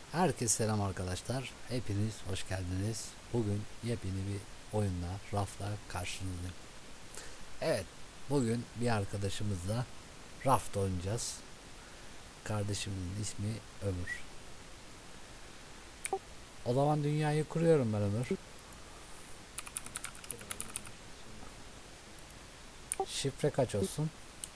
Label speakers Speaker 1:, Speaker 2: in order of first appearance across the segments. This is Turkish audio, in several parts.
Speaker 1: Herkese selam arkadaşlar. Hepiniz hoş geldiniz. Bugün yepyeni bir oyunla, Raft'la karşınızdayım. Evet, bugün bir arkadaşımızla Raft oynayacağız. Kardeşimizin ismi Ömür. O zaman dünyayı kuruyorum ben Ömür. Şifre kaç olsun?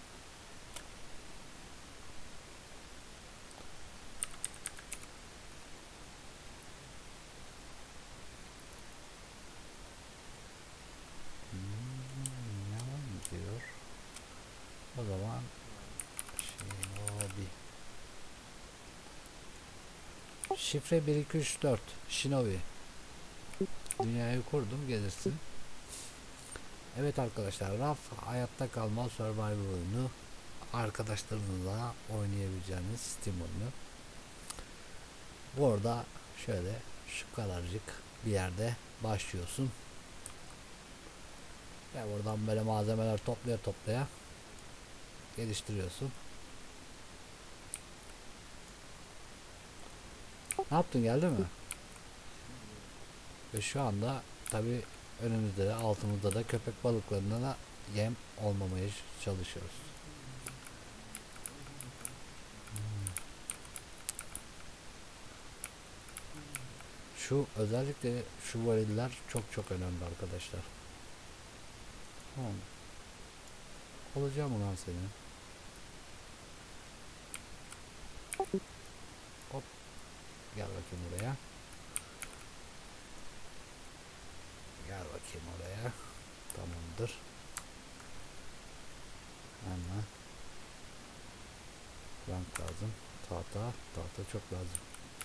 Speaker 1: Ne diyor? O zaman Shinobi. Şifre 1 2 3 4 Shinobi. Dünyayı kurdum, gelirsin. Evet arkadaşlar, Raft hayatta kalma survival oyunu, arkadaşlarınızla oynayabileceğiniz Steam oyunu. Bu arada şöyle şu kadarcık bir yerde başlıyorsun. Ve buradan böyle malzemeler toplaya toplaya geliştiriyorsun. Ne yaptın, geldi mi? Ve şu anda tabi önümüzde de altımızda da köpek balıklarına da yem olmamaya çalışıyoruz. Şu özellikle şu variller çok çok önemli arkadaşlar. Tamam. Olacağım ulan senin. Hop. Gel bakayım buraya. Gel bakayım oraya. Tamamdır. Hemen. Rank lazım. Tahta çok lazım.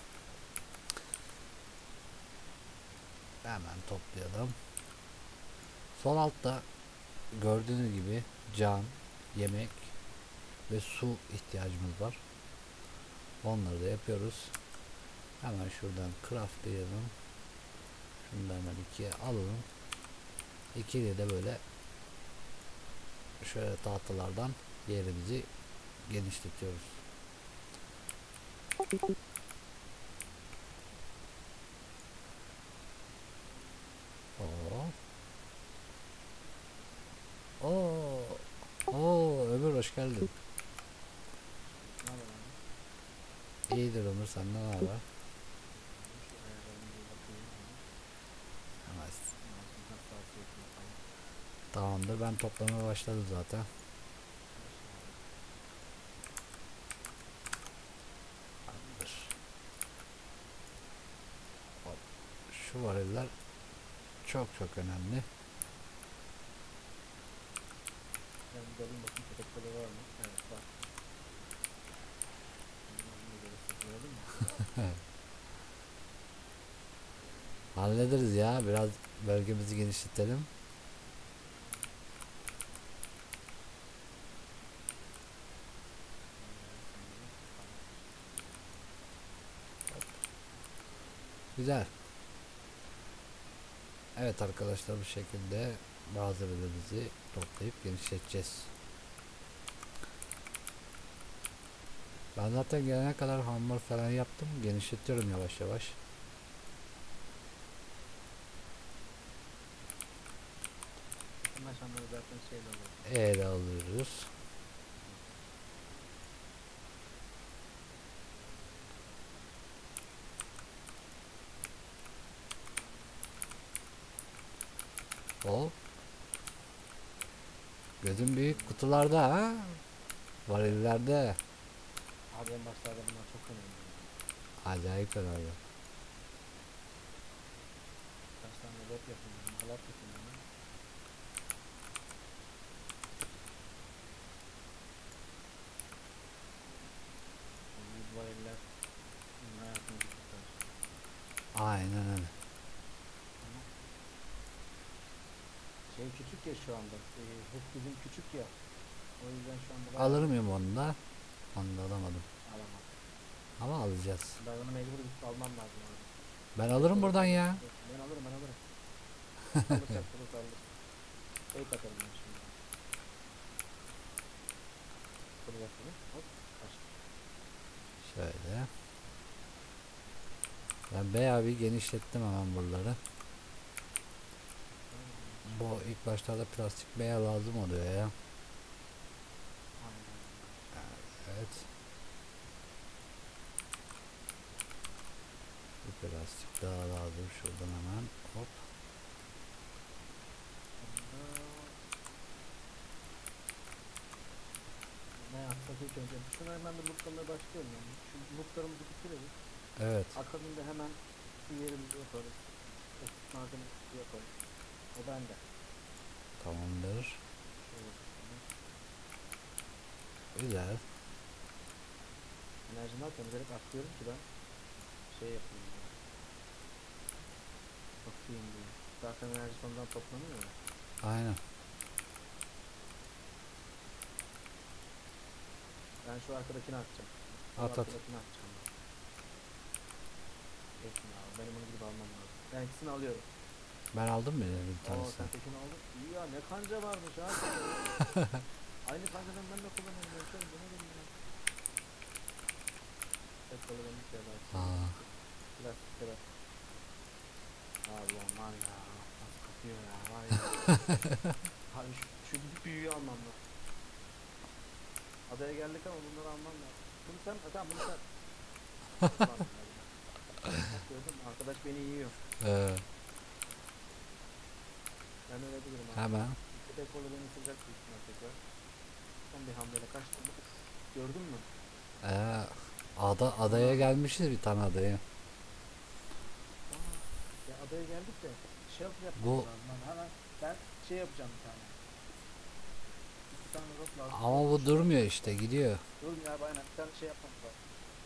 Speaker 1: Hemen toplayalım. Sol altta gördüğünüz gibi can, yemek ve su ihtiyacımız var. Onları da yapıyoruz. Hemen şuradan craftlayalım. Şunu da hemen ikiye alalım. İkiyle de böyle şöyle tahtalardan yerimizi genişletiyoruz. Oo. Oo. Oo, Ömür hoş geldin. İyidir Ömür, senden ne haber? Evet. Tamamdır, ben toplamaya başladım zaten. Tamamdır. Hop. Şu variller çok çok önemli.
Speaker 2: Ben bir alayım bakayım köpek balığı var mı? Evet var.
Speaker 1: Hallederiz ya, biraz bölgemizi genişletelim. Güzel. Evet arkadaşlar, bu şekilde malzemelerimizi toplayıp genişleteceğiz. Ben zaten gelene kadar hamur falan yaptım. Genişletiyorum yavaş yavaş.
Speaker 2: Bundan sonra zaten şeyle olur.
Speaker 1: Ele alıyoruz. Hop. Gözüm büyük kutularda ha. Varillerde.
Speaker 2: Abi en başlarda bunlar çok önemli.
Speaker 1: Acayip önemli.
Speaker 2: Kaç tane rot yapıldı, halat yapıldı. Büyük variller hayatımızı kurtarır.
Speaker 1: Aynen öyle.
Speaker 2: Ama şey küçük ya şu anda. Hep bizim küçük ya. O yüzden şu anda bayağı
Speaker 1: Alır mıyım onu da? Onu da alamadım.
Speaker 2: alamam.
Speaker 1: Ama alacağız.
Speaker 2: Ben onu mecbur gidip almam lazım abi.
Speaker 1: Ben alırım buradan ya.
Speaker 2: Ben alırım ben alırım. Alırsak bulursa alırız. Şey katarım ben şimdi. Bunu yapalım. Hop. Kaçtı.
Speaker 1: Şöyle. Ben bayağı bir genişlettim hemen buraları. Bu ilk başlarda plastik bayağı lazım oluyor ya.
Speaker 2: Aynen.
Speaker 1: Evet. Bir plastik daha lazım şuradan hemen. Hop.
Speaker 2: Ne yapsak ilk önce? Şunu hemen bir lootlamaya başlıyorum yani. Şu lootlarımızı bitirelim.
Speaker 1: Evet.
Speaker 2: Akabinde hemen bir yerimizi yaparız. Eksik malzememizi yaparız. O bende.
Speaker 1: Tamamdır.
Speaker 2: Şöyle düşünün.
Speaker 1: Güzel.
Speaker 2: Enerjimi atıyorum. Direkt atlıyorum ki ben şey yapayım ya. Bakayım diye. Zaten enerji sonradan toplanıyor ya.
Speaker 1: Aynen.
Speaker 2: Ben şu arkadakini atacağım. Şu
Speaker 1: At at.
Speaker 2: arkadakini atacağım. Geçin abi. Benim bunu gidip almam lazım. Ben ikisini alıyorum.
Speaker 1: Ben aldım bile bir
Speaker 2: Oo
Speaker 1: tanesini.
Speaker 2: sen tekini aldın. İyi ya ne kanca varmış ha. Aynı kancadan ben de kullanıyorum. Yaşarım. Bu ne benim ya. Petrolü benim şey var.
Speaker 1: Aa.
Speaker 2: Plastikleri. Allah'ım var ya. Nasıl kapıyor ya. Var ya. Abi şu gidip büyüğü almam lazım. Adaya geldik ama bunları almam lazım. Bunu sen, tamam bunu sen. Ulan ya. Bak gördün mü? Arkadaş beni yiyor. Ben öyle bilirim abi.
Speaker 1: Hemen.
Speaker 2: Köpek balığı beni ısıracak büyük ihtimal tekrar. Son bir hamleyle kaçtım. Gördün mü?
Speaker 1: Adaya gelmişiz bir tane adaya.
Speaker 2: Aa, ya adaya geldik de shelter yapmamız
Speaker 1: Bu
Speaker 2: lazım. Hani hemen ben şey yapacağım bir tane. İki tane rope lazım.
Speaker 1: ama bu durmuyor işte gidiyor.
Speaker 2: Durmuyor abi aynen. Bir tane şey yapmamız lazım.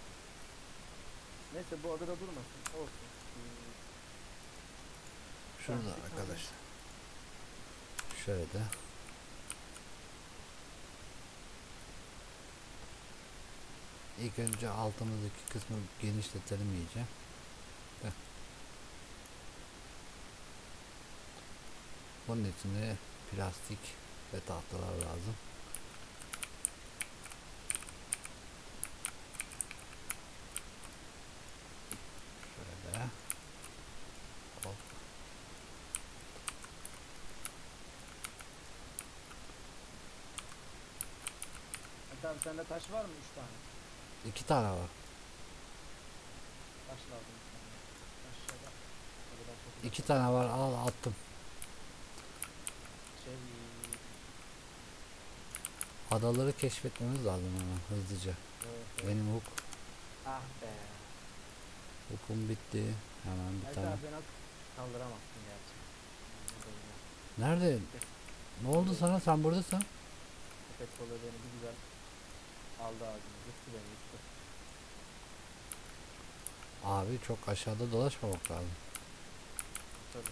Speaker 2: Neyse bu adada durmasın. Olsun.
Speaker 1: Şurada
Speaker 2: bir tane-
Speaker 1: arkadaşlar. Şöyle. İlk önce altımızdaki kısmı genişletelim iyice. Heh. Bunun için de plastik ve tahtalar lazım. Şöyle. Hop.
Speaker 2: Tamam sende taş var mı? 3 tane.
Speaker 1: 2 tane var.
Speaker 2: Taş lazım bir tane. Aşağıda. Aradan çok uzak.
Speaker 1: 2 tane var. Al attım.
Speaker 2: Şey,
Speaker 1: Adaları keşfetmemiz lazım hemen hızlıca.
Speaker 2: evet.
Speaker 1: Benim
Speaker 2: Ah be.
Speaker 1: hukum bitti. Hemen bir
Speaker 2: Hayır
Speaker 1: tane.
Speaker 2: abi beni kaldıramazsın gerçi. Buradayım ya.
Speaker 1: Nerede? Ne oldu sana? Sen buradasın.
Speaker 2: Köpek balığı beni bir güzel aldı ağzına. Yuttu beni yuttu.
Speaker 1: Abi çok aşağıda dolaşmamak lazım.
Speaker 2: Tabii.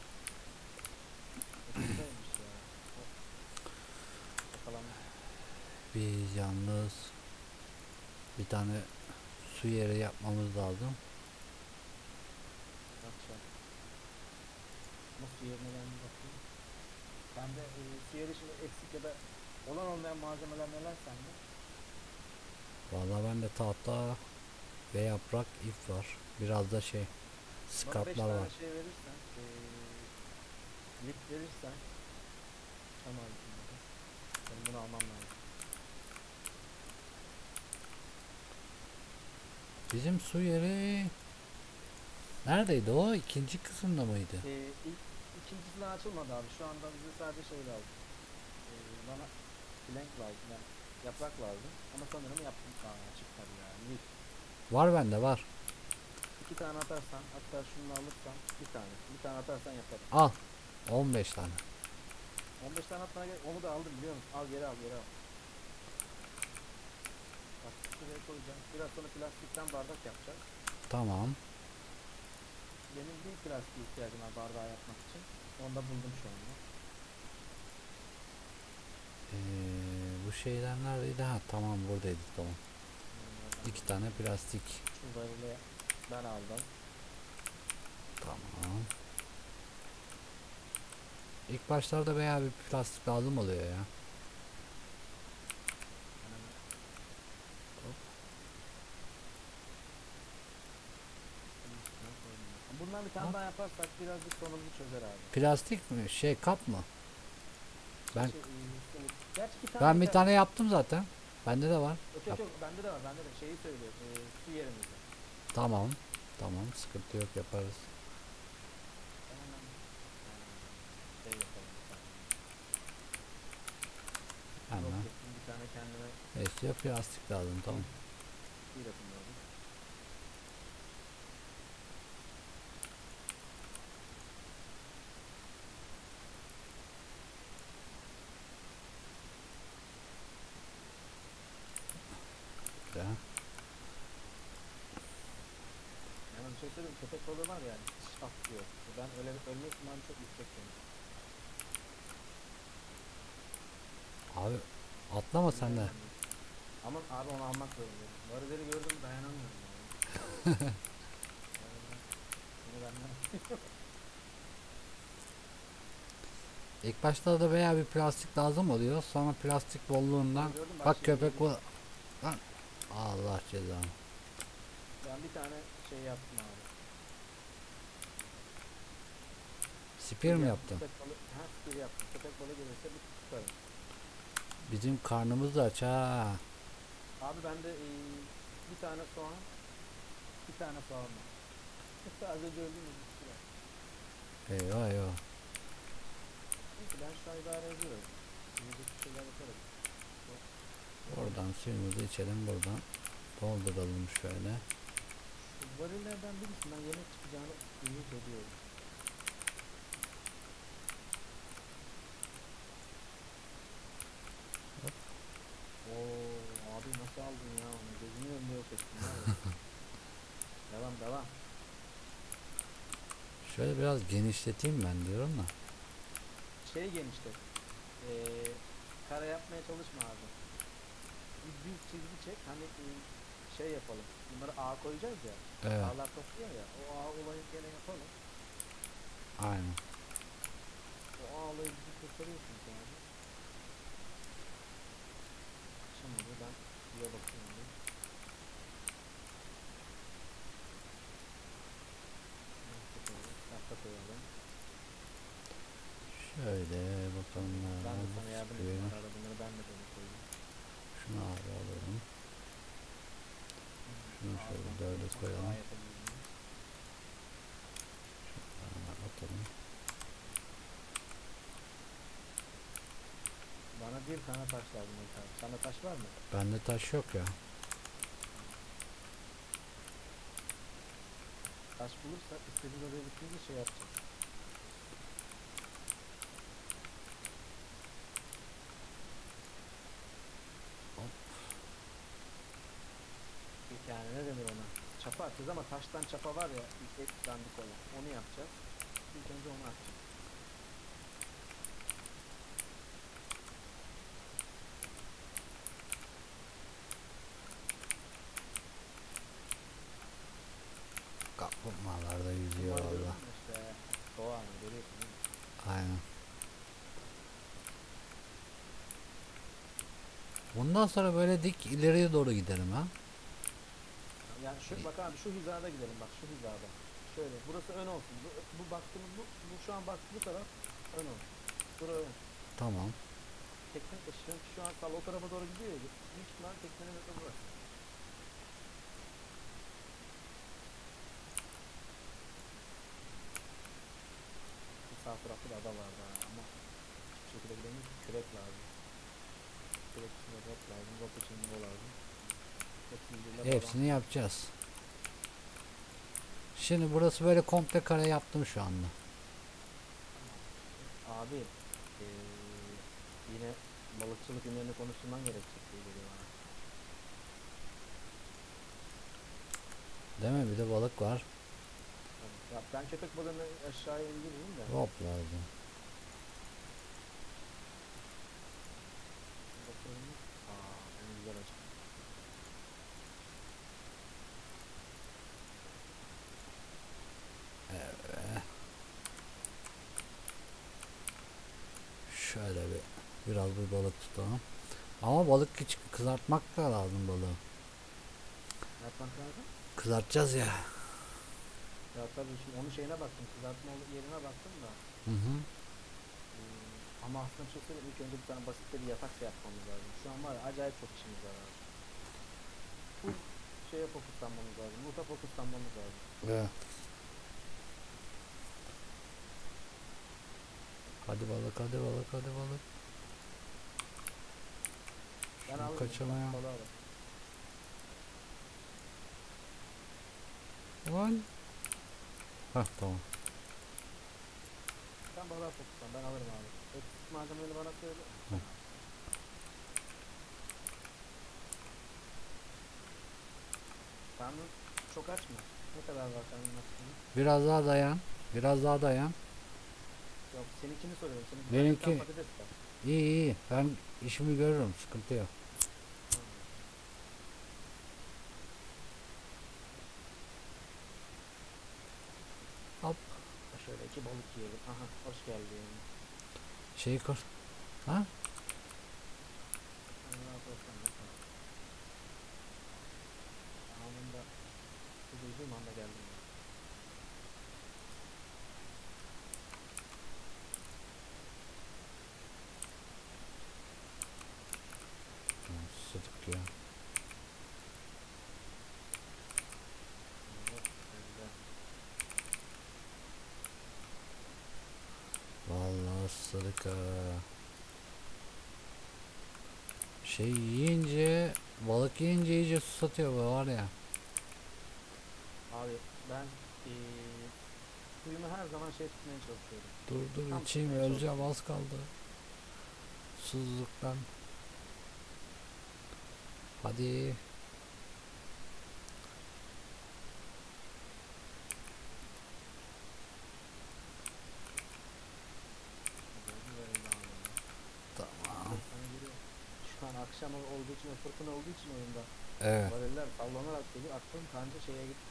Speaker 2: Güzelmiş ya. Hop. Bakalım.
Speaker 1: Biz yalnız bir tane su yeri yapmamız lazım.
Speaker 2: Bakacağım. Nasıl yerine ben bir bakayım. Sende su yeri şimdi eksik ya da olan olmayan malzemeler neler sende?
Speaker 1: Vallahi bende tahta ve yaprak ip var. Biraz da şey
Speaker 2: Bana 5
Speaker 1: skarplar
Speaker 2: tane
Speaker 1: var.
Speaker 2: şey verirsen, lip verirsen, çam ağacında da. Ben bunu almam lazım.
Speaker 1: Bizim su yeri neredeydi o? İkinci kısımda mıydı?
Speaker 2: İlk ikincisinden açılmadı abi. Şu anda bize sadece şey lazım. Bana plank lazım, yani yaprak lazım. Ama sanırım yaptım. Çıkmadı ya. Lip.
Speaker 1: Var bende var.
Speaker 2: 2 tane atarsan, hatta şunu alırsan bir tane. Bir tane atarsan yaparım.
Speaker 1: Al. 15 tane.
Speaker 2: 15 tane atmana gerek. Onu da aldım biliyor musun? Al geri al geri al. Bak şuraya koyacağım. Biraz sonra plastikten bardak yapacağız.
Speaker 1: Tamam.
Speaker 2: Benim bir plastiğe ihtiyacım var bardağı yapmak için. Onu da buldum şu anda.
Speaker 1: Bu şeyler neredeydi? Ha tamam buradaydı tamam.
Speaker 2: Bunlardan
Speaker 1: 2 tane plastik.
Speaker 2: şunları ben aldım.
Speaker 1: Tamam. İlk başlarda bayağı bir plastik lazım oluyor ya.
Speaker 2: Hop. Bunun üstüne. Bundan bir tane daha yaparsak birazcık sonumuzu çözer abi.
Speaker 1: Plastik mi? Şey, kap mı? Ben
Speaker 2: Gerçi iki tane
Speaker 1: ben bir
Speaker 2: yeter.
Speaker 1: tane yaptım zaten. Bende de var.
Speaker 2: Yok yok yok, bende de var, bende de. Şeyi söylüyor. Su yerimizde.
Speaker 1: Tamam. Tamam, sıkıntı yok, yaparız.
Speaker 2: Ben hemen şey yapalım. Bir tane. Yok,
Speaker 1: Hemen.
Speaker 2: yapayım, bir tane kendime
Speaker 1: Neyse, plastik lazım, tamam.
Speaker 2: bir yapayım abi.
Speaker 1: Güzel.
Speaker 2: Yani bir şey söyleyeyim, köpek balığı var yani hiç atlıyor. Ben ölme ihtimali çok yüksek benim.
Speaker 1: Abi atlama sen de.
Speaker 2: Ama abi onu almak zorundayım. Varizeli gördüm dayanamıyorum yani. Bunu benden
Speaker 1: İlk başta da veya bir plastik lazım oluyor. Sonra plastik bolluğundan
Speaker 2: gördüm,
Speaker 1: bak
Speaker 2: şimdi
Speaker 1: köpek
Speaker 2: geliyor.
Speaker 1: bu. Lan, Allah cezanı.
Speaker 2: Ben bir tane şey yaptım abi.
Speaker 1: Spear mi yaptın?
Speaker 2: Köpek balığı, ha spir yaptım. Köpek balığı gelirse bir tutarım.
Speaker 1: Bizim karnımız da aç ha.
Speaker 2: Abi bende bir tane soğan, bir tane soğan var. Az önce öldüm mü?
Speaker 1: Eyvah eyvah.
Speaker 2: Neyse ben şu an idare ediyorum. Yiyecek bir şeyler yaparım.
Speaker 1: Oradan suyumuzu içelim, buradan dolduralım şöyle.
Speaker 2: Şu varillerden birisinden yemek çıkacağını ümit ediyorum. Oo abi nasıl aldın ya onu? Gözümün önünde yok ettin var ya. Devam devam.
Speaker 1: Şöyle biraz genişleteyim ben diyorum da.
Speaker 2: Şey genişte. Kare yapmaya çalışma abi. Bir düz çizgi çek. Hani şey yapalım. Bunları ağa koyacağız ya.
Speaker 1: Evet,
Speaker 2: Ağlar topluyor ya. O ağ olayını gene yapalım.
Speaker 1: aynen.
Speaker 2: O ağ olayı bizi kurtarıyorsun abi. Şimdi ben suya bakıyorum. Bir. Tahta koyalım.
Speaker 1: Şöyle bakalım
Speaker 2: Ben de
Speaker 1: nereden
Speaker 2: sana yardım
Speaker 1: çıkıyor.
Speaker 2: edeyim. Arada bunları ben de böyle koyayım.
Speaker 1: Şunu abi alalım. Şunu şöyle
Speaker 2: Ağzından
Speaker 1: dörde
Speaker 2: sonra
Speaker 1: koyalım.
Speaker 2: ağa yapabilirim.
Speaker 1: Hemen atalım.
Speaker 2: Bana bir tane taş lazım abi. Sana taş var mı?
Speaker 1: Bende taş yok ya.
Speaker 2: Taş bulursak istediğin oraya gittiğince şey yapacağız.
Speaker 1: Hop.
Speaker 2: Yani ne denir ona? Çapa atacağız ama taştan çapa var ya, et dandik olan. Onu yapacağız. İlk önce onu atacağız.
Speaker 1: Kaplumbağalar da yüzüyor
Speaker 2: Bunları gördün
Speaker 1: valla.
Speaker 2: mü işte? Doğa mı görüyorsun değil mi?
Speaker 1: Aynen. Bundan sonra böyle dik ileriye doğru gidelim ha.
Speaker 2: Yani şu bak abi, şu hizada gidelim, bak şu hizada. Şöyle burası ön olsun. Bu baktığımız bu şu an bak bu taraf ön olsun. Burası ön.
Speaker 1: Tamam.
Speaker 2: Tekne şu an sal o tarafa doğru gidiyor ya. Büyük ihtimal teknenin önü burası. Sağ tarafta da ada var daha ama hiçbir şekilde gidemeyiz. Kürek lazım. Kürek için de rot lazım. Rot için de o lazım. Hepsini
Speaker 1: Hepsini yapacağız. Şimdi burası böyle komple kare yaptım şu anda.
Speaker 2: abi yine balıkçılık ünlerini konuşturman gerekecek diye geliyor bana.
Speaker 1: Değil mi? Bir de balık var.
Speaker 2: Ya ben köpek balığını aşağıya indireyim de.
Speaker 1: Hop lazım.
Speaker 2: Bakayım. En güzel açık.
Speaker 1: Şöyle biraz bir balık tutalım. Ama balık hiç kızartmak da lazım balığı.
Speaker 2: Yapmak lazım.
Speaker 1: Kızartacağız ya.
Speaker 2: Ya tabii şimdi onun şeyine baktım. Kızartma yerine baktım da.
Speaker 1: Hı hı.
Speaker 2: Ama aslında bir şey söyleyeyim. İlk önce bir tane basit bir yatak şey yapmamız lazım. Şu an var ya acayip çok işimiz var abi. Full şeye fokuslanmamız lazım. Loot'a fokuslanmamız lazım.
Speaker 1: Evet. Hadi balık, hadi balık, hadi balık.
Speaker 2: Ben
Speaker 1: Şunu
Speaker 2: alırım.
Speaker 1: kaçırmaya.
Speaker 2: Balığı alırım.
Speaker 1: Lan. Hah, tamam.
Speaker 2: Sen balığa fokuslan. Ben alırım abi. Eksik malzemelerini bana söyle.
Speaker 1: Hı.
Speaker 2: Karnın çok aç mı? Ne kadar var karnın açlığında?
Speaker 1: Biraz daha dayan. Biraz daha dayan.
Speaker 2: Yok seninkini soruyorum. Seninki
Speaker 1: Benimki
Speaker 2: patates var.
Speaker 1: iyi iyi. Ben işimi görürüm. Sıkıntı yok. Hop.
Speaker 2: Şöyle iki balık yiyelim. Aha hoş geldin.
Speaker 1: Şeyi kur. Ha?
Speaker 2: Sen rahat ol sen de kal. Anında su duyduğum anda geldim. Ben.
Speaker 1: Sıdık ya.
Speaker 2: Evet, güzel.
Speaker 1: Vallahi sıdık ha. Şey yiyince, balık yiyince iyice susatıyor bu var ya.
Speaker 2: Abi ben suyumu her zaman şey tutmaya çalışıyorum.
Speaker 1: Dur dur
Speaker 2: Tam
Speaker 1: içeyim,
Speaker 2: tutmaya
Speaker 1: öleceğim,
Speaker 2: çalışıyorum.
Speaker 1: az kaldı. Susuzluktan. Hadi.
Speaker 2: Böyle devam edelim.
Speaker 1: Tamam.
Speaker 2: Sana geliyor. Şu an akşam olduğu için, fırtına olduğu için oyunda
Speaker 1: Evet.
Speaker 2: variller sallanarak geliyor. Aklım kanca şeye gitti.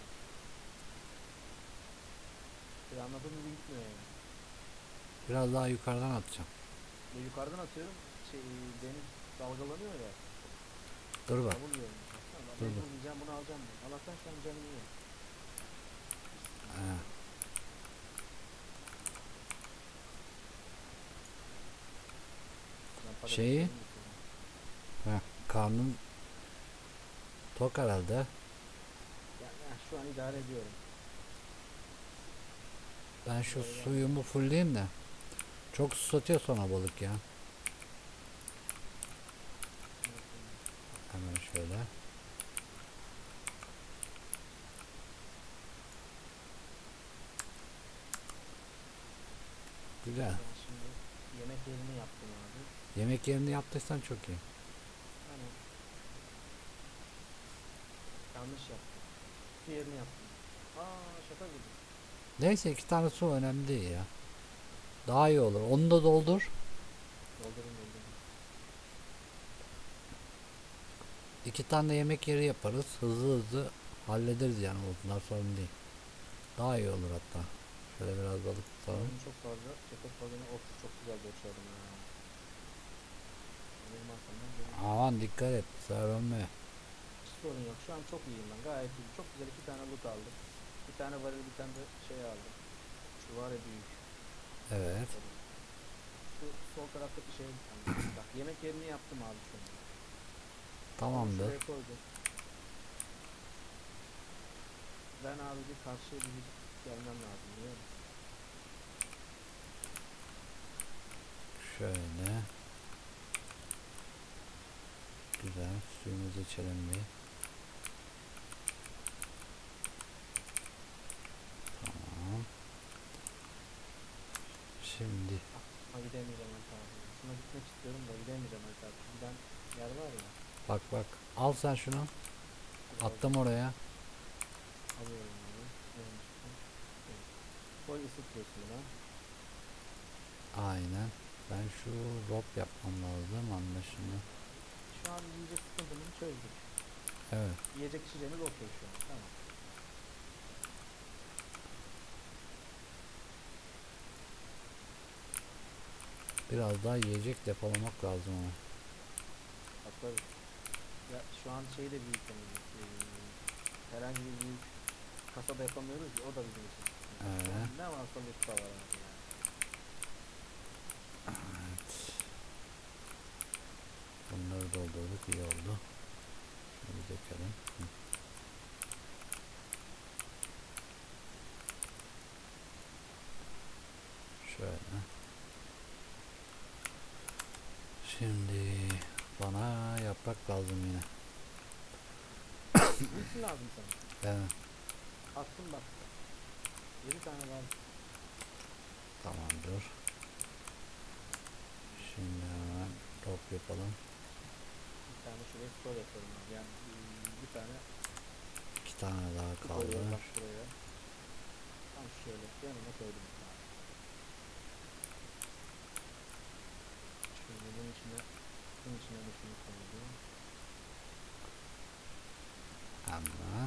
Speaker 2: Planladığım gibi gitmiyor yani.
Speaker 1: Biraz daha yukarıdan atacağım.
Speaker 2: Ve yukarıdan atıyorum. Deniz dalgalanıyor ya.
Speaker 1: Dur bak.
Speaker 2: Davul yiyorum. Baksana
Speaker 1: Dur
Speaker 2: ben
Speaker 1: dur.
Speaker 2: bunu yiyeceğim bunu alacağım diye. Allah'tan şu an canım iyi.
Speaker 1: He.
Speaker 2: Ben
Speaker 1: Şeyi,
Speaker 2: patateslerimi bitirdim.
Speaker 1: karnım tok herhalde.
Speaker 2: Yani şu an idare ediyorum.
Speaker 1: Ben şu
Speaker 2: Böyle yani.
Speaker 1: suyumu fullleyeyim de. Çok susatıyor sonra balık ya. Hemen şöyle. Güzel.
Speaker 2: Ben şimdi yemek yerini yaptım abi.
Speaker 1: Yemek yerini yaptıysan çok iyi.
Speaker 2: Hani yanlış yaptım. Su yerini yaptım. Aa şaka gibi.
Speaker 1: Neyse, 2 tane su önemli değil ya. Daha iyi olur. Onu da doldur.
Speaker 2: Doldurun doldurun.
Speaker 1: 2 tane yemek yeri yaparız. Hızlı hızlı hallederiz yani, bunlar sorun değil. Daha iyi olur hatta. Şöyle biraz balık tutalım.
Speaker 2: Balığım çok fazla. Köpek balığını of çok güzel boşaldım ya. Benim arkamdan benim.
Speaker 1: Aman dikkat et. Sarılma.
Speaker 2: Hiç sorun yok. Şu an çok iyiyim ben. Gayet iyi. Çok güzel iki tane loot aldım. Bir tane varil bir tane de şey aldım. Şu var ya büyük.
Speaker 1: Evet.
Speaker 2: Şu sol taraftaki şey. Bak yemek yerini yaptım abi şu an. Onu
Speaker 1: Tamamdır.
Speaker 2: şuraya koydum. Ben abi bir karşıya bir gidip gelmem lazım biliyor musun?
Speaker 1: Şöyle. Güzel. Suyumuzu içelim bir. Tamam. Şimdi
Speaker 2: Ama gidemeyeceğim Alp abi. Şuna gitmek istiyorum da gidemeyeceğim Alp abi. Giden yer var ya.
Speaker 1: bak bak. Al sen şunu.
Speaker 2: Dur
Speaker 1: Attım oraya.
Speaker 2: alıyorum abi. Neymiş bu? Evet. Koy ısıt diyorsun buna.
Speaker 1: Aynen. Ben şu rob yapmam lazım anlaşılan.
Speaker 2: Şu an yiyecek sıkıntımızı çözdük.
Speaker 1: Evet.
Speaker 2: Yiyecek içeceğimiz okey şu an. Tamam.
Speaker 1: Biraz daha yiyecek depolamak lazım ama.
Speaker 2: Hatta ya şu an şey de büyük yani. Herhangi bir büyük kasada yapamıyoruz ya, o da bizim için.
Speaker 1: Evet.
Speaker 2: Ne varsa lütfa var abi ya.
Speaker 1: Evet. Bunları doldurduk, iyi oldu. Şunu bir dökelim. Hı. Şöyle. Şimdi bana yaprak lazım yine.
Speaker 2: Niçin lazım sana?
Speaker 1: Evet.
Speaker 2: Attım bak. 7 tane var.
Speaker 1: Tamamdır. Şimdi hemen top yapalım.
Speaker 2: Bir tane şuraya store yapıyorum abi. Yani bir tane
Speaker 1: İki tane daha
Speaker 2: su
Speaker 1: kaldı.
Speaker 2: koyuyorum bak şuraya. Tam şöyle yanına koydum bir tane. Şimdi bunun içine de şunu koydum.
Speaker 1: Hemen.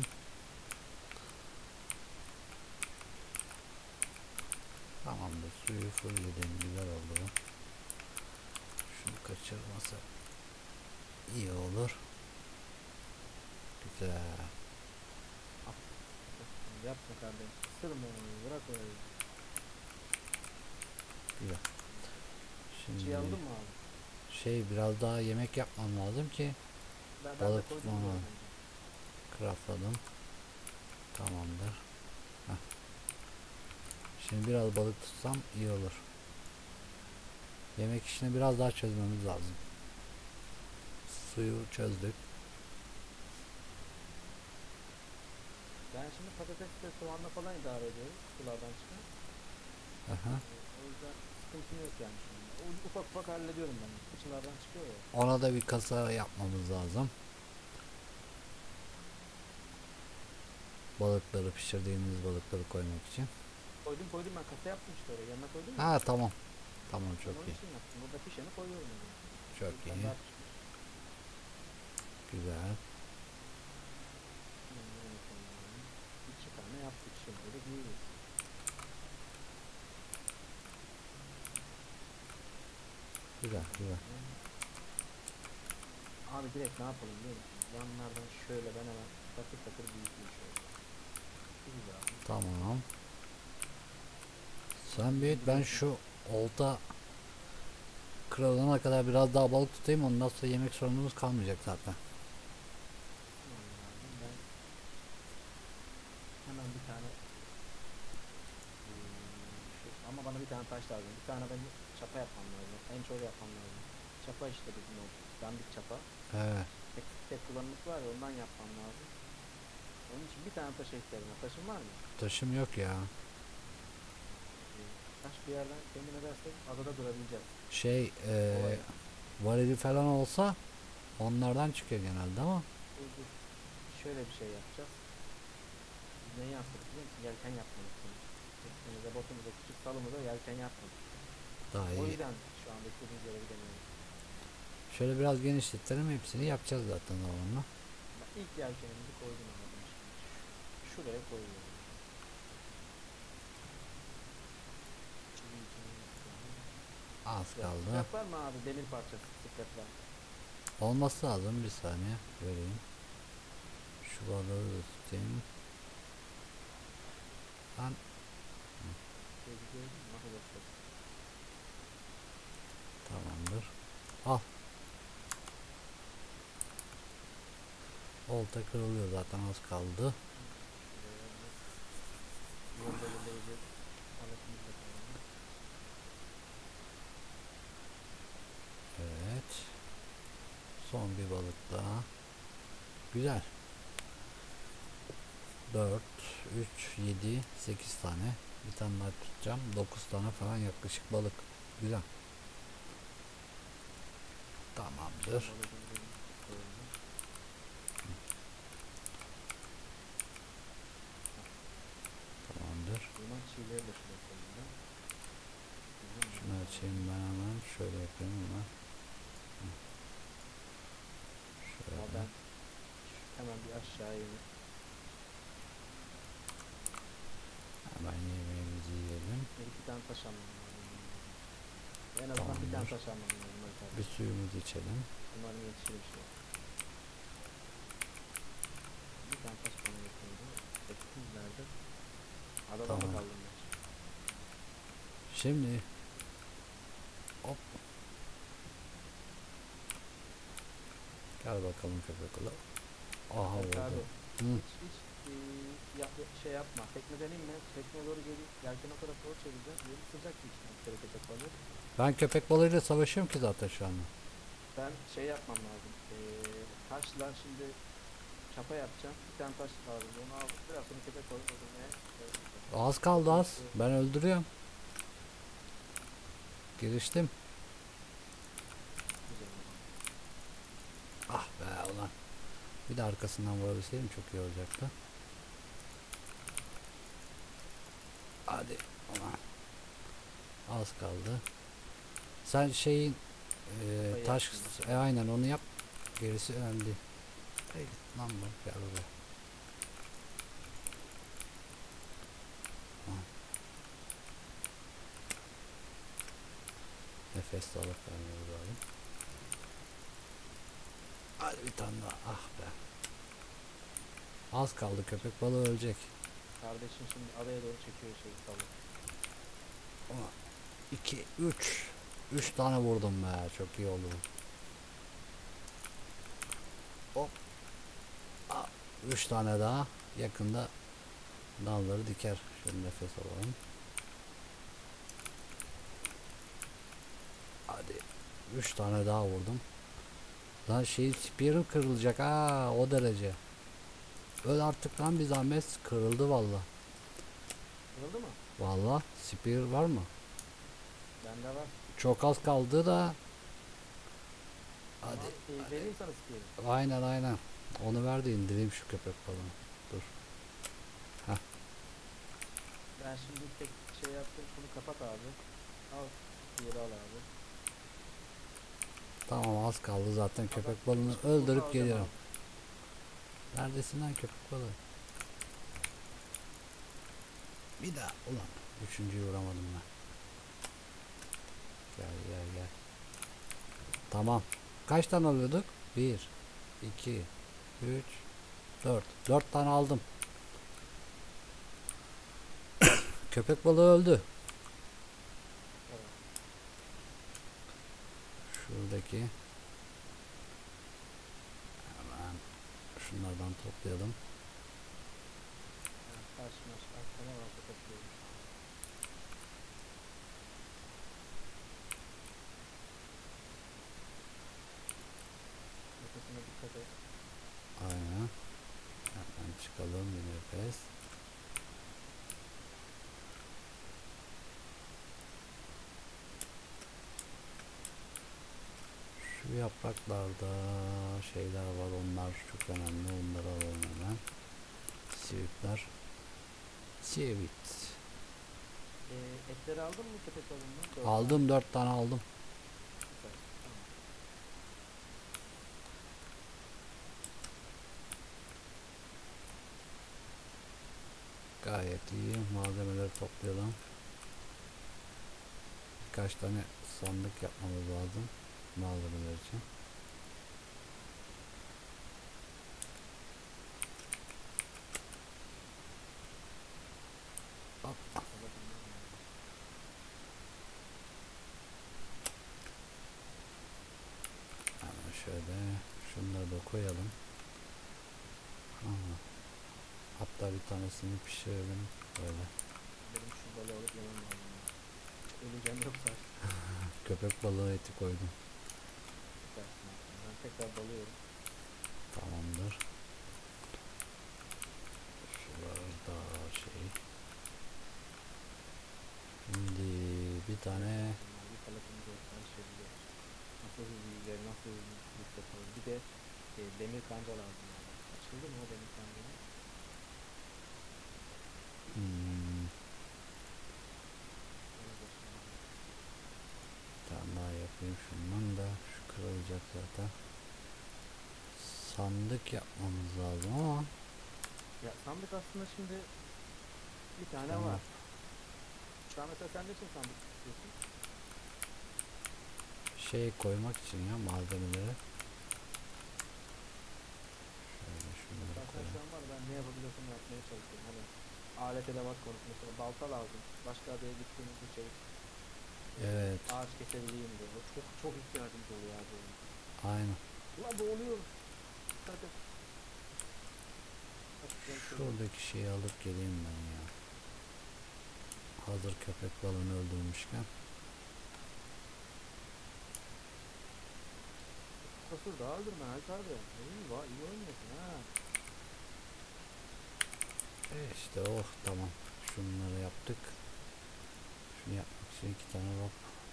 Speaker 1: Tamamdır. Suyu fullledim. Güzel oldu. Şunu kaçırmasa iyi olur. Güzel.
Speaker 2: Yapma kardeşim. Sırma onu, bırak orayı.
Speaker 1: Güzel.
Speaker 2: Çiğ
Speaker 1: Şimdi
Speaker 2: aldın mı abi?
Speaker 1: biraz daha yemek yapmam lazım ki
Speaker 2: Ben de
Speaker 1: balık
Speaker 2: koydum
Speaker 1: tutmam lazım.
Speaker 2: zaten.
Speaker 1: Craftladım. Tamamdır. Heh. Şimdi biraz balık tutsam iyi olur. Yemek işini biraz daha çözmemiz lazım. Suyu çözdük.
Speaker 2: Ben şimdi patates ve soğanla falan idare ediyorum. Sulardan çıkan.
Speaker 1: Aha.
Speaker 2: O yüzden sıkıntım yok yani şimdi. O ufak ufak hallediyorum ben. Fıçılardan çıkıyor ya.
Speaker 1: Ona da bir kasa yapmamız lazım. Balıkları, pişirdiğimiz balıkları koymak için.
Speaker 2: Koydum ben kasa yaptım işte oraya. Yanına koydum ya.
Speaker 1: Ha, tamam. Tamam,
Speaker 2: Ben
Speaker 1: çok
Speaker 2: onun
Speaker 1: iyi.
Speaker 2: için yaptım. Burada pişeni koyuyorum oraya.
Speaker 1: Çok
Speaker 2: Bir tane
Speaker 1: iyi.
Speaker 2: daha pişmiş.
Speaker 1: Güzel.
Speaker 2: Yanına bunu koyuyorum. 2 tane yaptık şimdi de büyüyoruz.
Speaker 1: Güzel, güzel.
Speaker 2: Abi direkt ne yapalım biliyor musun? Yanlardan şöyle ben hemen takır takır büyüteyim şöyle. Bu güzel abi.
Speaker 1: Tamam. Sen büyüt, ben şu olta kırılana kadar biraz daha balık tutayım, ondan sonra yemek sorunumuz kalmayacak zaten.
Speaker 2: Tamam abi, ben hemen bir tane ama bana bir tane taş lazım. Bir tane ben çapa yapmam lazım. En çok yapmam lazım. Çapa işte bizim o dandik çapa.
Speaker 1: Evet.
Speaker 2: Tek kullanımlık var ya, ondan yapmam lazım. Onun için bir tane taşa ihtiyacım var. Taşın var mı?
Speaker 1: Taşım yok ya.
Speaker 2: Taş bir yerden temin edersek adada durabileceğiz.
Speaker 1: Eee varili falan olsa onlardan çıkıyor genelde ama
Speaker 2: Dur. Şöyle bir şey yapacağız. Biz neyi yaptık biliyor musun? Yelken yapmadık şimdi. Teknemize, botumuza, küçük salımıza yelken yapmadık.
Speaker 1: daha
Speaker 2: O
Speaker 1: iyi.
Speaker 2: yüzden şu anda istediğimiz yere gidemiyoruz.
Speaker 1: Şöyle biraz genişletelim, hepsini yapacağız zaten zamanla.
Speaker 2: Bak ilk yelkenimizi koydum anladım şimdi. Şuraya koyuyorum.
Speaker 1: Az kaldı.
Speaker 2: Scrap var mı abi? Demir parçası scrap var.
Speaker 1: Olması lazım, bir saniye vereyim. Şu balığı da tutayım. Ben
Speaker 2: Nasıl yapacağız?
Speaker 1: tamamdır. Al. Olta kırılıyor zaten, az kaldı.
Speaker 2: Yol belirleyici aletimiz de koyalım.
Speaker 1: Evet. Son bir balık daha. Güzel. 4, 3, 7, 8 tane. Bir tane daha tutacağım. 9 tane falan yaklaşık balık. Güzel. Tamamdır. Tamamdır.
Speaker 2: Bundan çiğleri de şuraya koyayım ben.
Speaker 1: Şunu açayım ben hemen. Şöyle yapayım hemen.
Speaker 2: Ama
Speaker 1: Şöyle.
Speaker 2: ben hemen bir aşağıya inip
Speaker 1: Hemen yemeğimizi yiyelim.
Speaker 2: bir iki tane taş almam lazım. En azından bir tane
Speaker 1: Tamamdır.
Speaker 2: taş almam lazım.
Speaker 1: Bir suyumuzu içelim.
Speaker 2: Umarım yetişir bir şey. Bir tane taş bana getirdi. 8 nerede? Adada mı
Speaker 1: Tamam.
Speaker 2: kaldım ben?
Speaker 1: Şimdi hop gel bakalım köpek balığı. Aha
Speaker 2: Berk
Speaker 1: oldu.
Speaker 2: abi
Speaker 1: Hı.
Speaker 2: hiç şey yapma. Tekneden inme. Tekneye doğru geri yelken o tarafa doğru çevireceğim. Yeri sıcak bir içten bir kere köpek balığı.
Speaker 1: Ben köpek balığıyla savaşıyorum ki zaten şu anda.
Speaker 2: Ben şey yapmam lazım. Taşla şimdi çapa yapacağım. Bir tane taş lazım. Onu al. Biraz sonra köpek balığı öldürmeye çalışacağım.
Speaker 1: Az kaldı az. Ben öldürüyorum. Giriştim.
Speaker 2: Güzel o zaman.
Speaker 1: Ah be ulan. Bir de arkasından vurabilseydim çok iyi olacaktı. Hadi ulan. Az kaldı. Sen şeyin
Speaker 2: Sayı
Speaker 1: taş
Speaker 2: yaptım
Speaker 1: aynen onu yap. Gerisi önemli değil. Hey git lan bu gel buraya. Ha. Nefes de alıp vermiyoruz abi. Hadi bir tane daha. Ah be. Az kaldı köpek balığı ölecek.
Speaker 2: Kardeşim şimdi araya doğru çekiyor şeyi balık.
Speaker 1: 2 3 3 tane vurdum be. Çok iyi oldu bu. Hop. 3 tane daha yakında dalları diker. Şöyle nefes alalım. Hadi. 3 tane daha vurdum. Lan şey spear'ım kırılacak ha o derece. Öl artık lan bir zahmet kırıldı valla.
Speaker 2: Kırıldı mı?
Speaker 1: Valla spear var mı?
Speaker 2: Bende var.
Speaker 1: Çok az kaldı da.
Speaker 2: Tamam.
Speaker 1: Hadi.
Speaker 2: Vereyim sana spear'ı.
Speaker 1: Aynen aynen. Onu ver de indireyim şu köpek balığını. Dur.
Speaker 2: Ben şimdi tek şey yaptım. Şunu kapat abi. Al. Diğeri al abi.
Speaker 1: Tamam az kaldı zaten köpek
Speaker 2: Kapat.
Speaker 1: balığını
Speaker 2: Şimdi bunu
Speaker 1: öldürüp
Speaker 2: alacağım
Speaker 1: geliyorum.
Speaker 2: abi.
Speaker 1: Neredesin lan köpek balığı? Bir daha ulan. Üçüncüyü vuramadım ben. Gel gel gel. Tamam. Kaç tane alıyorduk? 1 2 3 4 4 tane aldım. Köpek balığı öldü.
Speaker 2: Evet.
Speaker 1: Şuradaki hemen şunlardan toplayalım.
Speaker 2: Taş maş arkana varsa topluyorum. Nefesine dikkat et.
Speaker 1: Aynen. Hemen çıkalım bir nefes. Şu yapraklarda şeyler var, onlar çok önemli, onları alalım hemen. Sivitler. Sivit.
Speaker 2: Etleri aldın mı köpek balığından?
Speaker 1: Aldım 4 tane aldım.
Speaker 2: Süper. Tamam.
Speaker 1: Gayet iyi. Malzemeleri toplayalım. Birkaç tane sandık yapmamız lazım malzemeler için. Hop. Hemen şöyle şunları da koyalım. Aha. Hatta bir tanesini pişirelim böyle.
Speaker 2: Benim şu balığı alıp yemem lazım. Öleceğim yoksa.
Speaker 1: Köpek balığı eti koydum.
Speaker 2: Süpersin abi. Ben tekrar dalıyorum.
Speaker 1: Tamamdır. Şurada şey. Şimdi bir tane
Speaker 2: Bir palatımız olsa şey biliyor. Nasıl hızlı yüzer, nasıl hızlı yapalım. Bir de demir kanca lazım yani. Açıldı mı o demir kanca?
Speaker 1: hmm,
Speaker 2: Ona da şimdi.
Speaker 1: bir tane daha yapayım şundan da şu kırılacak zaten. Sandık yapmamız lazım ama
Speaker 2: Ya sandık aslında şimdi bir tane
Speaker 1: tamam.
Speaker 2: var. Şu an mesela sen ne için sandık istiyorsun?
Speaker 1: Şey koymak için ya malzemeleri. Şöyle şunları
Speaker 2: Mesela sen
Speaker 1: koyalım.
Speaker 2: şu an var ben ne yapabiliyorsam yapmaya çalışıyorum. Hani alet edevat konusu mesela balta lazım. Başka adaya gittiğimizde şey
Speaker 1: Evet.
Speaker 2: ağaç kesebileyim diye. O çok çok ihtiyacımız oluyor abi.
Speaker 1: Aynen.
Speaker 2: Ulan boğuluyorum. Dikkat et. Bak, ben şöyle-
Speaker 1: Şuradaki şeyi alıp geleyim ben ya. Hazır köpek balığını öldürmüşken.
Speaker 2: Kasır daha öldürme Halit abi. İyi oynuyorsun ha.
Speaker 1: İşte oh tamam. Şunları yaptık. Şunu yapmak için 2 tane rope.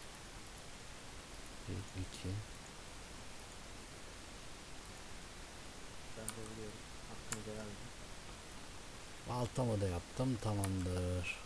Speaker 1: 1, 2.
Speaker 2: Ben de biliyorum. Hakkını helal edin.
Speaker 1: Baltamı da yaptım. Tamamdır.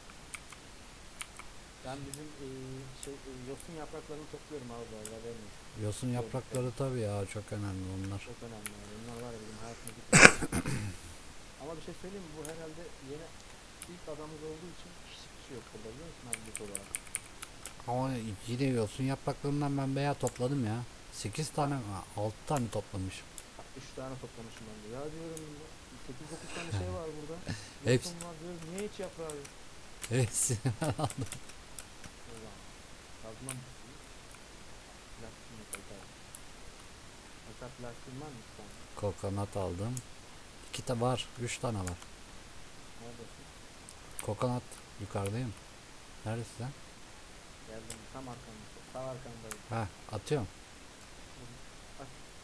Speaker 2: Ben bizim yosun yapraklarını topluyorum abi bu arada haberin olsun.
Speaker 1: Yosun yaprakları tabii ya çok önemli onlar.
Speaker 2: Çok önemli abi. Bunlar var ya bizim hayatımızı ama bir şey söyleyeyim mi? Bu herhalde yeni ilk adamız olduğu için hiçbir şey yok burada biliyor musun abi bu olarak?
Speaker 1: Ama yine yosun yapraklarından ben bayağı topladım ya. 8 tane 6 tane toplamışım.
Speaker 2: 3 tane toplamışım ben de. Ya diyorum 8-9 tane şey var burada.
Speaker 1: Hepsi.
Speaker 2: Yosun var diyorum. Niye hiç yaprağı yok?
Speaker 1: Hepsini ben aldım.
Speaker 2: Ulan. Kazma mı? Plastiğin yok Halit abi. Hatta plastiğin var mı bir tane?
Speaker 1: Kokonat aldım. 2 tane var. 3 tane var.
Speaker 2: Neredesin?
Speaker 1: Kokonat yukarıdayım. Neredesin sen?
Speaker 2: Geldim tam arkamda. Sağ arkamdayım.
Speaker 1: Ha atıyorum.
Speaker 2: At.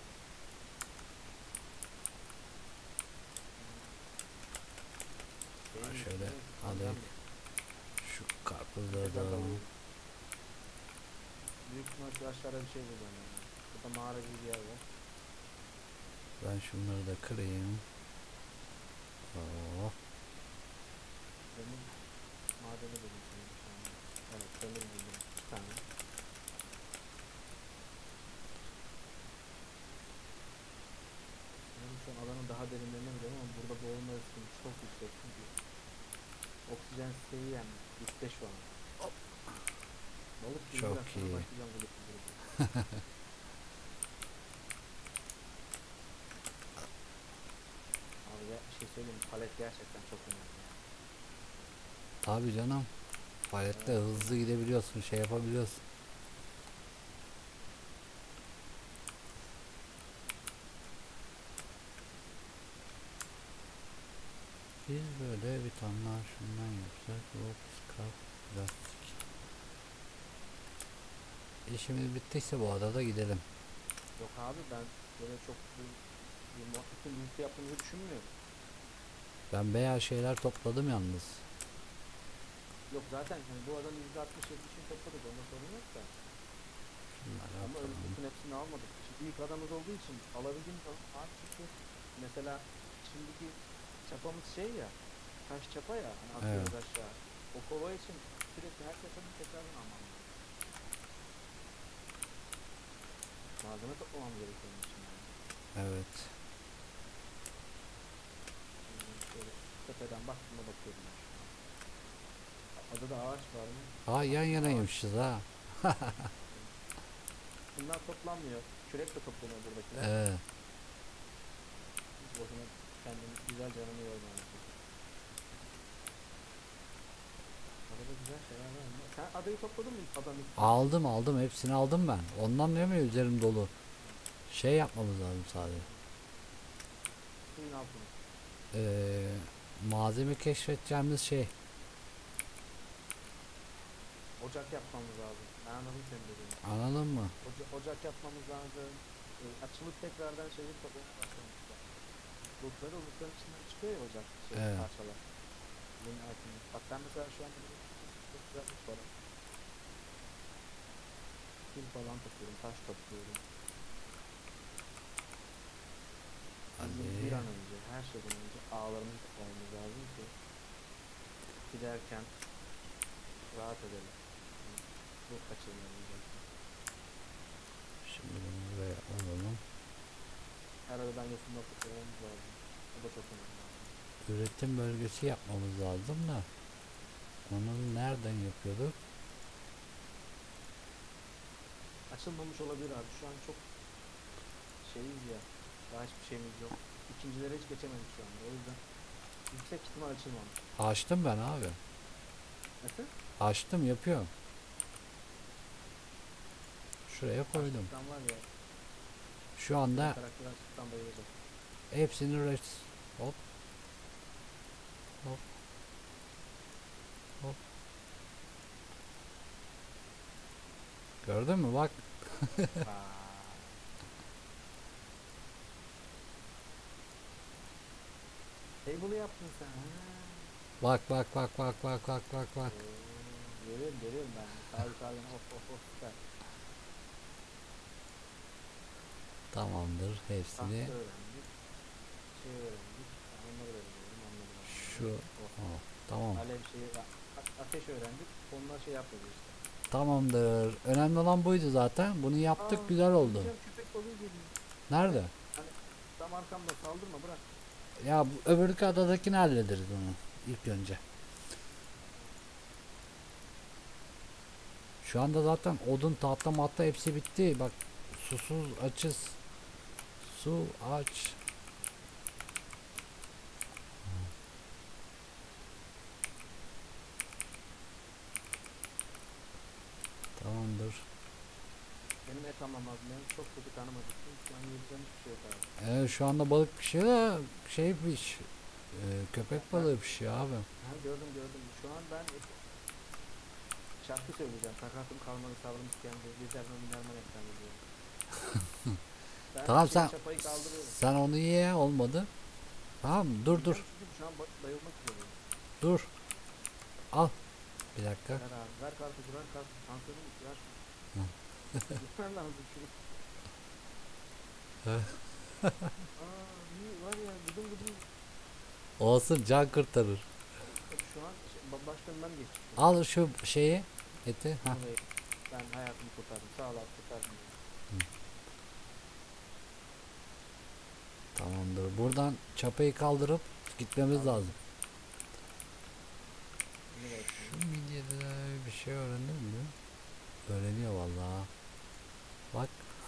Speaker 1: Şöyle alayım. Şu karpuzları da alalım.
Speaker 2: Büyük ihtimal şu aşağıda bir şey bulacağım yani. Burada mağara gibi bir yer var.
Speaker 1: Ben şunları da kırayım. Oh.
Speaker 2: Demir madeni buldum şimdi şu anda. Evet demir buldum. 2 tane. Yani şu an alanın daha derinlerine gidiyorum ama burada boğulma riskimiz çok yüksek çünkü oksijen seviyem gitti şu an. Balık gibi
Speaker 1: Çok
Speaker 2: biraz sonra
Speaker 1: iyi.
Speaker 2: başlayacağım balık gibi. Abi ya bir şey söyleyeyim mi? Palet gerçekten çok önemli.
Speaker 1: Tabii canım. Palette hızlı gidebiliyorsun, şey yapabiliyorsun. Biz böyle bir tane daha şundan yapsak. Rope, scrap, plastik. İşimiz bittiyse bu adada gidelim.
Speaker 2: Yok abi ben böyle çok bir muhabbetin birlikte yaptığımızı düşünmüyorum.
Speaker 1: Ben bayağı şeyler topladım yalnız.
Speaker 2: Yok zaten hani bu adamın %60-70'ini topladık onda sorun yok da.
Speaker 1: Şunları
Speaker 2: Ama öyle
Speaker 1: atalım.
Speaker 2: bütün hepsini almadık. Şimdi ilk adamız olduğu için alabildiğimiz ağaç çünkü mesela şimdiki çapamız şey ya taş çapa ya hani atıyoruz aşağı. O kova için sürekli her seferinde tekrardan almam lazım. Malzeme toplamam gerekiyor onun için yani.
Speaker 1: Evet.
Speaker 2: Şimdi şöyle tepeden baktığıma bakıyorum ben şu an. Adada ağaç var mı?
Speaker 1: Ha yan yanaymışız ha.
Speaker 2: Bunlar toplanmıyor. Kürek de toplanıyor buradakiler. Hiç boşuna kendini güzel canını yorma. Adada güzel şeyler var mı? Sen adayı topladın mı adam ilk?
Speaker 1: Aldım hepsini aldım ben. Ondan diyorum ya üzerim dolu. Şey yapmamız lazım sadece.
Speaker 2: Suyun altını.
Speaker 1: Malzeme keşfedeceğimiz şey.
Speaker 2: Ocak yapmamız lazım. Ben anladım senin dediğini.
Speaker 1: Anladın mı?
Speaker 2: Ocak yapmamız lazım. Açılıp tekrardan şeyleri toplamaya başlamışlar. Bulutların içinden çıkıyor ya ocak
Speaker 1: Evet.
Speaker 2: parçalar. Bunun altında. Bak ben mesela şu anda çok güzel bir para. Kil falan topluyorum, taş topluyorum. Bizim bir
Speaker 1: Hadi.
Speaker 2: an önce, her şeyden önce ağlarımızı toplamamız lazım ki giderken rahat edelim. Bu kaçırmayalım.
Speaker 1: Şimdi bunu buraya alalım.
Speaker 2: Her aradan yosunlar toplamamız lazım. O da çok önemli.
Speaker 1: Üretim bölgesi yapmamız lazım da. Onu nereden yapıyorduk?
Speaker 2: Açılmamış olabilir abi. Şu an çok şeyiz ya. Daha hiçbir şeyimiz yok. İkincilere hiç geçemedik şu anda. O yüzden yüksek ihtimal açılmamış.
Speaker 1: Açtım ben abi.
Speaker 2: Nasıl?
Speaker 1: Açtım, yapıyorum. Şuraya koydum.
Speaker 2: Açtıktan var ya.
Speaker 1: Şu
Speaker 2: Benim
Speaker 1: anda
Speaker 2: karakter açtıktan bayılacak.
Speaker 1: hepsini hop hop hop. Gördün mü bak.
Speaker 2: Aa. Table'ı yaptın sen. Ha.
Speaker 1: Bak bak bak bak bak bak bak bak.
Speaker 2: Görüyorum ben. Sağ yukarıdan of süper.
Speaker 1: Tamamdır hepsini.
Speaker 2: Tahta öğrendik. Şey öğrendik. Ben onları da biliyorum. Anladım.
Speaker 1: Şu oh, tamam.
Speaker 2: Alev şeyi, ateş öğrendik. Onlar şey yapmadı işte.
Speaker 1: Tamamdır. Önemli olan buydu zaten. Bunu yaptık,
Speaker 2: Aa,
Speaker 1: güzel oldu.
Speaker 2: diyeceğim, köpek balığı geliyor.
Speaker 1: Nerede?
Speaker 2: Hani tam arkamda, saldırma, bırak.
Speaker 1: Ya bu öbürkü adadakini hallederiz onu ilk önce. Şu anda zaten odun, tahta, matta hepsi bitti. Bak, susuz açız. Su aç. Tamamdır.
Speaker 2: Benim et almam lazım. Benim çok kötü karnım acıktı. Şu an yiyeceğim hiçbir şey yok abi.
Speaker 1: Şu anda balık pişiyor da şey piş. Köpek balığı pişiyor abi.
Speaker 2: Ha, gördüm. Şu an ben şarkı söyleyeceğim. Takatım kalmadı, sabrım tükendi. Bizlerden binlerden ekran ediyorum. Ben
Speaker 1: Tamam,
Speaker 2: çapayı kaldırıyorum.
Speaker 1: sen onu ye, olmadı. Tamam, dur.
Speaker 2: Yiyeceğim çünkü şu an bayılmak üzereyim.
Speaker 1: Dur. Al. Bir dakika.
Speaker 2: Ver abi. Ver karpuzu, ver karpuzu. Tansiyonum gitti, ver.
Speaker 1: Hı.
Speaker 2: Gitmem lazım şunu. İyi var ya, gıdım.
Speaker 1: Olsun, can kurtarır.
Speaker 2: Tabii şu an başkanından geçti.
Speaker 1: Al şu şeyi, eti. Ha.
Speaker 2: Ben hayatımı kurtardım. Sağ ol abi, kurtardım.
Speaker 1: Tamamdır. Buradan çapayı kaldırıp gitmemiz
Speaker 2: Tamam.
Speaker 1: lazım.
Speaker 2: Evet.
Speaker 1: Şu midyede bir şey öğrendin mi? Öğreniyor vallahi. Bak.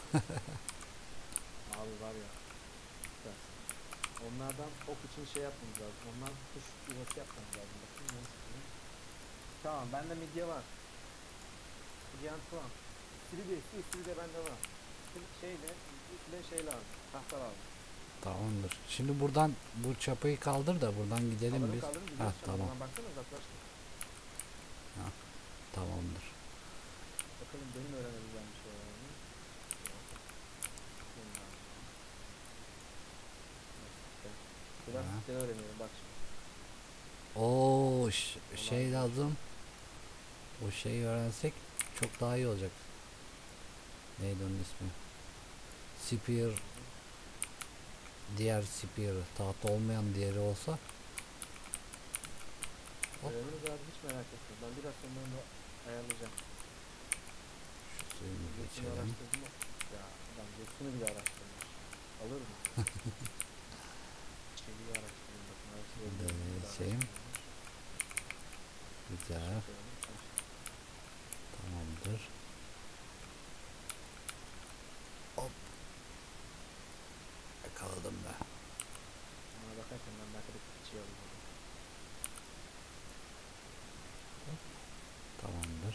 Speaker 2: Abi var ya. Süper. Onlardan ok için şey yapmamız lazım. Ondan kuş yuvası yapmamız lazım. Bakayım ne istiyor. Tamam, bende midye var. Gigant var. İstiri de bende var. Şey lazım. Tahta lazım.
Speaker 1: Tamamdır. Şimdi buradan bu çapayı kaldır da buradan gidelim biz.
Speaker 2: Kaldırın
Speaker 1: Ha,
Speaker 2: gidiyoruz.
Speaker 1: tamam.
Speaker 2: Baksana, uzaklaştık.
Speaker 1: Tamamdır.
Speaker 2: Bakalım benim öğrenebileceğim bir şey var mı? Biraz
Speaker 1: Ha.
Speaker 2: site öğreniyorum bak şimdi.
Speaker 1: Oo, şey lazım. O şeyi öğrensek çok daha iyi olacak. Neydi onun ismi? Spear. Diğer spear. Tahta olmayan diğeri olsa. Hop.
Speaker 2: Öğreniriz abi, hiç merak etme. Ben biraz sonra onu ayarlayacağım.
Speaker 1: Şu suyunu
Speaker 2: Yosunu
Speaker 1: geçelim.
Speaker 2: araştırdım mı? Ya adam yosunu bile araştırmış. Alır mı? Çeliği araştırdım bakın.
Speaker 1: Şeyim. Güzel. Tamamdır. Hop. Yakaladım be.
Speaker 2: Ona bakarken ben belki de şey alayım.
Speaker 1: Tamamdır.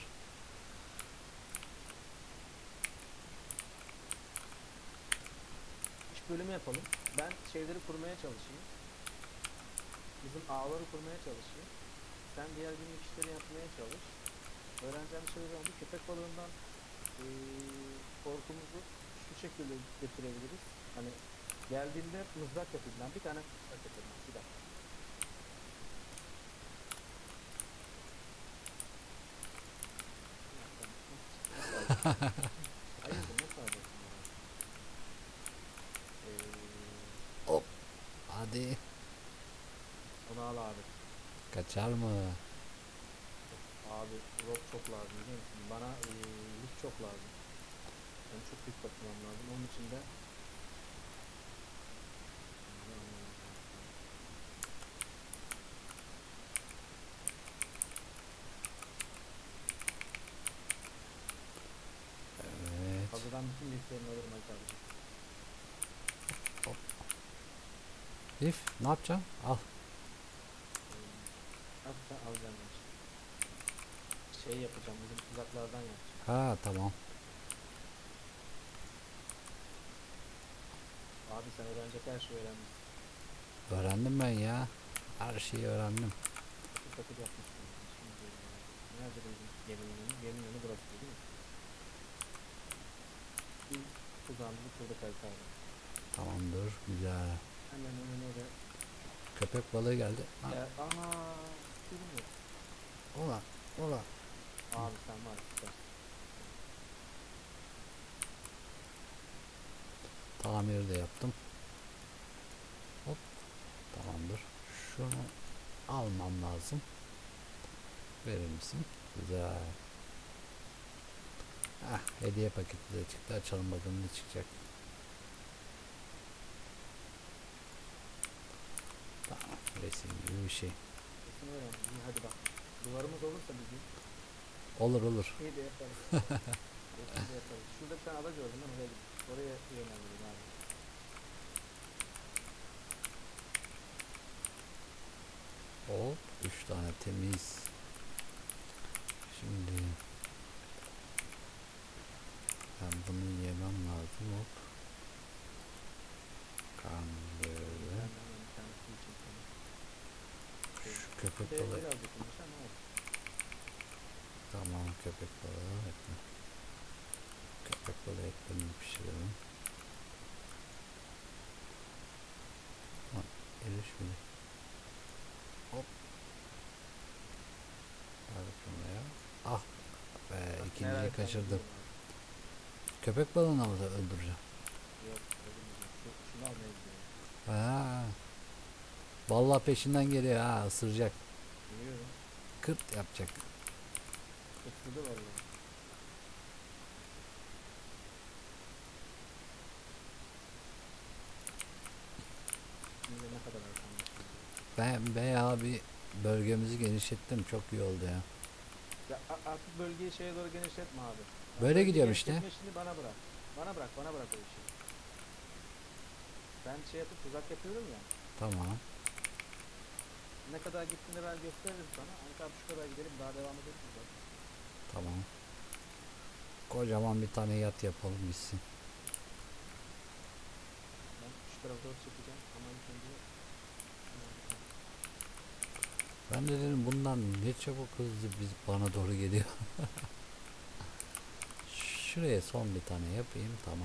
Speaker 2: İş bölümü yapalım. Ben şeyleri kurmaya çalışayım. Bizim ağları kurmaya çalışayım. Sen diğer günlük işleri yapmaya çalış. Öğreneceğim şeyler oldu. Köpek balığından korkumuzu şu şekilde getirebiliriz. Hani geldiğinde mızrak yapayım ben. Bir tane mızrak yapayım. Bir dakika. Hayırdır, nasıl alacaksın bana?
Speaker 1: Hop. Hadi.
Speaker 2: Onu al abi.
Speaker 1: Kaçar mı?
Speaker 2: Abi rock çok lazım biliyor musun? Bana lif çok lazım. Ben çok büyük bakmam lazım. Onun için de
Speaker 1: Evet.
Speaker 2: fazladan bütün liflerini alırım Ali abi.
Speaker 1: Lif, ne yapacaksın? Al.
Speaker 2: hafiften alacağım ben şimdi. Şey yapacağım, bizim tuzaklardan yapacağım.
Speaker 1: Ha tamam.
Speaker 2: Abi sen öğrenecek her şeyi öğrenmişsin.
Speaker 1: Öğrendim ben ya. Her şeyi öğrendim.
Speaker 2: Takır takır yapmışsın. Şimdi nerede bizim geminin yönü? Geminin yönü burası değil mi? Bir tuzağımızı kırdık haritada.
Speaker 1: Tamamdır. Güzel.
Speaker 2: Hemen önüne de.
Speaker 1: Köpek balığı geldi. Ha,
Speaker 2: Ana film yok.
Speaker 1: ola. Ola.
Speaker 2: Abi sen var ya, süper.
Speaker 1: Tamiri de yaptım. Hop. Tamamdır. Şunu almam lazım. Verir misin? Güzel. Ah, hediye paketi de çıktı. Açalım bakalım ne çıkacak. Tamam. Resim gibi bir şey.
Speaker 2: Kesin öğrendim. İyi, hadi bak. Duvarımız olursa bir gün
Speaker 1: Olur olur.
Speaker 2: iyi de yaparız. Resim de yaparız. Şurada bir tane ada gördüm ben, oraya gidiyorum. Oraya yönlendireyim abi.
Speaker 1: Hop. 3 tane temiz. Şimdi ben bunu yemem lazım. Hop. Kan böyle.
Speaker 2: Ben de hemen bir tane su içeyim sana.
Speaker 1: Şu köpek
Speaker 2: Bir de
Speaker 1: balığı.
Speaker 2: birazcık olmuş ama olsun.
Speaker 1: Tamam, köpek balığı ekle. Köpek balığı eklerini pişirelim. Lan erişmedi. Hop. Ver şuraya. Ah be,
Speaker 2: Bak,
Speaker 1: ikinciyi
Speaker 2: merak
Speaker 1: kaçırdım.
Speaker 2: ediyorum abi.
Speaker 1: Köpek balığını mı öldüreceğim?
Speaker 2: Yok, öldürmeyeceğim. Şunu almaya gidiyorum.
Speaker 1: Ha. Vallahi peşinden geliyor ha, ısıracak.
Speaker 2: Biliyorum.
Speaker 1: Kırt yapacak.
Speaker 2: Isırdı vallahi. Şimdi ne kadar arkamda.
Speaker 1: Ben bayağı bir bölgemizi genişlettim. Çok iyi oldu ya.
Speaker 2: Ya artık bölgeyi şeye doğru genişletme abi.
Speaker 1: Böyle
Speaker 2: Bölge
Speaker 1: gidiyorum işte.
Speaker 2: genişletme işini bana bırak. Bana bırak o işi. Ben şey yapıp tuzak yapıyorum ya.
Speaker 1: Tamam.
Speaker 2: Ne kadar gittiğini ben gösteririm sana. Hani tamam şu kadar gidelim, daha devam edelim zaten.
Speaker 1: Tamam. Kocaman bir tane yat yapalım gitsin.
Speaker 2: Ben şu tarafa doğru çekeceğim ama ilk önce şundan bir tane.
Speaker 1: Ben de dedim bundan ne çabuk hızlı biz bana doğru geliyor. Şuraya son bir tane yapayım, tamam.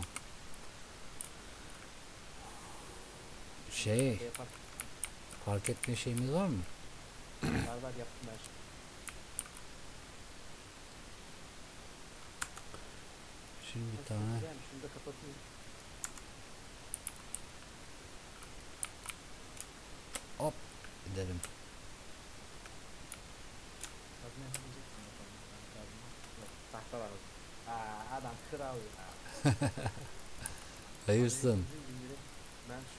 Speaker 1: Şey,
Speaker 2: Şey yapar.
Speaker 1: fark etme şeyimiz var mı?
Speaker 2: Var yaptım ben şimdi.
Speaker 1: Şimdi bir
Speaker 2: Nasıl
Speaker 1: tane
Speaker 2: güzelmiş, şunu da kapatayım.
Speaker 1: hop gidelim.
Speaker 2: Hazne yapabileceksin bakalım. Yok, tahta lazım. Adam kral ya.
Speaker 1: Hayırsın.
Speaker 2: Hazneyi indirip ben şu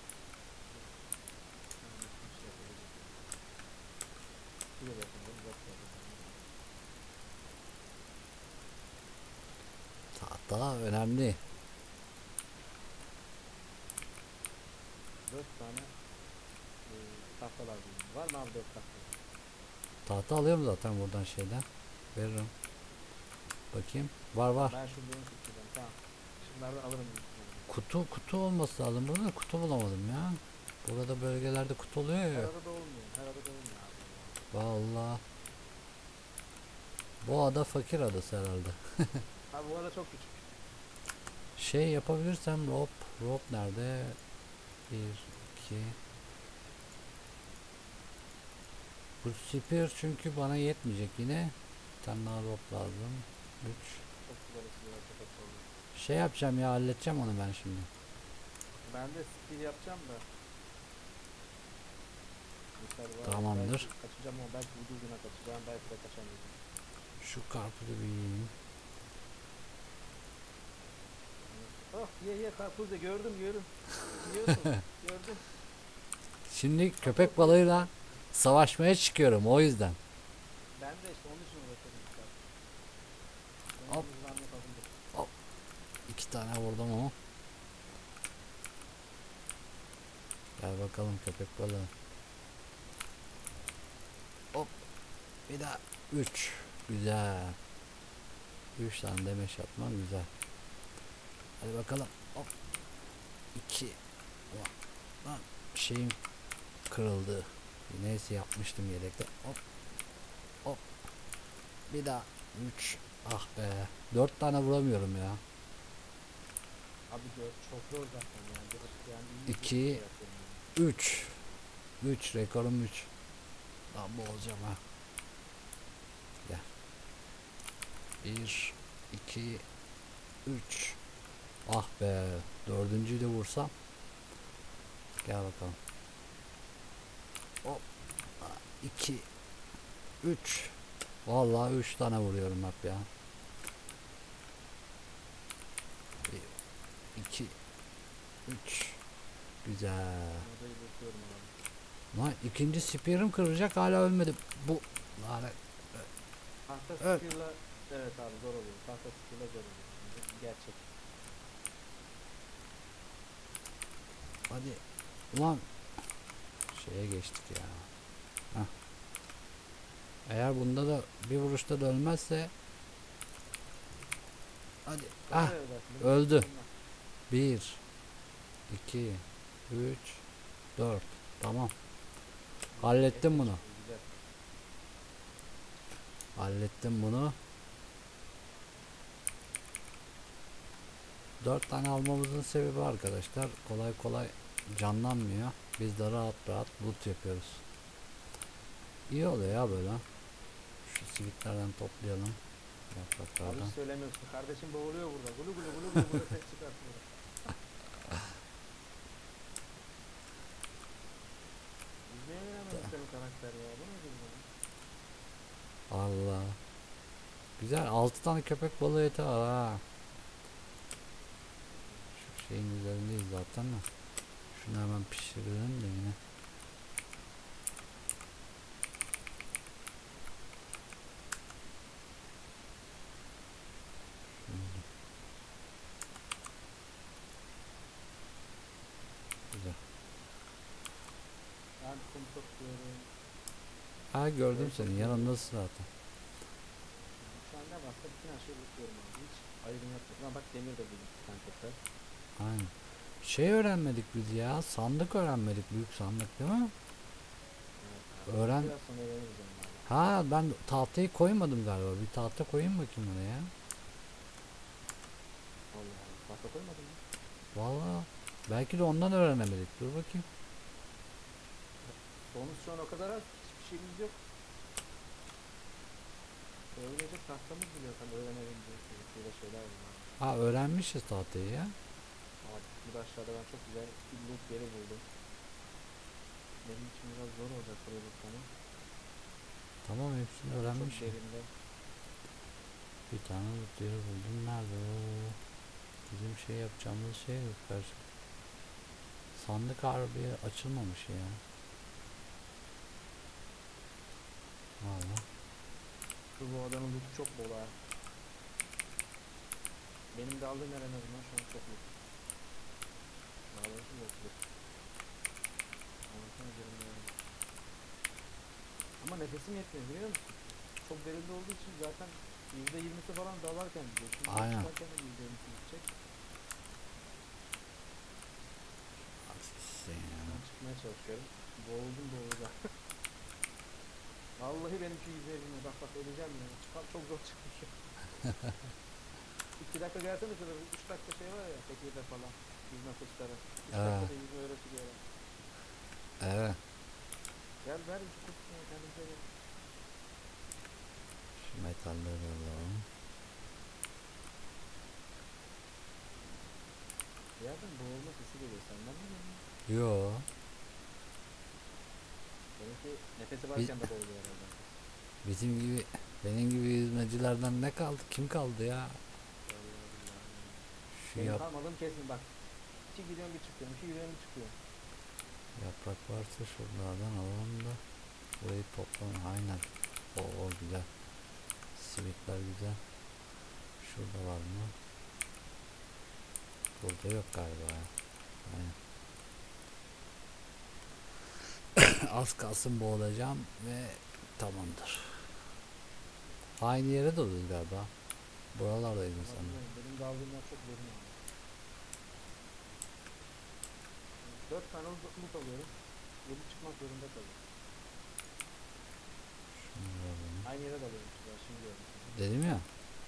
Speaker 2: şey yapabilecek. Şuraya yapalım, yok yapalım.
Speaker 1: Tahta önemli.
Speaker 2: 4 tane tahta lazım. Var mı abi 4 tahta?
Speaker 1: Tahta alıyorum zaten buradan şeyden. Veririm. Bakayım. Var var.
Speaker 2: Ben şunu tutacağım. Tamam. Şunlardan alırım. büyük ihtimalle.
Speaker 1: Kutu olması lazım. Burada da kutu bulamadım ya. Burada bölgelerde kutu oluyor
Speaker 2: Her
Speaker 1: ya.
Speaker 2: arada olmuyor. Her arada olmuyor abi.
Speaker 1: Vallahi. Bu ada fakir adası herhalde.
Speaker 2: Abi bu arada çok küçük.
Speaker 1: Şey yapabilirsem rope nerede? 1 2. Bu spear çünkü bana yetmeyecek yine. Bir tane daha rope lazım. 3.
Speaker 2: Çok güzel ısırıyor. Çok oldu.
Speaker 1: Şey yapacağım ya, halledeceğim onu ben şimdi.
Speaker 2: Ben de skill yapacağım da. Misal var.
Speaker 1: Tamamdır.
Speaker 2: Belki kaçacağım ama belki ucu ucuna kaçacağım. Belki de kaçamayacağım.
Speaker 1: Şu karpuzu bir yiyeyim.
Speaker 2: Oh ye karpuz da gördüm. Yiyorsun. Gördüm.
Speaker 1: Şimdi köpek balığıyla savaşmaya çıkıyorum o yüzden.
Speaker 2: Ben de işte onun için uğraşıyorum.
Speaker 1: Hop.
Speaker 2: Yapabilirim.
Speaker 1: 2 tane vurdum ama. Gel bakalım köpek balığı. Bir daha 3. Güzel. 3 tane demeç atmam güzel. Hadi bakalım. Hop. 2. Lan şeyim kırıldı. Neyse yapmıştım yedekte. Hop. Hop. Bir daha 3. Ah be. 4 tane vuramıyorum ya.
Speaker 2: Abi çok zor zaten yani. Yani iyi bir
Speaker 1: 2
Speaker 2: şey yapıyorum yani.
Speaker 1: 3. 3 rekorum 3. Lan bu olacağım ha. Gel. 1 2 3. Ah be. Dördüncüyü de vursam. Gel bakalım. Hop. 2 3. Vallahi 3 tane vuruyorum hep ya. 2 3. Güzel.
Speaker 2: Odayı bakıyorum abi.
Speaker 1: Lan ikinci spear'ım kırılacak hala ölmedi. Bu lanet.
Speaker 2: Tahta
Speaker 1: Evet.
Speaker 2: skill'la evet abi zor oluyor. Tahta skill'la zor oluyor. Şimdi gerçek.
Speaker 1: Hadi. Ulan şeye geçtik ya. Heh. Eğer bunda da bir vuruşta da ölmezse hadi. Ah
Speaker 2: Evet, evet,
Speaker 1: öldü.
Speaker 2: bunlar.
Speaker 1: 1 2 3 4. Tamam. Hallettim bunu.
Speaker 2: Güzel.
Speaker 1: Hallettim bunu. 4 tane almamızın sebebi arkadaşlar kolay kolay canlanmıyor. Biz de rahat rahat loot yapıyoruz. İyi oluyor ya böyle. Şu sivitlerden toplayalım. Yapraklardan.
Speaker 2: Abi söylemiyorsun. Kardeşim boğuluyor burada. Gulu gulu gulu gulu gulu ses çıkartıyor. İzleyemedim senin karakter ya. Bu nedir bu?
Speaker 1: Allah. Güzel 6 tane köpek balığı eti var ha. Şu şeyin üzerindeyiz zaten de. Şunu hemen pişirelim de yine. Şöyle. Güzel.
Speaker 2: Ben kum topluyorum.
Speaker 1: Ha gördüm
Speaker 2: Evet,
Speaker 1: seni
Speaker 2: çok
Speaker 1: yanındasın zaten.
Speaker 2: Şu an ne varsa bütün her şeyi buluyorum abi. Hiç ayrım yapmıyorum. Ama bak demir de buldum. Sen tekrar.
Speaker 1: Aynen. Şey öğrenmedik biz ya. Sandık öğrenmedik. Büyük sandık değil mi?
Speaker 2: Evet, abi.
Speaker 1: Öğren.
Speaker 2: Biraz sonra öğreniriz onları.
Speaker 1: Ha ben tahtayı koymadım galiba. Bir tahta koyayım bakayım oraya.
Speaker 2: Allah Allah. Tahta koymadın mı?
Speaker 1: Vallahi belki de ondan öğrenemedik. Dur bakayım.
Speaker 2: Bonus şu an o kadar az. Hiçbir şeyimiz yok. Öğrenecek tahtamız bile yok. Hani öğrenelim diye. Şöyle şeyler var abi.
Speaker 1: Ha öğrenmişiz tahtayı ya.
Speaker 2: Abi bu da aşağıda ben çok güzel bir loot yeri buldum. Benim için biraz zor olacak burayı bulmanın.
Speaker 1: Tamam hepsini
Speaker 2: Çok
Speaker 1: öğrenmişim.
Speaker 2: derinde.
Speaker 1: Bir tane loot yeri buldum. Nerede o? Bizim şey yapacağımız şey yok karşı. Sandık harbi açılmamış ya. Valla.
Speaker 2: Bu adamın lootu çok bol ha. Benim de aldığım yer en azından şu an çok loot. Daha doğrusu yoktur. Anlatana üzerinde yani. Ama nefesim yetmiyor biliyor musun? Çok derinde olduğu için zaten %20'si falan dalarken gidiyor. Şimdi
Speaker 1: Aynen.
Speaker 2: çıkarken de %20'si gidecek.
Speaker 1: Haklısın ya.
Speaker 2: Ben çıkmaya çalışıyorum. Boğuldum boğulacağım. Vallahi benim şu yüzeyime bak bak öleceğim ya. Çıkar çok zor çıkmış ya. 2 dakika gelsene şurada 3 dakika şey var ya tekirde falan. Yüzme kursları. 3
Speaker 1: Evet.
Speaker 2: dakikada yüzme öğretiliyor.
Speaker 1: Evet.
Speaker 2: Gel ver bir kurs ya kendimize gel.
Speaker 1: Şu metalleri alalım.
Speaker 2: Bir yerden boğulma sesi geliyor senden mi geliyor?
Speaker 1: Yo.
Speaker 2: Benimki nefesi varken de boğuluyor herhalde.
Speaker 1: Bizim gibi benim gibi yüzmecilerden ne kaldı? Kim kaldı ya?
Speaker 2: Vallahi billahi.
Speaker 1: Şu
Speaker 2: Benim kalmadığım kesin bak. 2 gidiyorum bir çıkıyorum, 2 gidiyorum bir çıkıyorum.
Speaker 1: yaprak varsa şuralardan alalım da burayı toplam aynen. O güzel. Sivitler güzel. Şurada var mı? Burada yok galiba ya. Aynen. Az kalsın boğulacağım ve tamamdır. Aynı yere dalıyoruz galiba. Buralardaydın
Speaker 2: Ama
Speaker 1: sen de.
Speaker 2: bilmiyorum, benim daldığım yer çok derin abi. 4 tane loot alıyorum. 7 çıkmak zorunda kalıyorum.
Speaker 1: Şunu alalım.
Speaker 2: Aynı yere dalıyorum işte, şimdi gördüm.
Speaker 1: Dedim ya.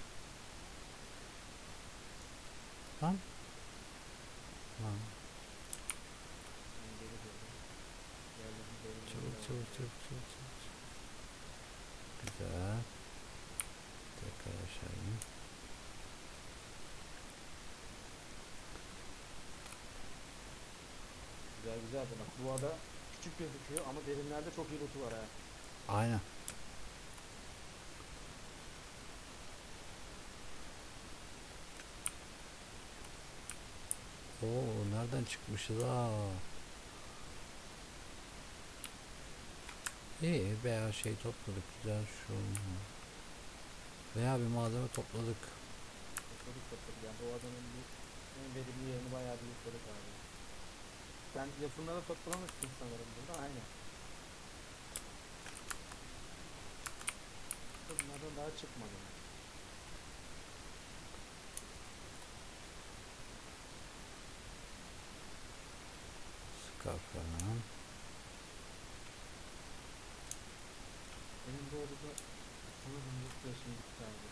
Speaker 1: Lan. Lan.
Speaker 2: Şimdi geri gördüm. Yerlerin
Speaker 1: Çabuk
Speaker 2: derinliğine
Speaker 1: çabuk
Speaker 2: devam
Speaker 1: çabuk çabuk çabuk. Güzel. Tekrar aşağı in.
Speaker 2: Güzel güzel de bak, bu ada küçük gözüküyor ama derinlerde çok iyi lootu var ha.
Speaker 1: Aynen. Oo, nereden çıkmışız ha? İyi, veya şey topladık güzel şu. Veya bir malzeme topladık.
Speaker 2: Topladık yani, bu adanın bir en verimli yerini bayağı bir lootladık abi. Sen yapımları toplamışsın sanırım burada, aynen. Bunlardan daha çıkmadı.
Speaker 1: Scar falan.
Speaker 2: Benim bu arada sanırım lootlaşım bitti abi.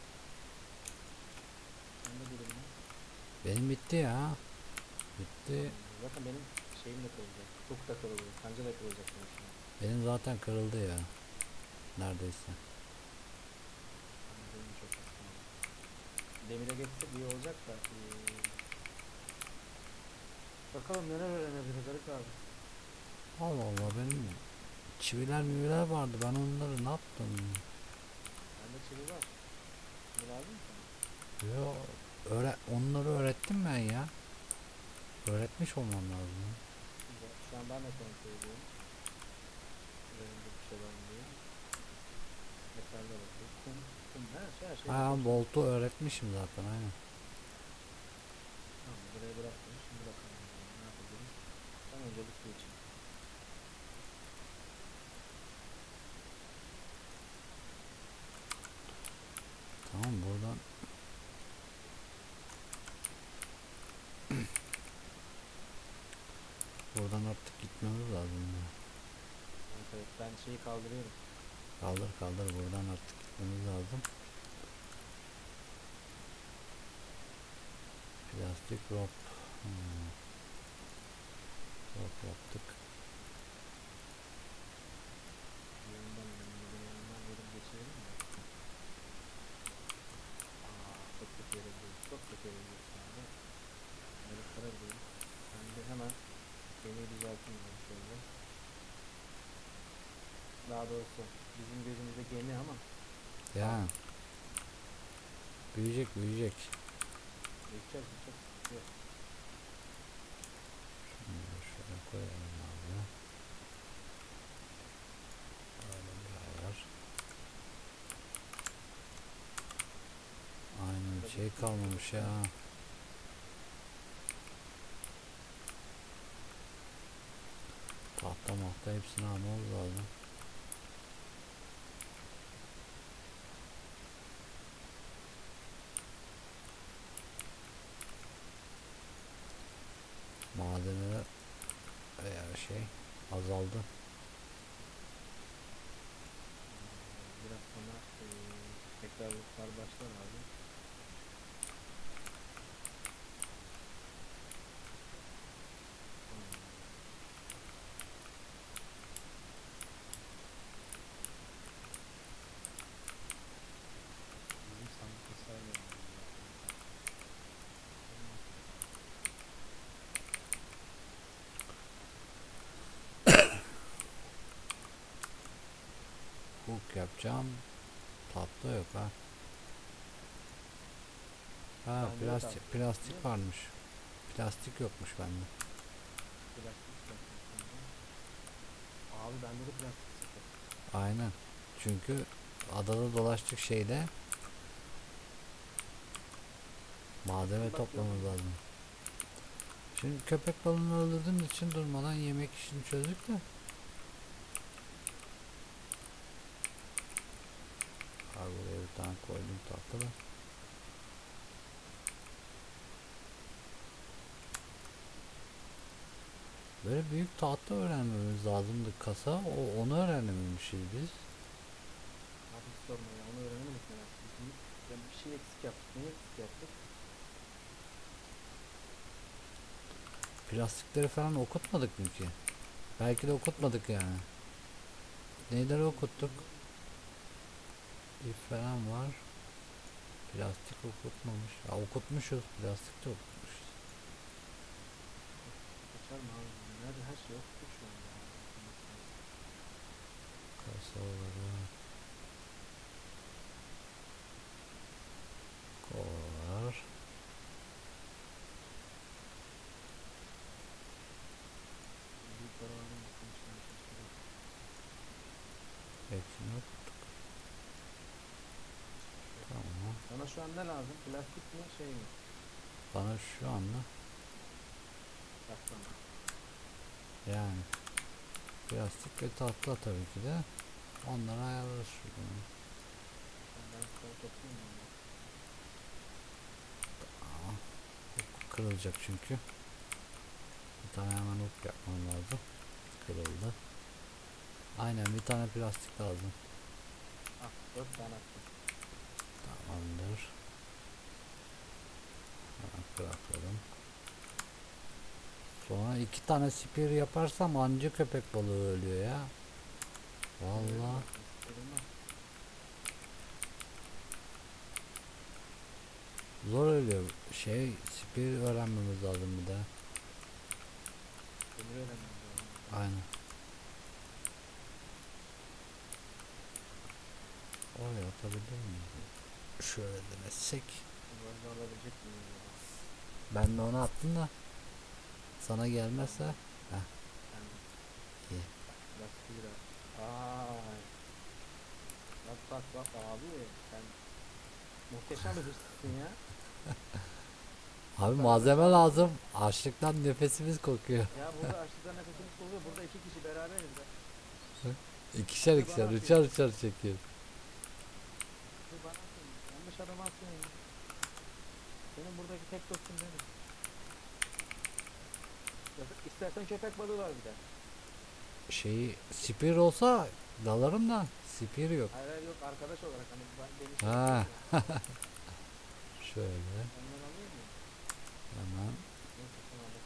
Speaker 2: Sen de durum ne?
Speaker 1: Benim bitti ya. Bitti.
Speaker 2: Zaten benim şeyim de kırılacak. Çok da kırılacak. Kanca da kırılacak benim şimdi.
Speaker 1: Benim zaten kırıldı ya. Neredeyse.
Speaker 2: Benim çok kırıldı. Demire geçsek iyi olacak da. Bakalım neler öğrenebiliriz Arık abi.
Speaker 1: Allah Allah, benim çiviler miviler vardı. Ben onları ne yaptım?
Speaker 2: Bende çivi var. Çivi lazım mı sana?
Speaker 1: Yo, onları öğrettim ben ya. Öğretmiş olmam lazım.
Speaker 2: Güzel. Şu an ben de kontrol ediyorum. Üzerinde bir şey var mı diye. Metaller bakıyor. Kum, her şey.
Speaker 1: Ha, boltu öğretmişim zaten, aynen.
Speaker 2: Tamam, buraya bıraktım. Şimdi bakalım. Ne yapabiliriz? Ben önce bir su içeyim.
Speaker 1: Tamam, buradan buradan artık gitmemiz lazım ya.
Speaker 2: Evet, evet, ben şeyi kaldırıyorum.
Speaker 1: Kaldır kaldır, buradan artık gitmemiz lazım. Plastik rope. Rope yaptık.
Speaker 2: Yanından verip geçirelim mi? Çok kötü yere gidiyoruz. Çok kötü yere gidiyoruz abi. Böyle karar veriyoruz. Ben de hemen gemiyi düzelteyim ben şöyle. Daha doğrusu bizim gözümüzde gemi ama
Speaker 1: Ya büyüyecek büyüyecek.
Speaker 2: geçeceğiz. Yok.
Speaker 1: Şunu şöyle koyalım abi. Böyle bir ayar. Aynen, şey kalmamış ya. Tahta mahta hepsini almamız lazım. Malzemeler veya şey azaldı.
Speaker 2: Biraz sonra tekrar rüzgar başlar abi. Bizim sandık hasarlı.
Speaker 1: Hook yapacağım. Tahta yok ha. Ha,
Speaker 2: Bende de tahta yok,
Speaker 1: plastik
Speaker 2: biliyor
Speaker 1: varmış. Plastik yokmuş bende.
Speaker 2: Plastik abi, bende de plastik sıfır.
Speaker 1: Aynen. Çünkü adada dolaştık şeyde. Malzeme
Speaker 2: Bak,
Speaker 1: toplamamız
Speaker 2: gördün mü?
Speaker 1: lazım. Şimdi köpek balığını öldürdüğümüz için durmadan yemek işini çözdük de. Abi buraya bir tane koydum tahtada. Böyle büyük tahta öğrenmemiz lazımdı kasa. Onu öğrenememişiz biz.
Speaker 2: Abi hiç sorma ya, onu öğrenemedik merak. Bir şey eksik yaptık. Ne eksik yaptık?
Speaker 1: Plastikleri falan okutmadık mı ki? Belki de okutmadık yani. Neyleri okuttuk? İp falan var. Plastik okutmamış. Ha, okutmuşuz. Plastik de okutmuşuz.
Speaker 2: Kaçar mı abi? Nerede her şey okuttuk şu anda.
Speaker 1: Kasaları. Kovalar.
Speaker 2: Büyük paralarını yıkmışlar.
Speaker 1: Hepsini okuttuk. Tamam.
Speaker 2: Sana şu an ne lazım? Plastik mi şey mi?
Speaker 1: Bana şu anda
Speaker 2: Tahta mı?
Speaker 1: yani plastik ve tahta tabii ki de onları ayarlarız şuradan.
Speaker 2: Ben sana toplayayım mı?
Speaker 1: Aa, kırılacak çünkü. Bir tane hemen hook yapmam lazım. Kırıldı. Aynen bir tane plastik lazım.
Speaker 2: Ah 4 tane attım.
Speaker 1: Tamamdır. Hemen bırakalım. Sonra 2 tane spear yaparsam anca köpek balığı ölüyor ya. Vallahi. Zor ölüyor. Spear öğrenmemiz lazım bir de.
Speaker 2: Demir öğrenmem lazım.
Speaker 1: Aynen. Oraya atabilir miyiz? Şöyle denesek.
Speaker 2: Bunları alabilecek miyim ya?
Speaker 1: Ben de onu attım da sana gelmezse. Heh,
Speaker 2: Yani
Speaker 1: iyi.
Speaker 2: plastik lira. Ay. Bak abi sen muhteşem bir hırsızsın ya.
Speaker 1: Abi
Speaker 2: Bak,
Speaker 1: malzeme
Speaker 2: bak.
Speaker 1: lazım. Açlıktan nefesimiz kokuyor.
Speaker 2: Ya burada açlıktan nefesimiz oluyor. Burada 2 kişi beraberiz de.
Speaker 1: İkişer
Speaker 2: Bir bana
Speaker 1: ikişer,
Speaker 2: atıyor.
Speaker 1: üçer üçer çekiyor.
Speaker 2: Bir bana atıyorsun. Yanlış adama atıyorsun ya. Senin buradaki tek dostun benim. İstersen köpek balığı var bir de.
Speaker 1: Spear olsa dalarım da spear yok.
Speaker 2: Hayır yok, arkadaş olarak hani beni şey
Speaker 1: Ha.
Speaker 2: yapıyor ya.
Speaker 1: Şöyle
Speaker 2: Ondan alayım mı?
Speaker 1: hemen.
Speaker 2: Neyse tamam bak.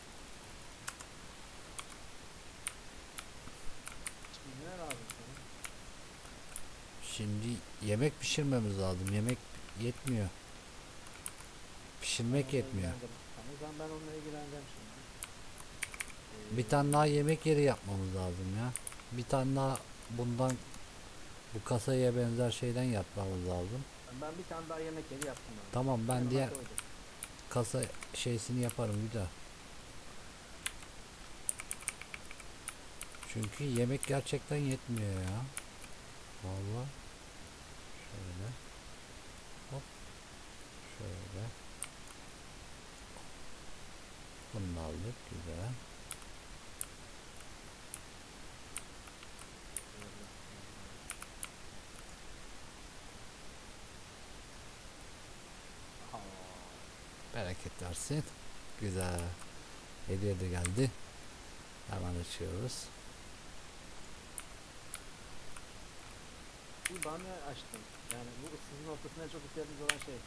Speaker 2: Şimdi ne lazım sana?
Speaker 1: Şimdi yemek pişirmemiz lazım. Yemek yetmiyor. Pişirmek
Speaker 2: Onunla
Speaker 1: yetmiyor.
Speaker 2: ilgileneceğim. Tamam, o zaman ben onunla ilgileneceğim şimdi.
Speaker 1: Bir tane daha yemek yeri yapmamız lazım ya. Bir tane daha bundan bu kasaya benzer şeyden yapmamız lazım.
Speaker 2: Ben bir tane daha yemek yeri yaptım abi.
Speaker 1: Tamam ben
Speaker 2: Yanıma
Speaker 1: diğer
Speaker 2: koydum.
Speaker 1: kasa şeysini yaparım bir daha. Çünkü yemek gerçekten yetmiyor ya. Vallahi. Şöyle. Hop. Şöyle. Bunu da aldık. Güzel.
Speaker 2: Aa,
Speaker 1: Bereket versin. Güzel. Hediye de geldi. Hemen açıyoruz.
Speaker 2: bir bana açtım. Yani bu ıssızın ortasına en çok ihtiyacımız olan şey.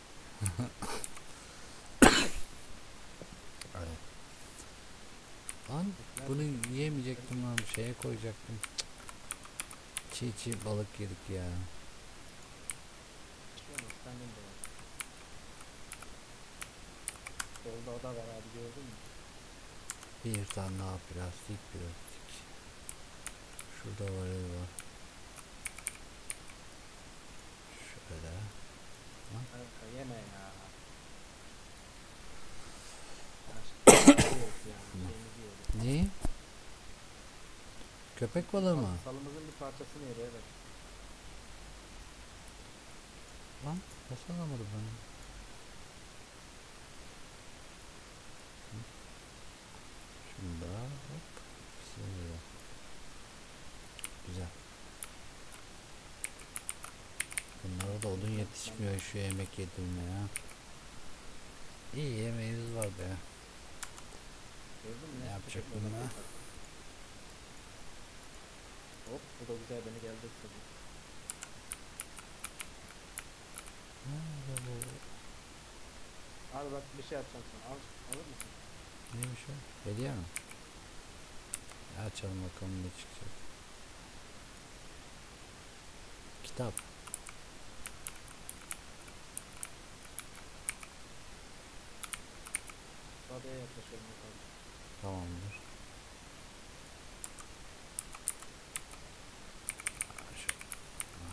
Speaker 1: Evet. Lan bunu yiyemeyecektim lan. Şeye koyacaktım. Çiğ balık yedik ya.
Speaker 2: Çıkıyor mu? Kendim de var. Solda o da var abi, gördün mü?
Speaker 1: Bir tane daha plastik. Şurada var ev var. Şöyle.
Speaker 2: Kanka yeme ya. Yiyoruz yani. Şeyimizi yiyoruz.
Speaker 1: Ne? Köpek balığı mı?
Speaker 2: Salımızın bir parçasını yedi, evet.
Speaker 1: Lan nasıl alamadı beni? Şunda hop. Şöyle. Güzel. Bunlara da odun yetişmiyor şu yemek yedirmeye. İyi yemeğimiz var be.
Speaker 2: Gördün mü?
Speaker 1: Ne yapacak
Speaker 2: Köpek
Speaker 1: bununla?
Speaker 2: balığı. Hop bu da güzel beni geldi tabii.
Speaker 1: Nerede bu?
Speaker 2: Abi bak bir şey yapacağım sana. Al, alır mısın?
Speaker 1: Neymiş o? Hediye mi? Açalım bakalım ne çıkacak. Kitap.
Speaker 2: Adaya yaklaşalım bakalım.
Speaker 1: Tamamdır. Ha, şu. Ha.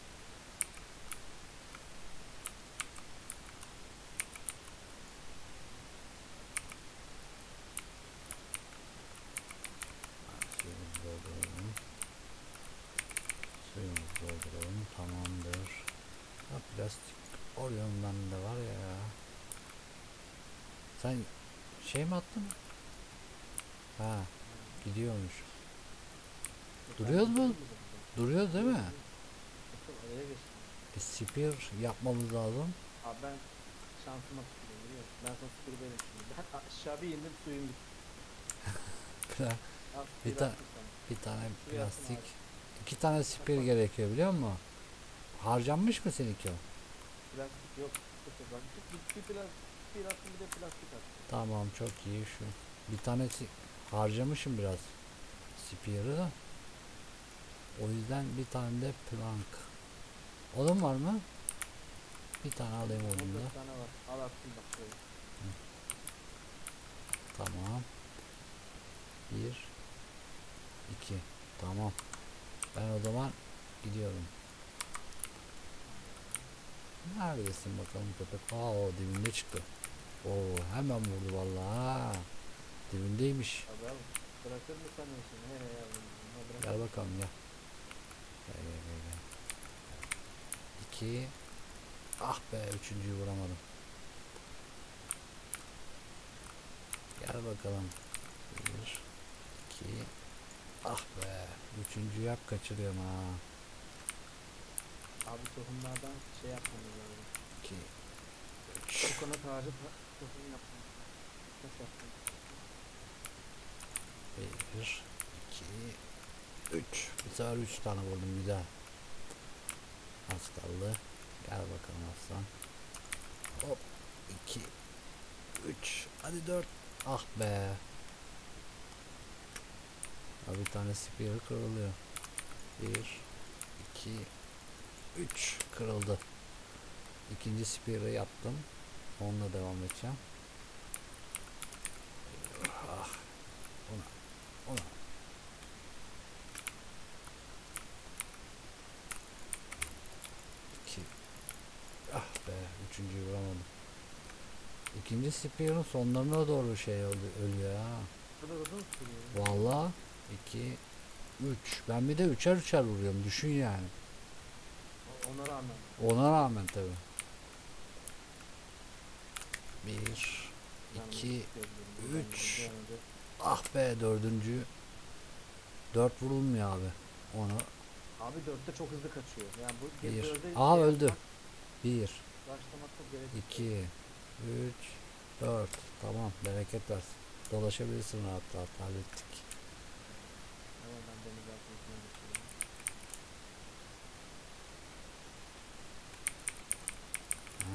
Speaker 1: Suyumuzu dolduralım. Suyumuzu dolduralım. Tamamdır. Ha, plastik Orion'dan da var ya. Sen şey mi attın? Ha, gidiyormuş. Duruyoruz mu? Duruyoruz değil mi?
Speaker 2: Adaya geçtim.
Speaker 1: Spear yapmamız lazım.
Speaker 2: Abi ben şansıma tükürüyorum biliyor musun? Ben sana tükürüyorum şimdi. Ben aşağı bir indim suyum bitti. Al,
Speaker 1: Bir,
Speaker 2: bir
Speaker 1: ta
Speaker 2: attım sana.
Speaker 1: bir tane
Speaker 2: Şuraya attım
Speaker 1: plastik.
Speaker 2: abi.
Speaker 1: 2 tane spear gerekiyor biliyor musun? Harcanmış mı seninki o?
Speaker 2: Plastik yok. Sıfır. Bak bir plastik bir attım bir de plastik attım.
Speaker 1: Tamam çok iyi şu. Bir tanesi harcamışım biraz. Spear'ı da. O yüzden bir tane de plank. Odun var mı? Bir tane alayım odunu
Speaker 2: 14
Speaker 1: da.
Speaker 2: tane var. Al attım bak şöyle.
Speaker 1: Tamam. 1 2 Tamam. Ben o zaman gidiyorum. Neredesin bakalım köpek? Aa o dibinde çıktı. Oo hemen vurdu vallahi. Dibindeymiş.
Speaker 2: Abi al. Bırakır mı sanıyorsun? He yavrum. Ne bırak.
Speaker 1: Gel bakalım gel. Gel gel gel gel. 2 Ah be üçüncüyü vuramadım. Gel bakalım. 1 2 Ah be. Üçüncüyü hep kaçırıyorum ha.
Speaker 2: Abi tohumlardan şey yapmamız lazım.
Speaker 1: 2 3
Speaker 2: Kokonat ağacı tohum yapmamız lazım. Nasıl yapacağız?
Speaker 1: 1 2 3 Bir sefer 3 tane vurdum güzel. Az kaldı. Gel bakalım aslan. Hop 2 3 Hadi 4 Ah be. Abi bir tane spear kırılıyor. 1 2 3 Kırıldı. İkinci spear'ı yaptım. Onunla devam edeceğim. Ah, ona. 2 Ah be, üçüncüyü vuramadım. İkinci spear'ın sonlarına doğru şey oldu, ölüyor ha.
Speaker 2: Burada uzun sürüyor.
Speaker 1: Vallahi 2 3 Ben bir de üçer üçer vuruyorum. Düşün yani.
Speaker 2: Ona rağmen.
Speaker 1: Ona rağmen tabi. 1
Speaker 2: ben
Speaker 1: 2
Speaker 2: bunu isteyebilirim.
Speaker 1: 3
Speaker 2: Bir an önce-
Speaker 1: Ah be dördüncü. 4 vurulmuyor abi. Onu
Speaker 2: Abi 4'te çok hızlı kaçıyor. Yani bu
Speaker 1: 1
Speaker 2: dörde
Speaker 1: Aa
Speaker 2: şey
Speaker 1: öldü.
Speaker 2: yapmak,
Speaker 1: 1
Speaker 2: başlamak çok gerekli.
Speaker 1: 2 3 4 Tamam bereket versin. Dolaşabilirsin rahat rahat hallettik.
Speaker 2: Ama ben deniz altına geçiyorum.
Speaker 1: Ha.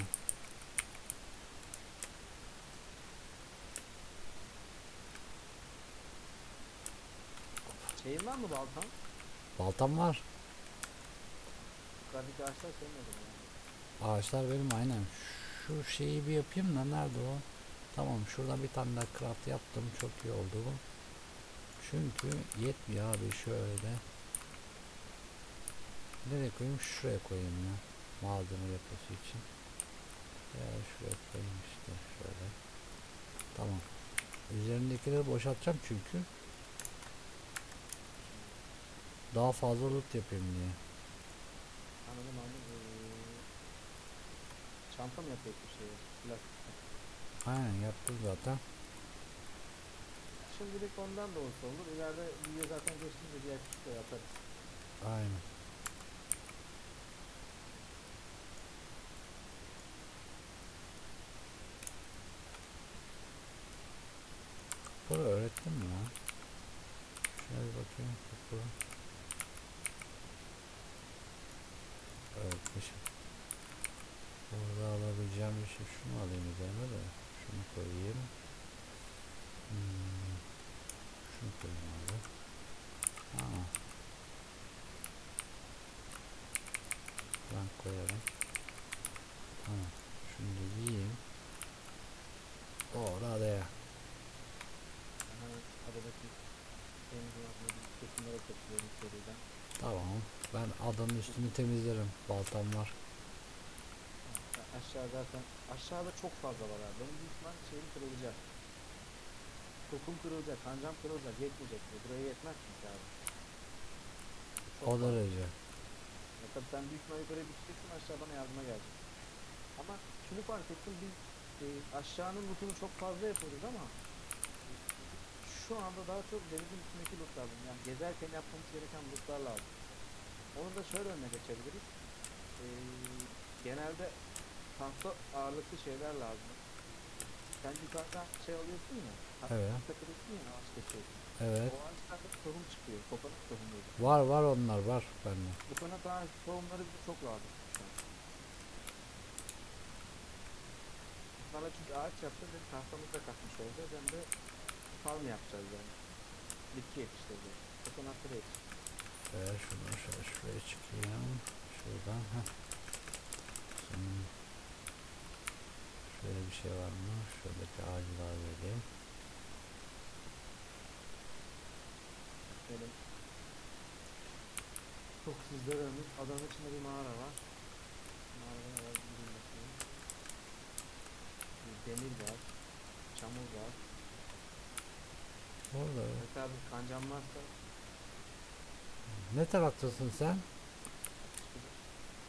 Speaker 2: Şeyin var mı baltan?
Speaker 1: Baltam var.
Speaker 2: Yukarıdaki ağaçlar senin olur yani.
Speaker 1: Ağaçlar benim aynen. Şu şeyi bir yapayım da nerede o? Tamam şuradan bir tane daha craft yaptım. Çok iyi oldu bu. Çünkü yetmiyor abi şöyle. Nereye koyayım? Şuraya koyayım ya. Malzeme yapısı için. Ya şuraya koyayım işte şöyle. Tamam. Üzerindekileri boşaltacağım çünkü. Daha fazla loot yapayım diye.
Speaker 2: Anladım anladım. Çanta mı yapıyorsun şey? Plastik.
Speaker 1: Aynen yaptım zaten.
Speaker 2: Şimdilik ondan da olsa olur. İleride video zaten geçtiğinde diğer küçükleri atarız.
Speaker 1: Aynen. Ettim mi lan? Şuna bir bakayım. Bakalım. Öğretmişim. Burada alabileceğim bir şey. Şunu alayım üzerine de. Şunu koyayım. Şunu koyayım abi. Ha. Ben koyarım. Tamam. Şunu da yiyeyim. Oraya.
Speaker 2: Adadaki denizin altında bir kesimlere topluyorum seriden.
Speaker 1: Tamam. Ben adanın üstünü temizlerim. Baltam var.
Speaker 2: Aşağı zaten aşağıda çok fazla var abi. Benim büyük ihtimal şeyim kırılacak. Tokum kırılacak, kancam kırılacak, yetmeyecek diye. Buraya yetmez çünkü abi. Çok
Speaker 1: O
Speaker 2: fazla.
Speaker 1: derece.
Speaker 2: Ya tabii sen büyük ihtimal yukarıya düşeceksin, aşağı bana yardıma gelecek. Ama şunu fark ettim, biz aşağının lootunu çok fazla yapıyoruz ama şu anda daha çok denizin üstündeki loot lazım. Yani gezerken yapmamız gereken lootlar lazım. Onu da şöyle önüne geçebiliriz. Genelde tahta ağırlıklı şeyler lazım. Sen yukarıdan şey alıyorsun ya,
Speaker 1: Evet.
Speaker 2: takılıyorsun ya, ağaç kesiyorsun.
Speaker 1: Evet.
Speaker 2: O ağaçlarda tohum çıkıyor, kokonat tohumuydu.
Speaker 1: Var onlar var bende.
Speaker 2: Kokonat ağaç tohumları bize çok lazım şu an. Bana çünkü ağaç yapacağız ve tahtamızı da katmış olacağız, hem de farm yapacağız yani. Bitki yetiştireceğiz. Kokonatları yetiştireceğiz.
Speaker 1: Şunu şöyle şuraya çıkayım. Şuradan. Heh. Şimdi şöyle bir şey var mı? Şuradaki ağacı daha vereyim.
Speaker 2: Benim çok sizlere ömür. Adanın içinde bir mağara var. Mağarada var, bir bakayım. Demir var, çamur var.
Speaker 1: Orada.
Speaker 2: Mesela bir kancam varsa
Speaker 1: Ne taraftasın sen?
Speaker 2: çıkacak.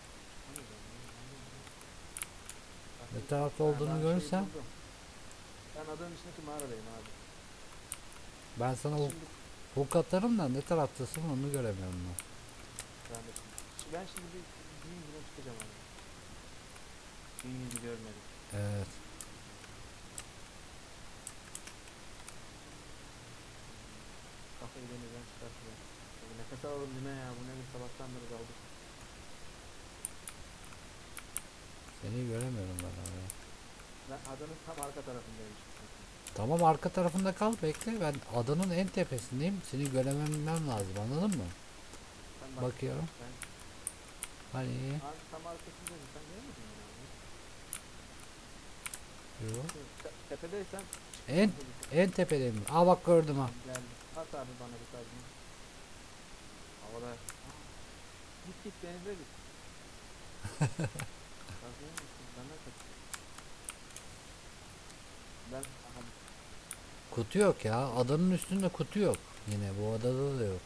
Speaker 1: Ne tarafta olduğunu görürsem
Speaker 2: Ben adanın içindeki mağaradayım abi.
Speaker 1: ben sana
Speaker 2: Şimdi
Speaker 1: hook atarım da ne taraftasın onu göremiyorum ben.
Speaker 2: ben de ben şimdi bir gün yine çıkacağım abi. Gün yüzü görmedim.
Speaker 1: Evet.
Speaker 2: Kafayı denizden çıkartacağım. Tabii nefes alalım değil mi ya? Bu ne bir sabahtan beri kaldık.
Speaker 1: Seni göremiyorum ben oraya.
Speaker 2: Ben adanın tam arka tarafındayım.
Speaker 1: Tamam arka tarafında kal bekle. Ben adanın en tepesindeyim. Seni görememem lazım anladın mı?
Speaker 2: Ben
Speaker 1: Bakıyorum.
Speaker 2: Ben
Speaker 1: Hani
Speaker 2: abi tam arkasındayım. Sen görmedin mi abi?
Speaker 1: yok.
Speaker 2: Tepedeysen
Speaker 1: En tepedeyim. Aa bak gördüm ha.
Speaker 2: geldi. At abi bana bir tane. Havada. Git denize git. Kazmaya mısın? Ben de kaç. Ben aha,
Speaker 1: Kutu yok ya. Adanın üstünde kutu yok. Yine bu adada da yok.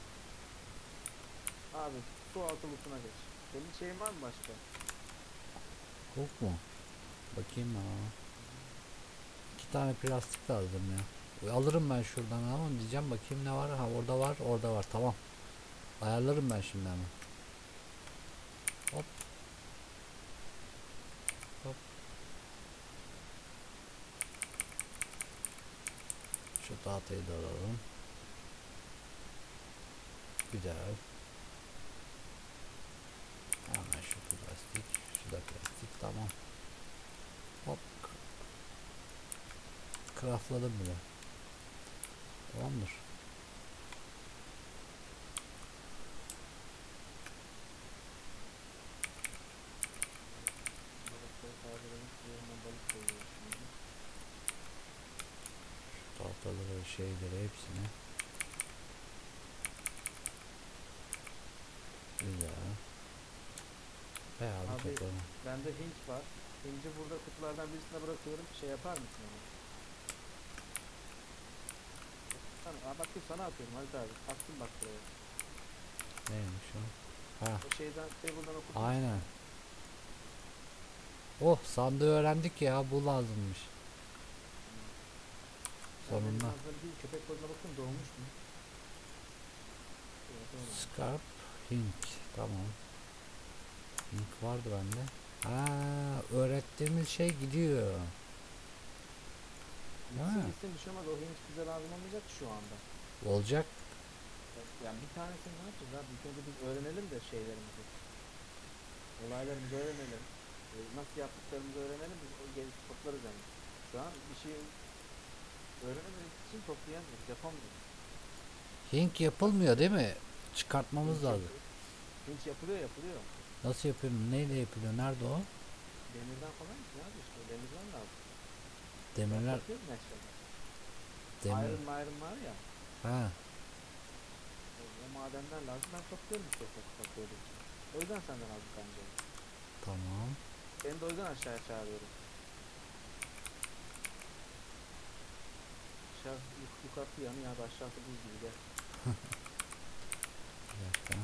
Speaker 2: abi su altı lootuna geç. Senin şeyin var mı başka?
Speaker 1: Yok mu? Bakayım ben ona. 2 tane plastik lazım ya. Alırım ben şuradan ama diyeceğim bakayım ne var. Ha orada var, orada var. Tamam. Ayarlarım ben şimdi hemen. Hop. Hop. Şu tahtayı da alalım. Güzel. Hemen şu plastik. Şu da plastik. Tamam. Hop. Craftladım bile. Tamamdır.
Speaker 2: Balıkları kaldıralım. Yerine balık koyuyoruz şimdi.
Speaker 1: Şu tahtaları şeyleri hepsini. Güzel. Bayağı bir
Speaker 2: Abi
Speaker 1: topladım.
Speaker 2: bende hinç var. Hinci burada kutulardan birisine bırakıyorum. Şey yapar mısın onu? Aa, bak dur sana atıyorum Halit abi. Attım bak buraya.
Speaker 1: Neymiş o? Ha.
Speaker 2: O şeyden table'dan okudum.
Speaker 1: Aynen. Oh sandığı öğrendik ya bu lazımmış. Sonunda.
Speaker 2: Bir köpek balığına bakın doğmuş mu? Evet, doğru.
Speaker 1: Scarp Hink. Tamam. Hink vardı bende. Ha öğrettiğimiz şey gidiyor.
Speaker 2: Gitsin
Speaker 1: Ha,
Speaker 2: gitsin bir şey olmaz. O hinç bize lazım olmayacak ki şu anda.
Speaker 1: olacak.
Speaker 2: Yani bir tanesini ne yapacağız abi? İlk önce biz öğrenelim de şeylerimizi. Olaylarımızı öğrenelim. Nasıl yaptıklarımızı öğrenelim. Biz o gerisi toplarız yani. Şu an bir şey öğrenemediğimiz için toplayamıyoruz. Yapamıyoruz.
Speaker 1: Hink yapılmıyor değil mi? Çıkartmamız
Speaker 2: Hinç
Speaker 1: lazım.
Speaker 2: yapıyor. Hinç yapılıyor yapılıyor.
Speaker 1: Nasıl yapıyorum? Neyle yapılıyor? Nerede o?
Speaker 2: Demirden falan mı abi işte? Demirden lazım.
Speaker 1: Demirler.
Speaker 2: Yapıyoruz ne aşağıda?
Speaker 1: Demir.
Speaker 2: Iron var ya.
Speaker 1: Ha,
Speaker 2: O madenden lazım. Ben topluyorum işte topladığım için. O yüzden senden aldım kancayı.
Speaker 1: tamam.
Speaker 2: Seni de o yüzden aşağıya çağırıyorum. Aşağı yukarısı yanıyor abi, aşağısı buz gibi gel.
Speaker 1: Bir dakika.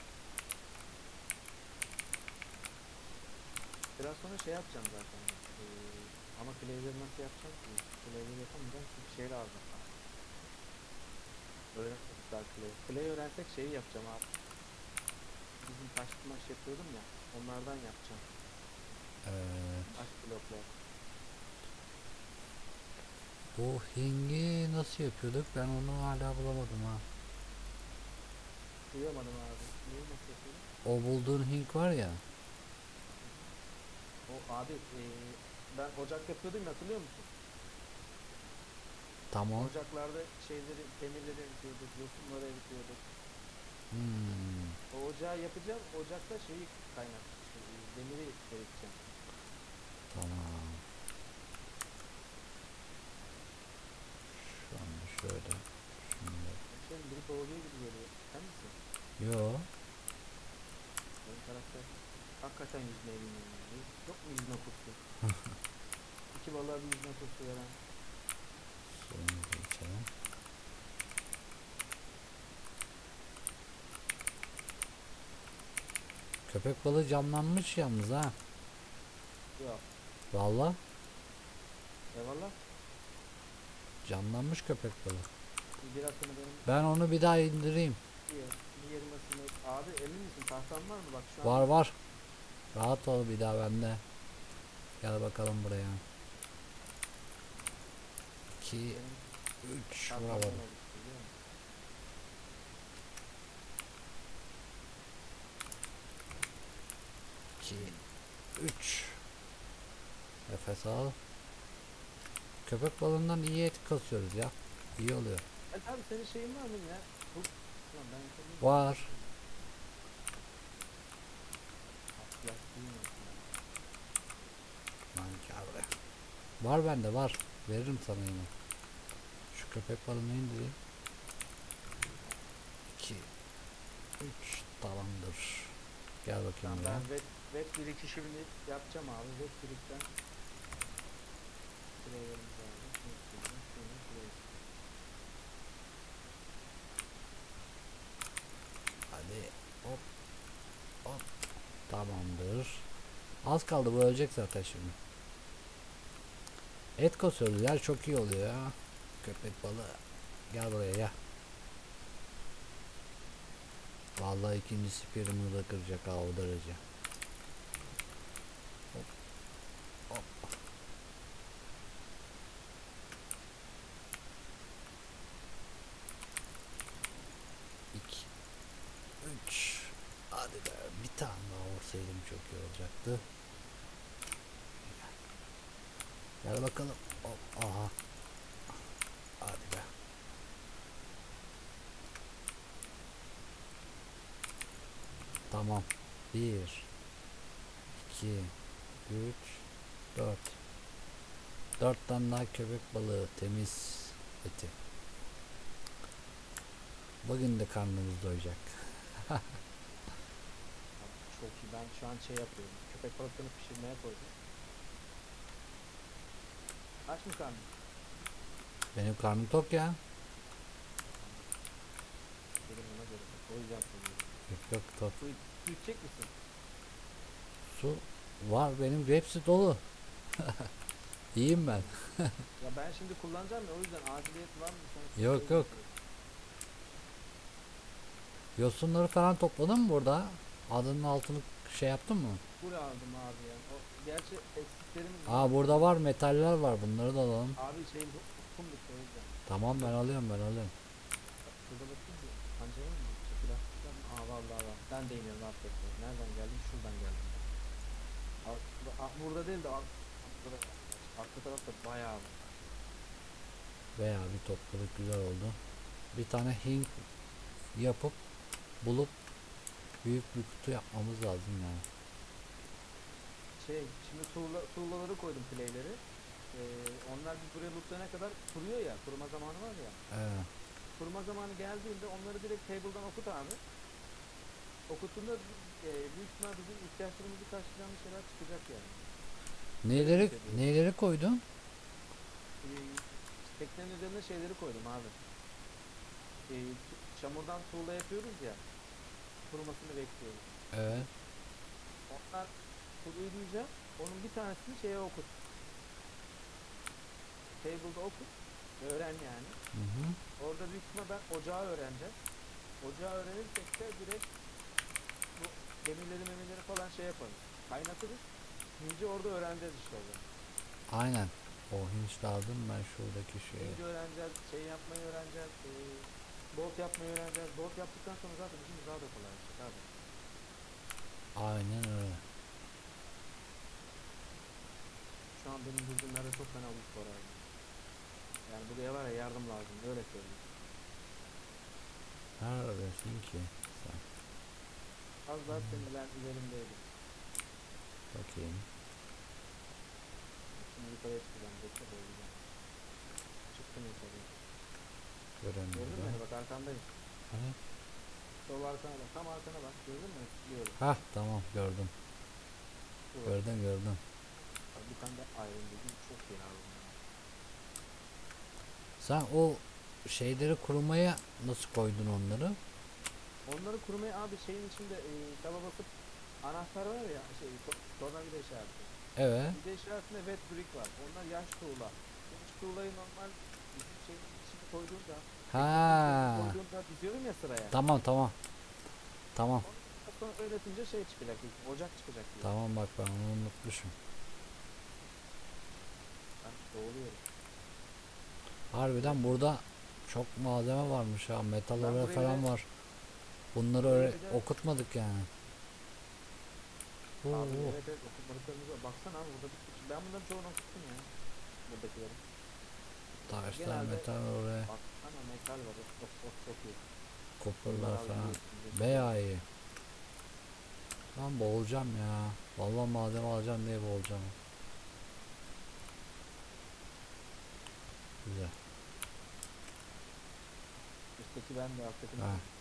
Speaker 2: Biraz sonra şey yapacağım zaten. Ama clay'leri nasıl yapacağım ki? Clay'leri yapamayacağım çünkü şey lazım. Öğrenmedik daha clay. Clay öğrensek şeyi yapacağım abi. Bizim taş kumaş yapıyordum ya. Onlardan yapacağım.
Speaker 1: Evet.
Speaker 2: Taş bloklar.
Speaker 1: Bu hingi nasıl yapıyorduk? Ben onu hala bulamadım ha.
Speaker 2: Duyamadım abi. Neyi nasıl yapıyorum?
Speaker 1: O bulduğun hink var ya.
Speaker 2: O abi ben ocak yapıyordum ya, hatırlıyor musun?
Speaker 1: Tamam.
Speaker 2: Ocaklarda şeyleri, demirleri eritiyorduk, yosunları eritiyorduk.
Speaker 1: Hmm,
Speaker 2: O ocağı yapacağım. Ocakta şeyi kaynatacağım. Demiri eriteceğim.
Speaker 1: tamam. Şu anda şöyle. Şimdi.
Speaker 2: Senin biri kovalıyor gibi geliyor. Sen misin?
Speaker 1: Yo.
Speaker 2: Benim karakter hakikaten yüzmeye bilmiyorum. Yani. Yok mu yüzme kursu? İki balığa bir yüzme kursu veren.
Speaker 1: Suyumuzu içelim. Köpek balığı camlanmış yalnız ha.
Speaker 2: Yok.
Speaker 1: Valla
Speaker 2: Eyvallah.
Speaker 1: camlanmış köpek balığı.
Speaker 2: Biraz sonra benim
Speaker 1: Ben onu bir daha indireyim.
Speaker 2: bir yerime sınır. Abi emin misin? Tahtan var mı? Bak şu an.
Speaker 1: Var var. Rahat ol, bir daha bende. Gel bakalım buraya. 2
Speaker 2: Benim
Speaker 1: 3
Speaker 2: tahtamdan
Speaker 1: vuramadım.
Speaker 2: oluştu, biliyor musun?
Speaker 1: 2 3 Nefes al. Köpek balığından iyi et kasıyoruz ya. İyi oluyor.
Speaker 2: Abi senin şeyin var mı ya? Bu... Lan ben yapabilirim.
Speaker 1: Var.
Speaker 2: Plastiğin yok ya.
Speaker 1: Lan gel buraya. Var bende var. Veririm sana yine. Şu köpek balığını indireyim. 2 3 tamamdır. Gel bakayım
Speaker 2: Tamam,
Speaker 1: buraya.
Speaker 2: ben web birikişimini yapacağım abi. Web birikten sıraylarımızı aldım.
Speaker 1: Hadi hop hop. Tamamdır. Az kaldı, bu ölecek zaten şimdi. Et kasıyoruz ya, çok iyi oluyor ya. Köpek balığı. Gel buraya ya. Vallahi ikinci spirimi de kıracak ha, o derece. Hop hop. 2 3 hadi be, bir tane daha olsaydım çok iyi olacaktı. Gel bakalım. Hop, aha. Hadi be. Tamam. 1 2 3 4 4 tane daha köpek balığı, temiz eti. Bugün de karnımız doyacak.
Speaker 2: Abi çok iyi. Ben şu an şey yapıyorum. Köpek balıklarını pişirmeye koydum. Aç mı karnın?
Speaker 1: Benim karnım tok ya.
Speaker 2: Dedim ona göre. O yüzden soruyorum.
Speaker 1: Yok yok, tok.
Speaker 2: Su içecek misin?
Speaker 1: Su var benim, hepsi dolu. İyiyim ben.
Speaker 2: Ya ben şimdi kullanacağım ya, o yüzden aciliyet var mı? Sen
Speaker 1: Yok yok. Yosunları falan topladın mı burada? Adının altını şey yaptın mı?
Speaker 2: Full aldım abi ya. O gerçi eksiklerimiz var.
Speaker 1: Aa, burada var, metaller var, bunları da alalım.
Speaker 2: Abi şey kum bitti o yüzden.
Speaker 1: Tamam, ben alıyorum, ben alıyorum.
Speaker 2: Şurada bakayım bir pancara mı? Plastikler mi? Aa vallahi var. Ben de iniyorum abi tekrar. Nereden geldim? Şuradan geldim. Burada değil de burada da. Arka tarafta bayağı var.
Speaker 1: Veya bir topladık, güzel oldu. Bir tane hink yapıp bulup büyük bir kutu yapmamız lazım yani.
Speaker 2: Şimdi tuğlaları koydum playleri. Onlar bir buraya lootlayana kadar kuruyor ya. Kuruma zamanı var ya.
Speaker 1: Evet.
Speaker 2: Kuruma zamanı geldiğinde onları direkt table'dan okut abi. Okuttuğunda büyük ihtimal bizim ihtiyaçlarımızı karşılayan şeyler çıkacak yani.
Speaker 1: Neyleri koydun?
Speaker 2: Ee, Teknenin üzerine şeyleri koydum abi. Çamurdan tuğla yapıyoruz ya. Kurumasını bekliyoruz.
Speaker 1: Evet.
Speaker 2: Onlar kuruyunca onun bir tanesini şeye okut. Table'da okut. Öğren yani.
Speaker 1: Hı hı.
Speaker 2: Orada büyük ihtimal ben ocağı öğreneceğim. Ocağı öğrenirsek de direkt bu demirleri falan şey yaparız. Kaynatırız. Hinci orada öğreneceğiz işte orada.
Speaker 1: Aynen. O hinç lazım, ben şuradaki şeye.
Speaker 2: Hinci öğreneceğiz, şey yapmayı öğreneceğiz, bolt yapmayı öğreneceğiz. Bolt yaptıktan sonra zaten işimiz daha da kolay olacak abi.
Speaker 1: Aynen öyle.
Speaker 2: Şu an benim durduğum yerde çok fena loot var abi. Yani buraya var ya yardım lazım, öyle söyleyeyim.
Speaker 1: Neredesin ki sen?
Speaker 2: Az daha senin ilerimdeydi.
Speaker 1: Bakayım.
Speaker 2: Şimdi yukarıya çıkacağım, bekle boğulacağım. Çıktım yukarıya. Gördün mü
Speaker 1: Göremiyorum.
Speaker 2: beni? Bak arkandayım.
Speaker 1: Hani?
Speaker 2: Sol arkana bak, tam arkana bak. Gördün mü? Biliyorum.
Speaker 1: Hah, tamam, gördüm. Gördüm.
Speaker 2: Bir tane de iron dedim, çok iyi abi.
Speaker 1: Sen o şeyleri kurumaya nasıl koydun onları?
Speaker 2: Onları kurmaya abi şeyin içinde taba basıp anahtar var ya tornavida işareti.
Speaker 1: Evet.
Speaker 2: Bir de işaretinde wet brick var. Onlar yaş tuğla. Yaş tuğlayı normal bizim şeyin içine koyduğunda koyduğunda diziyorum ya sıraya.
Speaker 1: Tamam. Tamam.
Speaker 2: Ondan sonra öğretince şey çıkacak. Ocak çıkacak diye.
Speaker 1: Tamam, bak ben onu unutmuşum.
Speaker 2: Ben doğruyorum.
Speaker 1: Harbiden burada çok malzeme varmış ha. Metal
Speaker 2: Ben
Speaker 1: oraya
Speaker 2: burayı
Speaker 1: falan
Speaker 2: de-
Speaker 1: var. Bunları
Speaker 2: burayı bir de-
Speaker 1: okutmadık yani. Oo.
Speaker 2: Abi evet okutmadıklarımız var. Baksana abi burada ben bunların çoğunu okuttum ya. Buradakileri.
Speaker 1: Taşlar,
Speaker 2: Genelde
Speaker 1: metal oraya.
Speaker 2: baksana metal var. Çok iyi.
Speaker 1: Kopurlar
Speaker 2: Bunlar
Speaker 1: falan.
Speaker 2: abi biliyorsun.
Speaker 1: Bayağı iyi. Ben boğulacağım ya. Vallahi malzeme alacağım diye boğulacağım. Güzel.
Speaker 2: Üstteki ben de alttaki
Speaker 1: Ha.
Speaker 2: ben.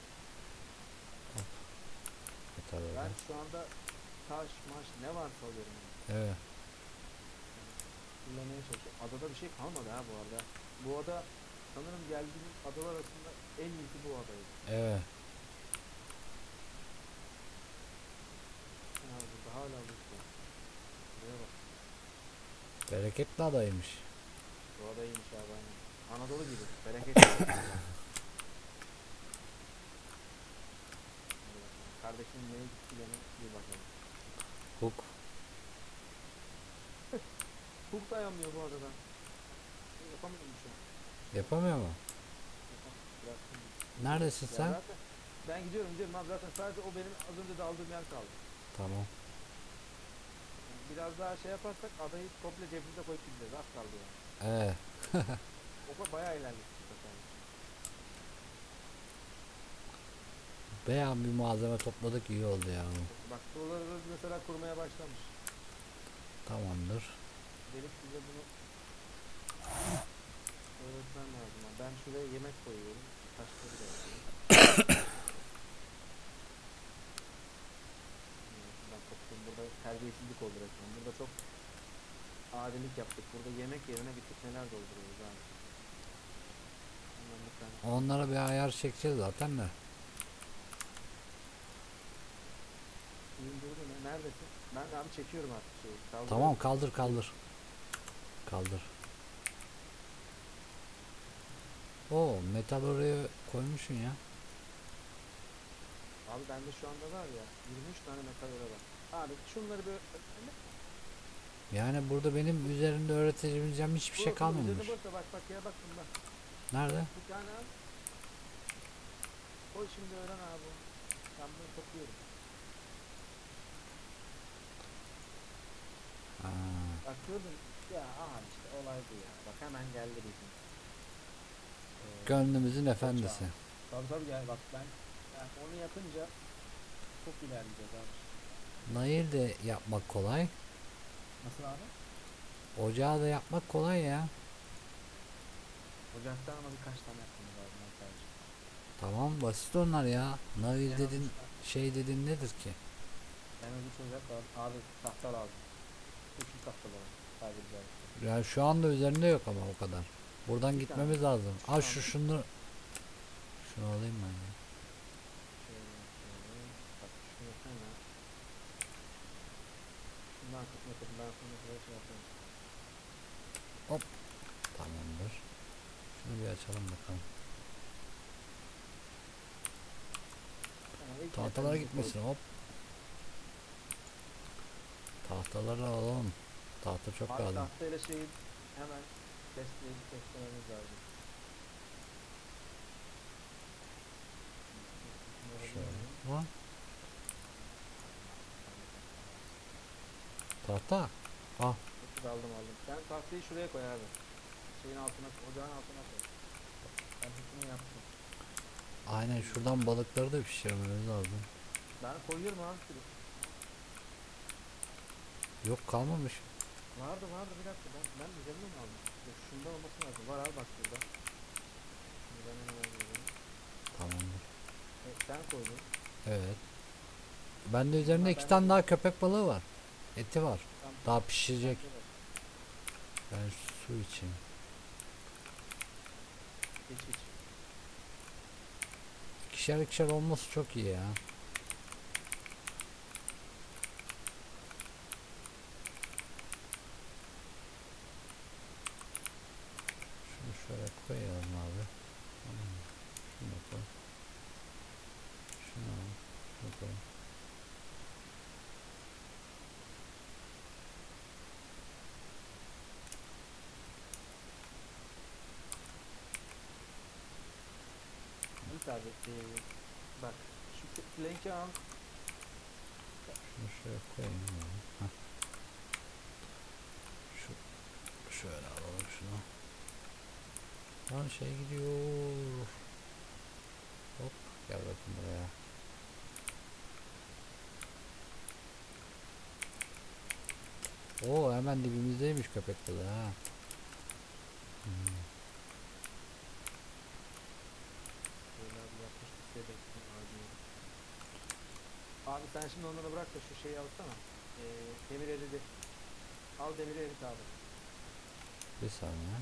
Speaker 1: Metal oraya.
Speaker 2: Ben şu anda taş maş ne varsa alıyorum. Yani.
Speaker 1: Evet.
Speaker 2: Kullanmaya çalışıyorum. Adada bir şey kalmadı ha bu arada. Bu ada sanırım geldiğimiz adalar arasında en iyisi bu adaydı.
Speaker 1: Evet.
Speaker 2: Yani abi burada hala loot var. Buraya bak.
Speaker 1: Bereketli adaymış.
Speaker 2: Bu ada iyiymiş abi aynen. Anadolu gibi. Bereketli. Kardeşim nereye gittiğine bir bakalım.
Speaker 1: Hook.
Speaker 2: Hook dayanmıyor bu adada. Yapamadım şu an.
Speaker 1: Yapamıyor mu?
Speaker 2: Bıraktım.
Speaker 1: Neredesin
Speaker 2: Ya
Speaker 1: sen?
Speaker 2: zaten ben gidiyorum abi zaten sadece o benim az önce de aldığım yer kaldı.
Speaker 1: Tamam.
Speaker 2: Yani biraz daha şey yaparsak adayı komple cebimize koyup gideceğiz. Az kaldı yani.
Speaker 1: Evet.
Speaker 2: O kadar bayağı ilerledik bu sefer.
Speaker 1: Bayağı bir malzeme topladık, iyi oldu ya.
Speaker 2: Bak buraları mesela kurmaya başlamış.
Speaker 1: Tamamdır.
Speaker 2: Gelip bize bunu öğretmen lazım. Ben şuraya yemek koyuyorum. Taşları da yapıyorum. Ben koptum. Burada terbiyesizlik oldu resmen. Burada çok adilik yaptık. Burada yemek yerine gittik neler dolduruyoruz abi. Ondan bir tane.
Speaker 1: Onlara bir ayar çekeceğiz zaten de.
Speaker 2: Durdu ne? Neredesin? Ben abi çekiyorum artık şeyi.
Speaker 1: Tamam, kaldır. O metal oraya koymuşsun ya.
Speaker 2: Abi bende şu anda var ya 23 tane metal öre var. Abi şunları böyle
Speaker 1: Yani burada benim üzerinde öğretebileceğim hiçbir şey kalmamış.
Speaker 2: üzerine boş ver, bak bak ya, bak bunda.
Speaker 1: Nerede?
Speaker 2: Bir tane al. Koy şimdi öğren abi. Ben bunu topluyorum.
Speaker 1: Ha,
Speaker 2: Bak gördün. Ya aha işte olay bu ya. Bak hemen geldi bizim.
Speaker 1: gönlümüzün
Speaker 2: Koça.
Speaker 1: efendisi.
Speaker 2: Tabii gel bak ben onu yapınca çok ilerleyeceğiz abi.
Speaker 1: Nail de yapmak kolay.
Speaker 2: Nasıl abi?
Speaker 1: Ocağı da yapmak kolay ya.
Speaker 2: Ocakta ama birkaç tane yapmamız lazım arkadaşlar.
Speaker 1: Tamam basit onlar ya. Nail
Speaker 2: En
Speaker 1: dedin,
Speaker 2: az
Speaker 1: şey dedin nedir ki?
Speaker 2: en az 3 ocak lazım. Abi tahta lazım. 3 tahta lazım. Tabiri caizse.
Speaker 1: Ya şu anda üzerinde yok ama o kadar. Buradan
Speaker 2: Bir
Speaker 1: gitmemiz
Speaker 2: tane.
Speaker 1: lazım.
Speaker 2: Şu
Speaker 1: Al
Speaker 2: anda-
Speaker 1: şunu alayım ben ya.
Speaker 2: Şöyle. Bak şunu hemen. Şundan kısmı yapalım. Ben sonra buraya şey yapayım.
Speaker 1: Tamamdır. Şunu bir açalım bakalım.
Speaker 2: Tamam, ilk
Speaker 1: Tahtalara
Speaker 2: metalimizi
Speaker 1: gitmesin hop. Tahtaları alalım. Tahta çok
Speaker 2: koyduk. Abi
Speaker 1: lazım.
Speaker 2: tahtayla şeyi hemen testlememiz lazım.
Speaker 1: Şöyle. Ha? Tahta. Ah.
Speaker 2: Aldım. Sen tahtayı şuraya koy abi. Şeyin altına, ocağın altına koy. Ben hepsini yaptım.
Speaker 1: Aynen şuradan balıkları da pişirmemiz lazım.
Speaker 2: Ben koyuyorum abi sürü.
Speaker 1: Yok kalmamış.
Speaker 2: Vardı bir dakika, ben üzerine mi aldım? Yok, şundan olması lazım. Var abi bak burada. Şimdi ben hemen alıyorum.
Speaker 1: Tamamdır.
Speaker 2: Sen koydun.
Speaker 1: Evet. Bende üzerinde
Speaker 2: Bunlar
Speaker 1: 2
Speaker 2: ben
Speaker 1: tane daha köpek balığı var. Eti var.
Speaker 2: tam
Speaker 1: Daha pişirecek.
Speaker 2: bende var.
Speaker 1: Ben su içeyim.
Speaker 2: Geç.
Speaker 1: İkişer ikişer olması çok iyi ya. Şunu şöyle koyalım abi. Tamam. Şunu da koy. Şunu al. Şunu koy.
Speaker 2: Git abi. Bak şu plank'i al.
Speaker 1: Şunu şöyle koyayım abi. Heh. Şu şöyle alalım şunu. Lan şey gidiyor. Hop gel bakın buraya. Oo hemen dibimizdeymiş köpek balığı ha.
Speaker 2: Böyle abi yapmış bir şey bekliyorum abi. Abi sen şimdi onları bırak da şu şeyi alsana. Demir eridi. Al demiri erit abi.
Speaker 1: Bir saniye.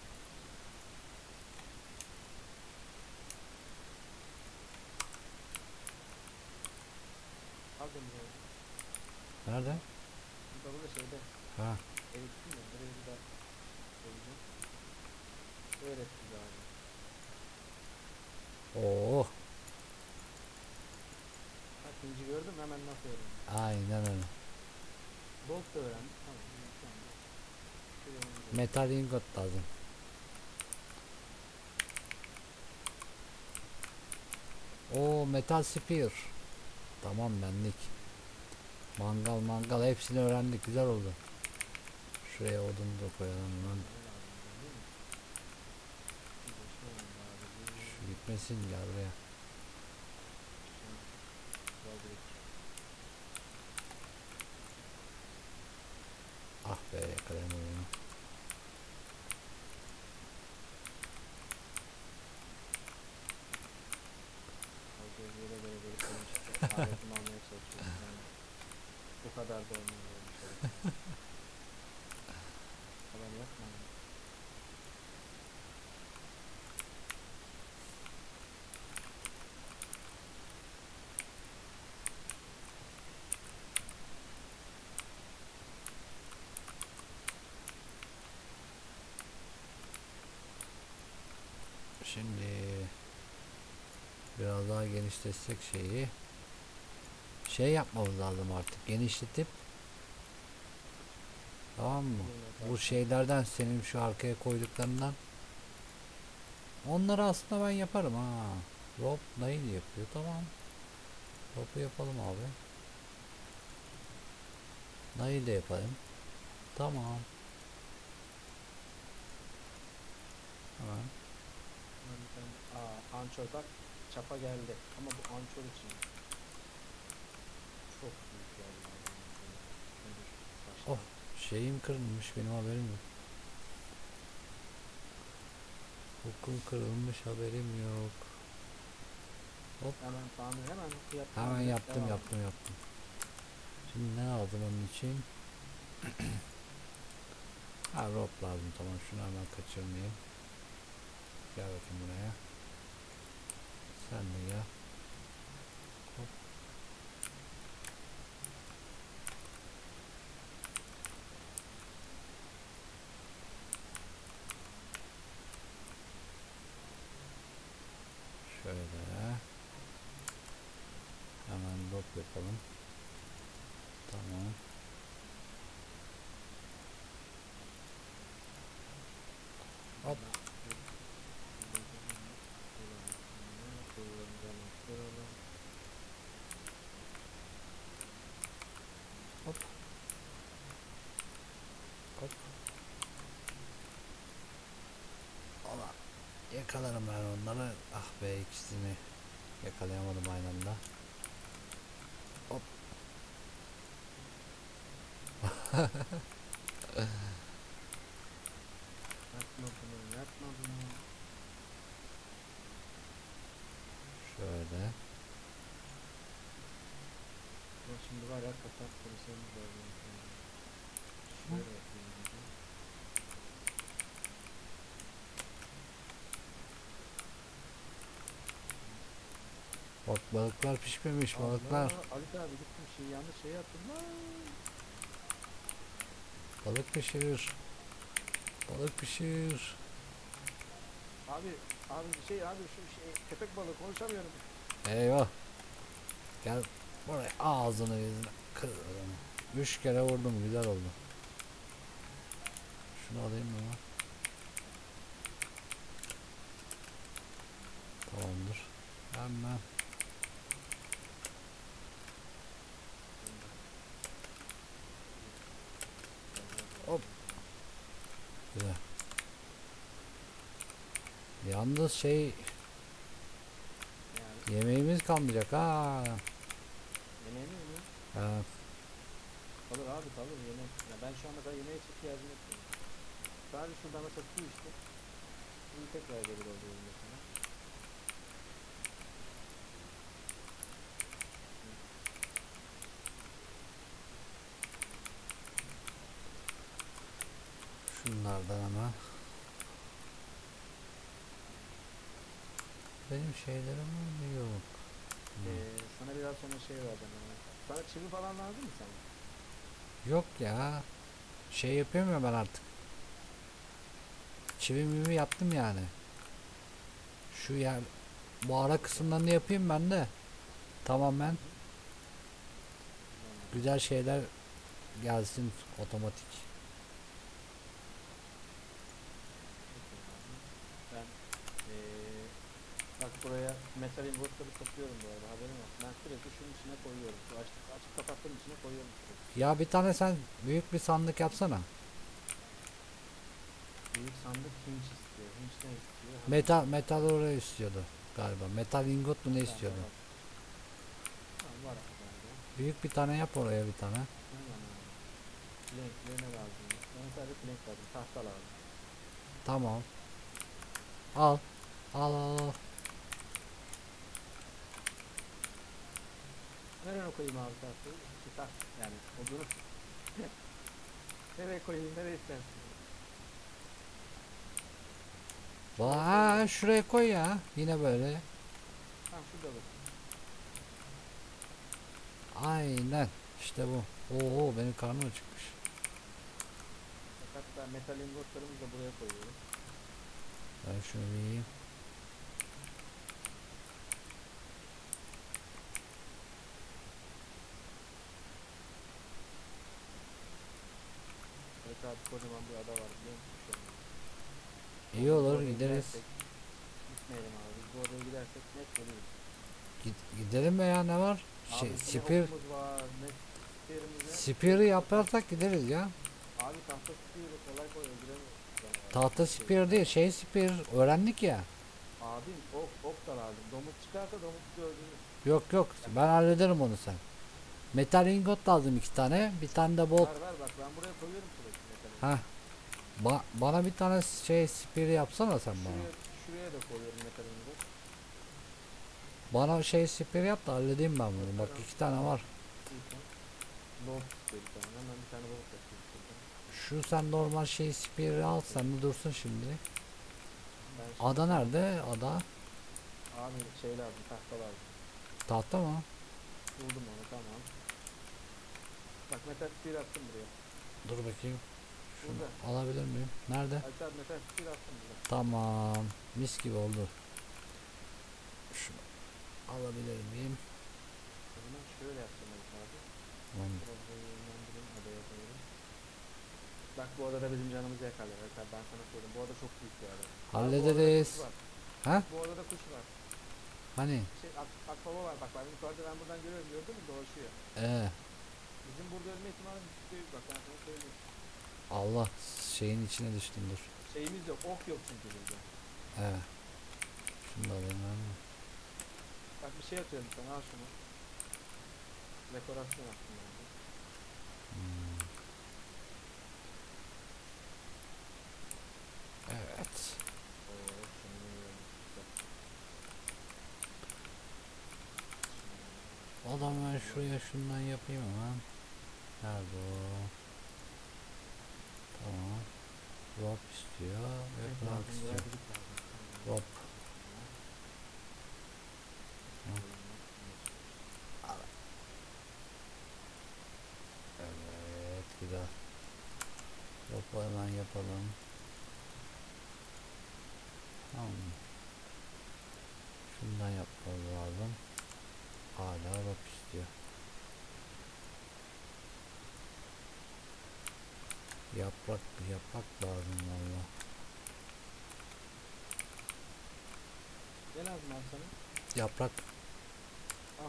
Speaker 2: Al demiri eridi.
Speaker 1: Nerede?
Speaker 2: Burada şeyde.
Speaker 1: Ha.
Speaker 2: Erittim ya. Buraya bir daha koyacağım. Öğrettim abi.
Speaker 1: Oo.
Speaker 2: Bak inci gördüm, hemen nasıl öğrendim.
Speaker 1: Aynen öyle.
Speaker 2: Bolt da öğrendim. Tamam. Şu anda. Şuraya gidiyorum.
Speaker 1: Metal ingot lazım. Oo metal spear. Tamam benlik. Mangal hepsini öğrendik. Güzel oldu. Şuraya odunu da koyalım lan. Şu gitmesin gel buraya. Ah be yakalayamadım onu.
Speaker 2: Aletimi almaya çalışıyorum. Yani bu kadar da olmuyor böyle bir şey. Bu kadar yapma.
Speaker 1: Şimdi biraz daha genişletsek şeyi. şey yapmamız lazım artık. Genişletip, tamam mı? Bu şeylerden, senin şu arkaya koyduklarından, onları aslında ben yaparım ha. Rob nail yapıyor, tamam. Rob'u yapalım abi. Nail de yapalım. Tamam. Hemen.
Speaker 2: Ançor bak, çapa geldi. Ama bu ançor için çok büyük yerler.
Speaker 1: Oh, şeyim kırılmış, benim haberim yok. Hukum kırılmış, haberim yok. Hop.
Speaker 2: Hemen tamir, hemen yap.
Speaker 1: Hemen yaptım,
Speaker 2: Devam.
Speaker 1: yaptım. Şimdi ne lazım onun için? Ha, rope lazım, tamam, şunu hemen kaçırmayayım. Gel bakayım buraya. Sen de gel. Hop. Şöyle. Hemen rope yapalım. Tamam. Hop. Hop. Hop. Allah. Yakalarım ben onları. Ah be, ikisini yakalayamadım aynı anda. Hop.
Speaker 2: Yapma bunu.
Speaker 1: Şöyle.
Speaker 2: Ya şimdi var ya, kapat konuşmamız lazım. Şöyle yapayım.
Speaker 1: Bak, balıklar pişmemiş, balıklar.
Speaker 2: Allah, Ali abi gittim, yanlış şey yaptım lan.
Speaker 1: Balık pişirir. Balık pişir.
Speaker 2: Abi şu şey köpek balığı, konuşamıyorum.
Speaker 1: Eyvah. Gel buraya, ağzını yüzünü kır. 3 kere vurdum, güzel oldu. Şunu alayım mı? Tamamdır. Hemen. Hop. Güzel. Yalnız şey,
Speaker 2: Yani
Speaker 1: yemeğimiz kalmayacak ha.
Speaker 2: yemeği mi?
Speaker 1: Ha,
Speaker 2: Kalır abi, kalır yemek. Ya ben şu anda da yemeğe hiç ihtiyacım yok benim. Sadece şuradan mesela su işte. Suyu tekrar geri dolduruyorum mesela.
Speaker 1: şunlardan ama. Benim şeylerim yok.
Speaker 2: Sana biraz sonra şey vereceğim. Sana çivi falan lazım mı sana?
Speaker 1: Yok ya. Şey yapıyorum ya ben artık. Çivi mivi yaptım yani. Şu yer, bu ara kısımlarını yapayım ben de. Tamamen güzel şeyler gelsin otomatik.
Speaker 2: Ben bak, buraya metal ingotları topluyorum bu arada, haberin olsun. Ben sürekli şunun içine koyuyorum. Şu açıp kapattığım içine koyuyorum sürekli.
Speaker 1: Ya bir tane sen büyük bir sandık yapsana.
Speaker 2: Büyük sandık hinç istiyor. Hinç ne istiyor?
Speaker 1: Metal oraya istiyordu galiba. Metal ingot mu ne istiyordu?
Speaker 2: Var abi.
Speaker 1: Büyük bir tane yap oraya, bir tane.
Speaker 2: Hemen abi. Planklerine lazım. Ben sadece plank lazım. Tahta lazım.
Speaker 1: Tamam. Al. Al.
Speaker 2: Nereye koyayım abi tahtayı? Yani odunu. Nereye koyayım? Nereye istersin?
Speaker 1: Vay, şuraya koy ya. Yine böyle.
Speaker 2: Ha, şurada bak.
Speaker 1: Aynen. İşte bu. Oo, benim karnım acıkmış.
Speaker 2: Hatta metal ingotlarımızı da buraya koyuyorum.
Speaker 1: Ben şunu bir yiyeyim.
Speaker 2: Mesela abi kocaman bir ada var biliyor musun şu anda?
Speaker 1: İyi
Speaker 2: Biz
Speaker 1: olur
Speaker 2: oraya
Speaker 1: gideriz.
Speaker 2: gidersek, gitmeyelim abi. Biz bu oraya gidersek net geliriz.
Speaker 1: Gidelim veya ne var?
Speaker 2: Abi ne
Speaker 1: Spear.
Speaker 2: okumuz var, ne spiritimiz, ne
Speaker 1: Spear'ı
Speaker 2: şeyimiz yok.
Speaker 1: yaparsak gideriz ya.
Speaker 2: Abi tahta spiri kolay kolay öldüremiyoruz canavarı.
Speaker 1: Tahta spear değil, spear öğrendik ya.
Speaker 2: Abim ok da lazım. Domuz çıkarsa domuzu öldürür.
Speaker 1: Yok yok, ben hallederim onu sen. Metal ingot lazım 2 tane. Bir tane de bolt.
Speaker 2: Ver bak ben buraya koyuyorum sürekli metalini.
Speaker 1: Ha. Bana bir tane spear yapsana sen bana.
Speaker 2: Şuraya da koyuyorum metalini.
Speaker 1: Bana spear yap da halledeyim ben bunu. Bak 2 tane var.
Speaker 2: Low istedik tamam. Hemen bir tane balık yapıyoruz buradan.
Speaker 1: Şu sen normal spear al, sen de dursun şimdi.
Speaker 2: Ben şimdi
Speaker 1: Ada nerede? Ada.
Speaker 2: abi şey lazım, tahta lazım.
Speaker 1: Tahta mı?
Speaker 2: Buldum onu tamam. Bak metal spear attım buraya.
Speaker 1: Dur bakayım. Şunu
Speaker 2: Burada.
Speaker 1: alabilir miyim? Nerede?
Speaker 2: Alper metal spear attım buraya.
Speaker 1: Tamam. Mis gibi oldu. Şunu alabilir miyim?
Speaker 2: O zaman şöyle yapacağım abi.
Speaker 1: Tamam.
Speaker 2: Biraz böyle yönlendireyim, adaya koyalım. Bak bu adada bizim canımızı yakarlar Alper, ben sana söyleyeyim. Bu ada çok büyük bir ada. Abi,
Speaker 1: Hallederiz.
Speaker 2: bu adada kuş var.
Speaker 1: Ha?
Speaker 2: Bu adada kuş var.
Speaker 1: Hani?
Speaker 2: Akbaba var bak ben yukarıda, ben buradan görüyorum, gördün mü dolaşıyor.
Speaker 1: Ee,
Speaker 2: Bizim burada ölme ihtimalimiz %100, bak ben sana söyleyeyim.
Speaker 1: Allah, şeyin içine düştüm, dur.
Speaker 2: Şeyimiz yok, ok yok çünkü burada.
Speaker 1: Ee, şunu da alayım ben.
Speaker 2: Bak bir şey atıyorum sana, al şunu. Dekorasyon attım ben de.
Speaker 1: Hmm. Evet.
Speaker 2: Oo, şunu yiyorum.
Speaker 1: O zaman ben şuraya şundan yapayım hemen. Nerede o? Tamam. Rope istiyor ve plank istiyor. Rope. Evet, güzel. Rope'u hemen yapalım. Tamam. Şundan yapmamız lazım. Hala rope istiyor. Yaprak lazım valla.
Speaker 2: Ne lazım abi sana?
Speaker 1: Yaprak.
Speaker 2: Ah.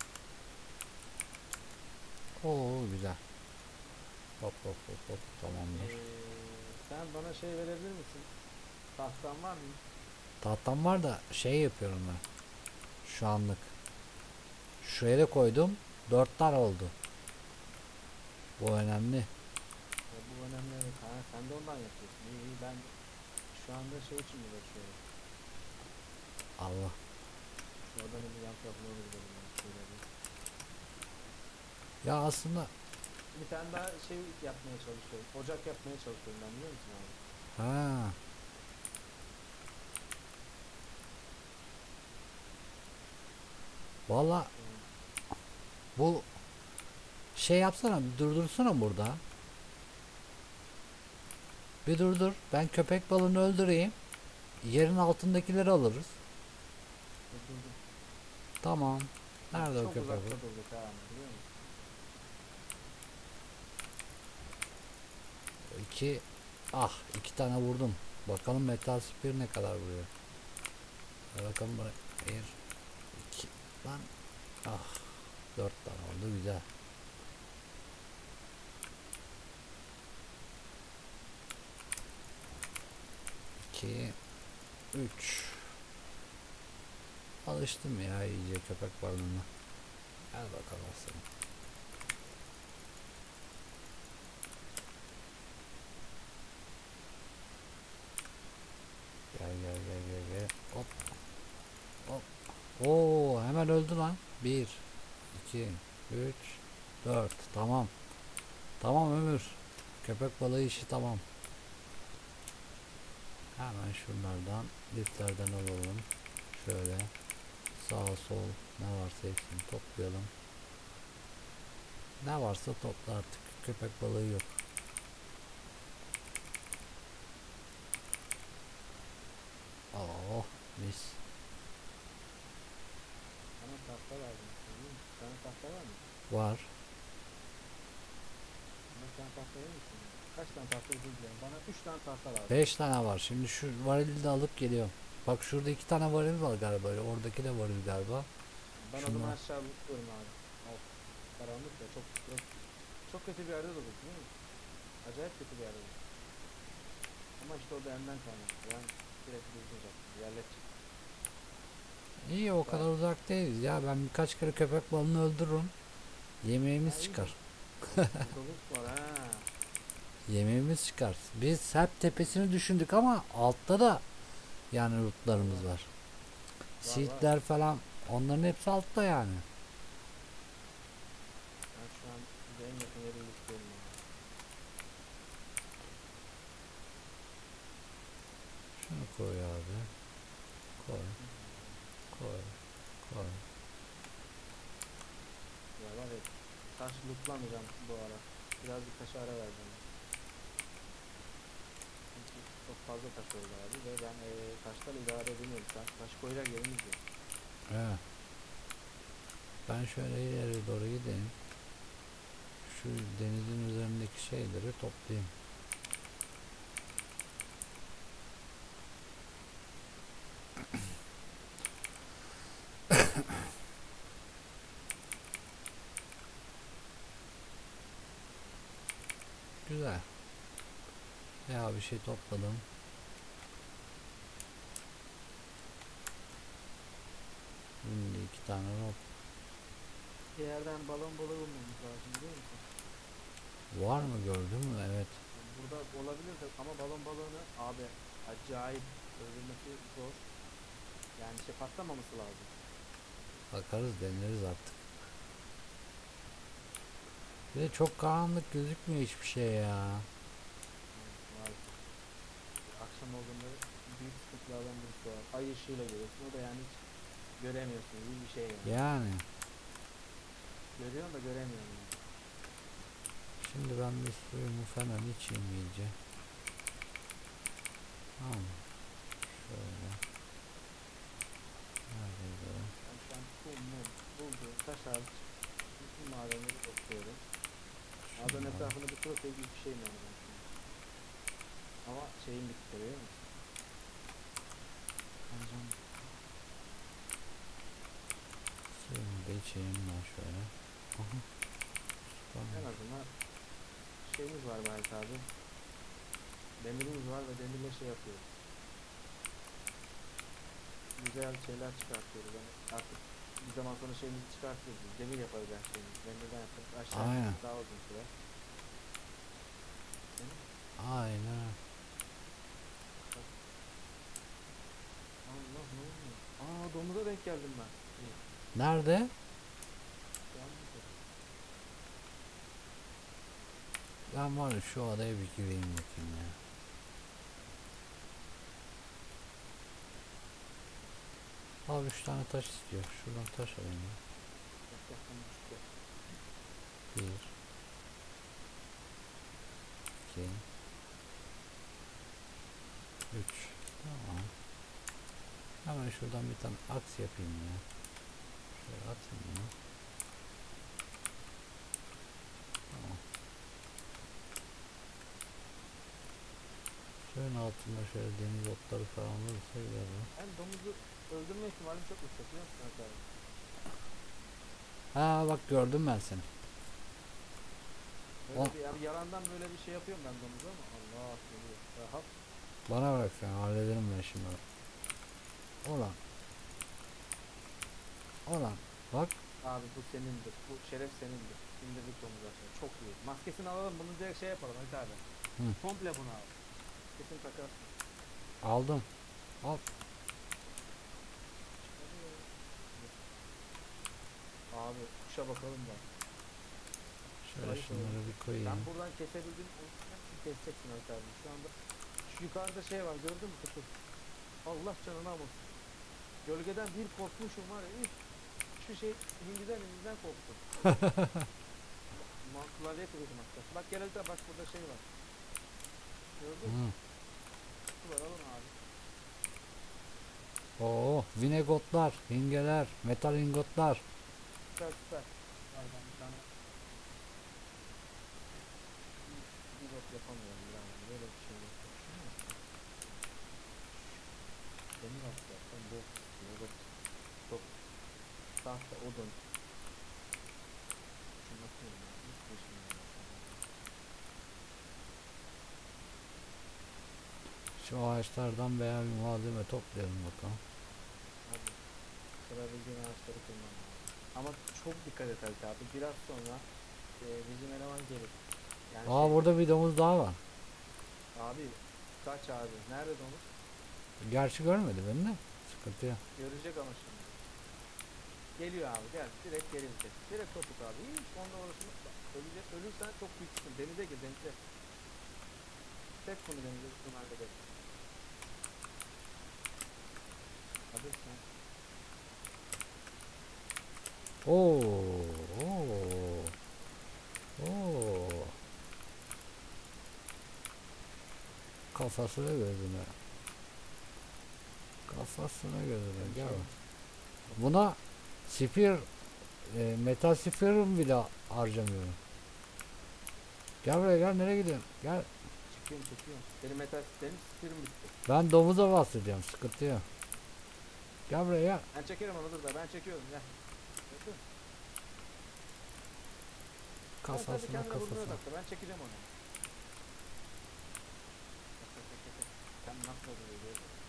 Speaker 1: Oo, güzel. Hop, tamamdır.
Speaker 2: Sen bana şey verebilir misin? Tahtan var mı?
Speaker 1: Tahtam var da yapıyorum ben. Şu anlık. Şu yere koydum. 4 tane oldu. Bu önemli.
Speaker 2: Bu önemli, evet. Ha, sen de ondan yapıyorsun. İyi ben şu anda şey için uğraşıyorum.
Speaker 1: Allah.
Speaker 2: Şu adanın bir yan tarafına onu gidelim. Şöyle bir.
Speaker 1: Ya aslında
Speaker 2: Bir tane daha şey yapmaya çalışıyorum. Ocak yapmaya çalışıyorum ben, biliyor musun abi?
Speaker 1: ha. Valla bu yapsana, bir durdursana burada. Bir durdur. Ben köpek balığını öldüreyim. Yerin altındakileri alırız.
Speaker 2: Durdum.
Speaker 1: Tamam. Nerede o
Speaker 2: Çok
Speaker 1: köpek
Speaker 2: uzakta
Speaker 1: balığı?
Speaker 2: durduk ha, biliyor musun?
Speaker 1: 2. Ah, 2 tane vurdum. Bakalım metal spear ne kadar vuruyor. Bakalım buraya. 1 2 lan. Ah, 4 tane oldu, güzel. İki, 3. Alıştım ya iyice köpek balığına. Gel bakalım sen. Gel. Hop. Hop. Oo, hemen öldü lan. 1 2 3 4. Tamam. Tamam Ömür. Köpek balığı işi tamam. Hemen şunlardan, liflerden alalım. Şöyle sağ sol ne varsa hepsini toplayalım. Ne varsa topla artık. Köpek balığı yok. Oh, mis.
Speaker 2: Bana tahta lazım. Sana tahta var mı?
Speaker 1: Var.
Speaker 2: Bana sen tahta verir misin? Kaç tane tahta özür dilerim. Bana 3 tane tahta lazım.
Speaker 1: 5 tane var. Şimdi şu varili de alıp geliyorum. Bak şurada 2 tane varil var galiba. Oradaki de varil galiba.
Speaker 2: Ben o
Speaker 1: Şunlar.
Speaker 2: zaman aşağı tutuyorum abi. Al. Karanlık ya çok kötü bir yerde durduk değil mi? Acayip kötü bir yerde durduk. Ama işte o benden kaynaklı. Ben sürekli düzgün yaptım. Yerleştim.
Speaker 1: İyi, o kadar uzak değiliz ya. Ben birkaç kere köpek balığını öldürürüm. Yemeğimiz
Speaker 2: Ha, iyi
Speaker 1: çıkar.
Speaker 2: Otobüs var ha.
Speaker 1: Yemeğimiz çıkar. Biz hep tepesini düşündük ama altta da yani rutlarımız var.
Speaker 2: Var.
Speaker 1: Siirtler falan, onların hepsi altta yani.
Speaker 2: Ben şu an bize en yakın yeri istiyorum ya.
Speaker 1: Şunu koy abi. Koy, koy, koy.
Speaker 2: Ya var ya, taş lootlamayacağım bu ara. Birazcık taşa ara vereceğim. Çünkü çok fazla taş oldu abi ve ben taşlarla idare edemiyorum. Taş koyacak yerimiz yok.
Speaker 1: Evet. Ben şöyle ileri doğru gideyim. Şu denizin üzerindeki şeyleri toplayayım. Güzel. Ya bir şey topladım. Şimdi 2 tane not.
Speaker 2: Bir yerden balon balığı bulmamız lazım biliyor musun?
Speaker 1: Var mı, gördün mü? Evet.
Speaker 2: Yani burada olabilir de ama balon balığını abi acayip öldürmesi zor. Yani şey patlamaması lazım.
Speaker 1: Bakarız, deneriz artık. Bir de çok karanlık gözükmüyor hiçbir şey ya.
Speaker 2: Evet, maalesef. Akşam olduğunda büyük sıkıntılardan birisi var. Ay ışığıyla görüyorsun. O da yani hiç göremiyorsun gibi bir şey yani.
Speaker 1: Yani.
Speaker 2: Görüyorsun da göremiyorsun yani.
Speaker 1: Şimdi ben bir suyumu falan içeyim iyice. Tamam. Şöyle. Nerede?
Speaker 2: Ben şu an kum, mum, bulduğum taş hariç bütün madenleri topluyorum. Maden
Speaker 1: Şunlar.
Speaker 2: etrafında bir protein gibi bir şey mi yani ben şimdi? Ama şeyim bitti görüyor musun? Kancam
Speaker 1: Suyumu da içeyim ben şöyle. Aha.
Speaker 2: en
Speaker 1: Tamam.
Speaker 2: azından şeyimiz var belki abi. Demirimiz var ve demirle şey yapıyoruz. Güzel şeyler çıkartıyoruz. Yani artık bir zaman sonra şeyimizi çıkartıyoruz. Biz. Demir yaparız her şeyimizi. Demirden yaparız. Aşağı
Speaker 1: Aynen.
Speaker 2: inmesi daha uzun süre. Değil mi?
Speaker 1: Aynen.
Speaker 2: Allah ne oluyor? Aa domuza denk geldim ben. İyi.
Speaker 1: Nerede?
Speaker 2: Şu an burada.
Speaker 1: Ben var ya, şu adaya bir gireyim bakayım ya. Abi 3 tane taş istiyor. Şuradan taş alayım ya.
Speaker 2: Yaklaştan düştü.
Speaker 1: 1 2 3. Tamam. Hemen şuradan bir tane aks yapayım ya. Şöyle atayım bunu. Tamam. Suyun altında şöyle deniz otları falan olursa güzel olur.
Speaker 2: Ben domuzu öldürme ihtimalim çok yüksek biliyor musun Hakan abi?
Speaker 1: Ha bak, gördüm ben seni.
Speaker 2: Böyle
Speaker 1: O-
Speaker 2: bir yani yalandan böyle bir şey yapıyorum ben domuza ama Allah geliyor. Rahat.
Speaker 1: Bana bırak, sen hallederim ben şimdi. Ulan. Ulan. Bak.
Speaker 2: Abi bu senindir. Bu şeref senindir. İndirdik domuzu aşağı. Çok iyi. Maskesini alalım bunu direkt şey yapalım Halit abi.
Speaker 1: Hı.
Speaker 2: Komple bunu al. Kesin takarsın.
Speaker 1: Aldım. Al.
Speaker 2: Abi kuşa bakalım da.
Speaker 1: Şöyle
Speaker 2: Ayıp
Speaker 1: şunları bir
Speaker 2: Ben
Speaker 1: koyayım.
Speaker 2: buradan kesebildiğim hepsini keseceksin Halit abi. Şu anda şu yukarıda şey var gördün mü kutu? Allah canına almasın. Gölgeden bir korkmuşum var ya. Üf. Şu şey hindiden korktum. Klavyeye kırıyordum hatta. Bak gel Halit abi bak burada şey var. Gördün mü?
Speaker 1: Hı.
Speaker 2: Kutu var alın abi.
Speaker 1: Oo, vinegotlar, hingeler, metal ingotlar.
Speaker 2: Süper süper. Var ben bir tane. Bir bot yapamıyorum birader. Böyle bir şey yok. Şunu yapsam. Demir atlı yapsam bok istiyor. Bok. Çok tahta odun. Şunu atıyorum ya. İlk peşimden yapsam.
Speaker 1: Şu ağaçlardan veya bir malzeme toplayalım bakalım.
Speaker 2: Hadi. Kırabildiğin ağaçları kırmam lazım. Ama çok dikkat et Halit abi. Biraz sonra bizim eleman gelir. Yani
Speaker 1: Aa, burada bir domuz daha var.
Speaker 2: abi kaç abi. Nerede domuz?
Speaker 1: Gerçi görmedi beni de. Sıkıntı yok.
Speaker 2: Görecek ama şimdi. Geliyor abi gel. Direkt gelecek. Direkt topuk abi. Hiç onunla uğraşma. Ölecek. Ölürsen çok büyüksün. Denize gir denize. Tek bunu denize. Bunu hallederiz. Hadi sen.
Speaker 1: Oo, oo, oo. Kafasına gözüne. Kafasına gözüne. Gel. Buna spir, metal spirim bile harcamıyorum. Gel buraya, gel, nereye gidiyorsun? Gel.
Speaker 2: Çekiyorum çekiyorum. Benim spirim bitti.
Speaker 1: Ben domuza bahsediyorum, sıkıntı yok. Gel buraya, gel.
Speaker 2: Ben çekerim onu dur da ben çekiyorum gel. Bakın. Sen sadece
Speaker 1: Kafasına
Speaker 2: kendine vurmaya
Speaker 1: kafasına.
Speaker 2: odakla. Ben çekeceğim onu. Bak. Sen nasıl oluyor gördün mü?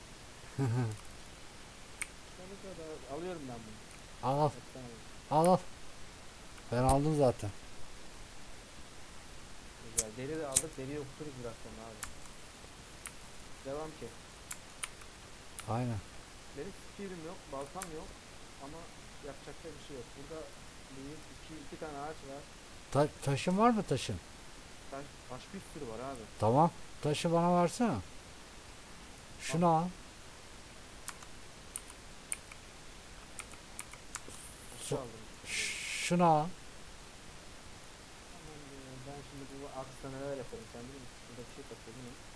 Speaker 2: Şöyle kadar alıyorum ben bunu.
Speaker 1: Al,
Speaker 2: Hepsini alıyorum.
Speaker 1: al. Ben aldım zaten.
Speaker 2: Güzel. Deri de aldık. Deriyi okuturuz biraz sonra abi. Devam ki.
Speaker 1: Aynen.
Speaker 2: Benim spirim yok. Baltam yok. Ama yapacak da bir şey yok. Burada büyük iki tane ağaç var.
Speaker 1: Taşın var mı, taşın?
Speaker 2: Taş bir sürü var abi.
Speaker 1: Tamam. Taşı bana versene. Şunu al.
Speaker 2: Taşı
Speaker 1: So-
Speaker 2: aldım.
Speaker 1: Şunu al.
Speaker 2: Aman be, ben şimdi bu aksana neler yaparım sen biliyor musun? Burada bir şey katıyor değil mi?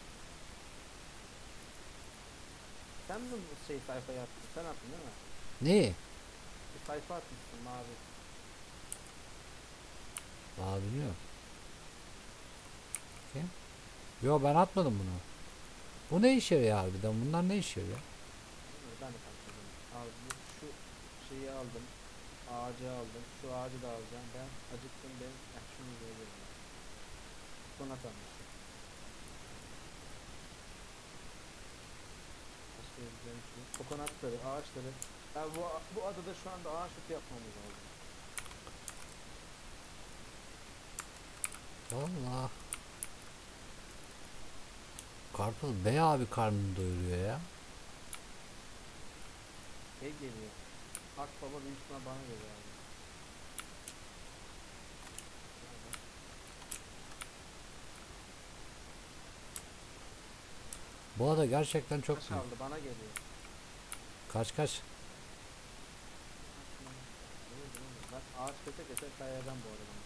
Speaker 2: Sen mi bu sayfayı attın? Sen attın değil mi?
Speaker 1: Neyi?
Speaker 2: Bir sayfa atmışsın mavi.
Speaker 1: Daha bilmiyorum. Kim? Yo, ben atmadım bunu. Bu ne işe yarıyor harbiden? Bunlar ne işe yarıyor?
Speaker 2: Bilmiyorum, ben de karşıladım. Abi şu şeyi aldım. Ağacı aldım. Şu ağacı da alacağım. Ben acıktım ben. Şunu veriyorum. Donat almışım. Başka yazacağım şey. Kokonatları, ağaçları. Ya bu adada şu anda ağaç oti yapmamız lazım.
Speaker 1: Vallahi. Karpuz bayağı bir karnını doyuruyor ya.
Speaker 2: Şey geliyor. Akbaba büyük ihtimal bana geliyor abi.
Speaker 1: Bu arada gerçekten çok
Speaker 2: Kaç
Speaker 1: büyük.
Speaker 2: aldı bana geliyor.
Speaker 1: Kaç.
Speaker 2: Bak ağaç kese kese kayacağım bu arada.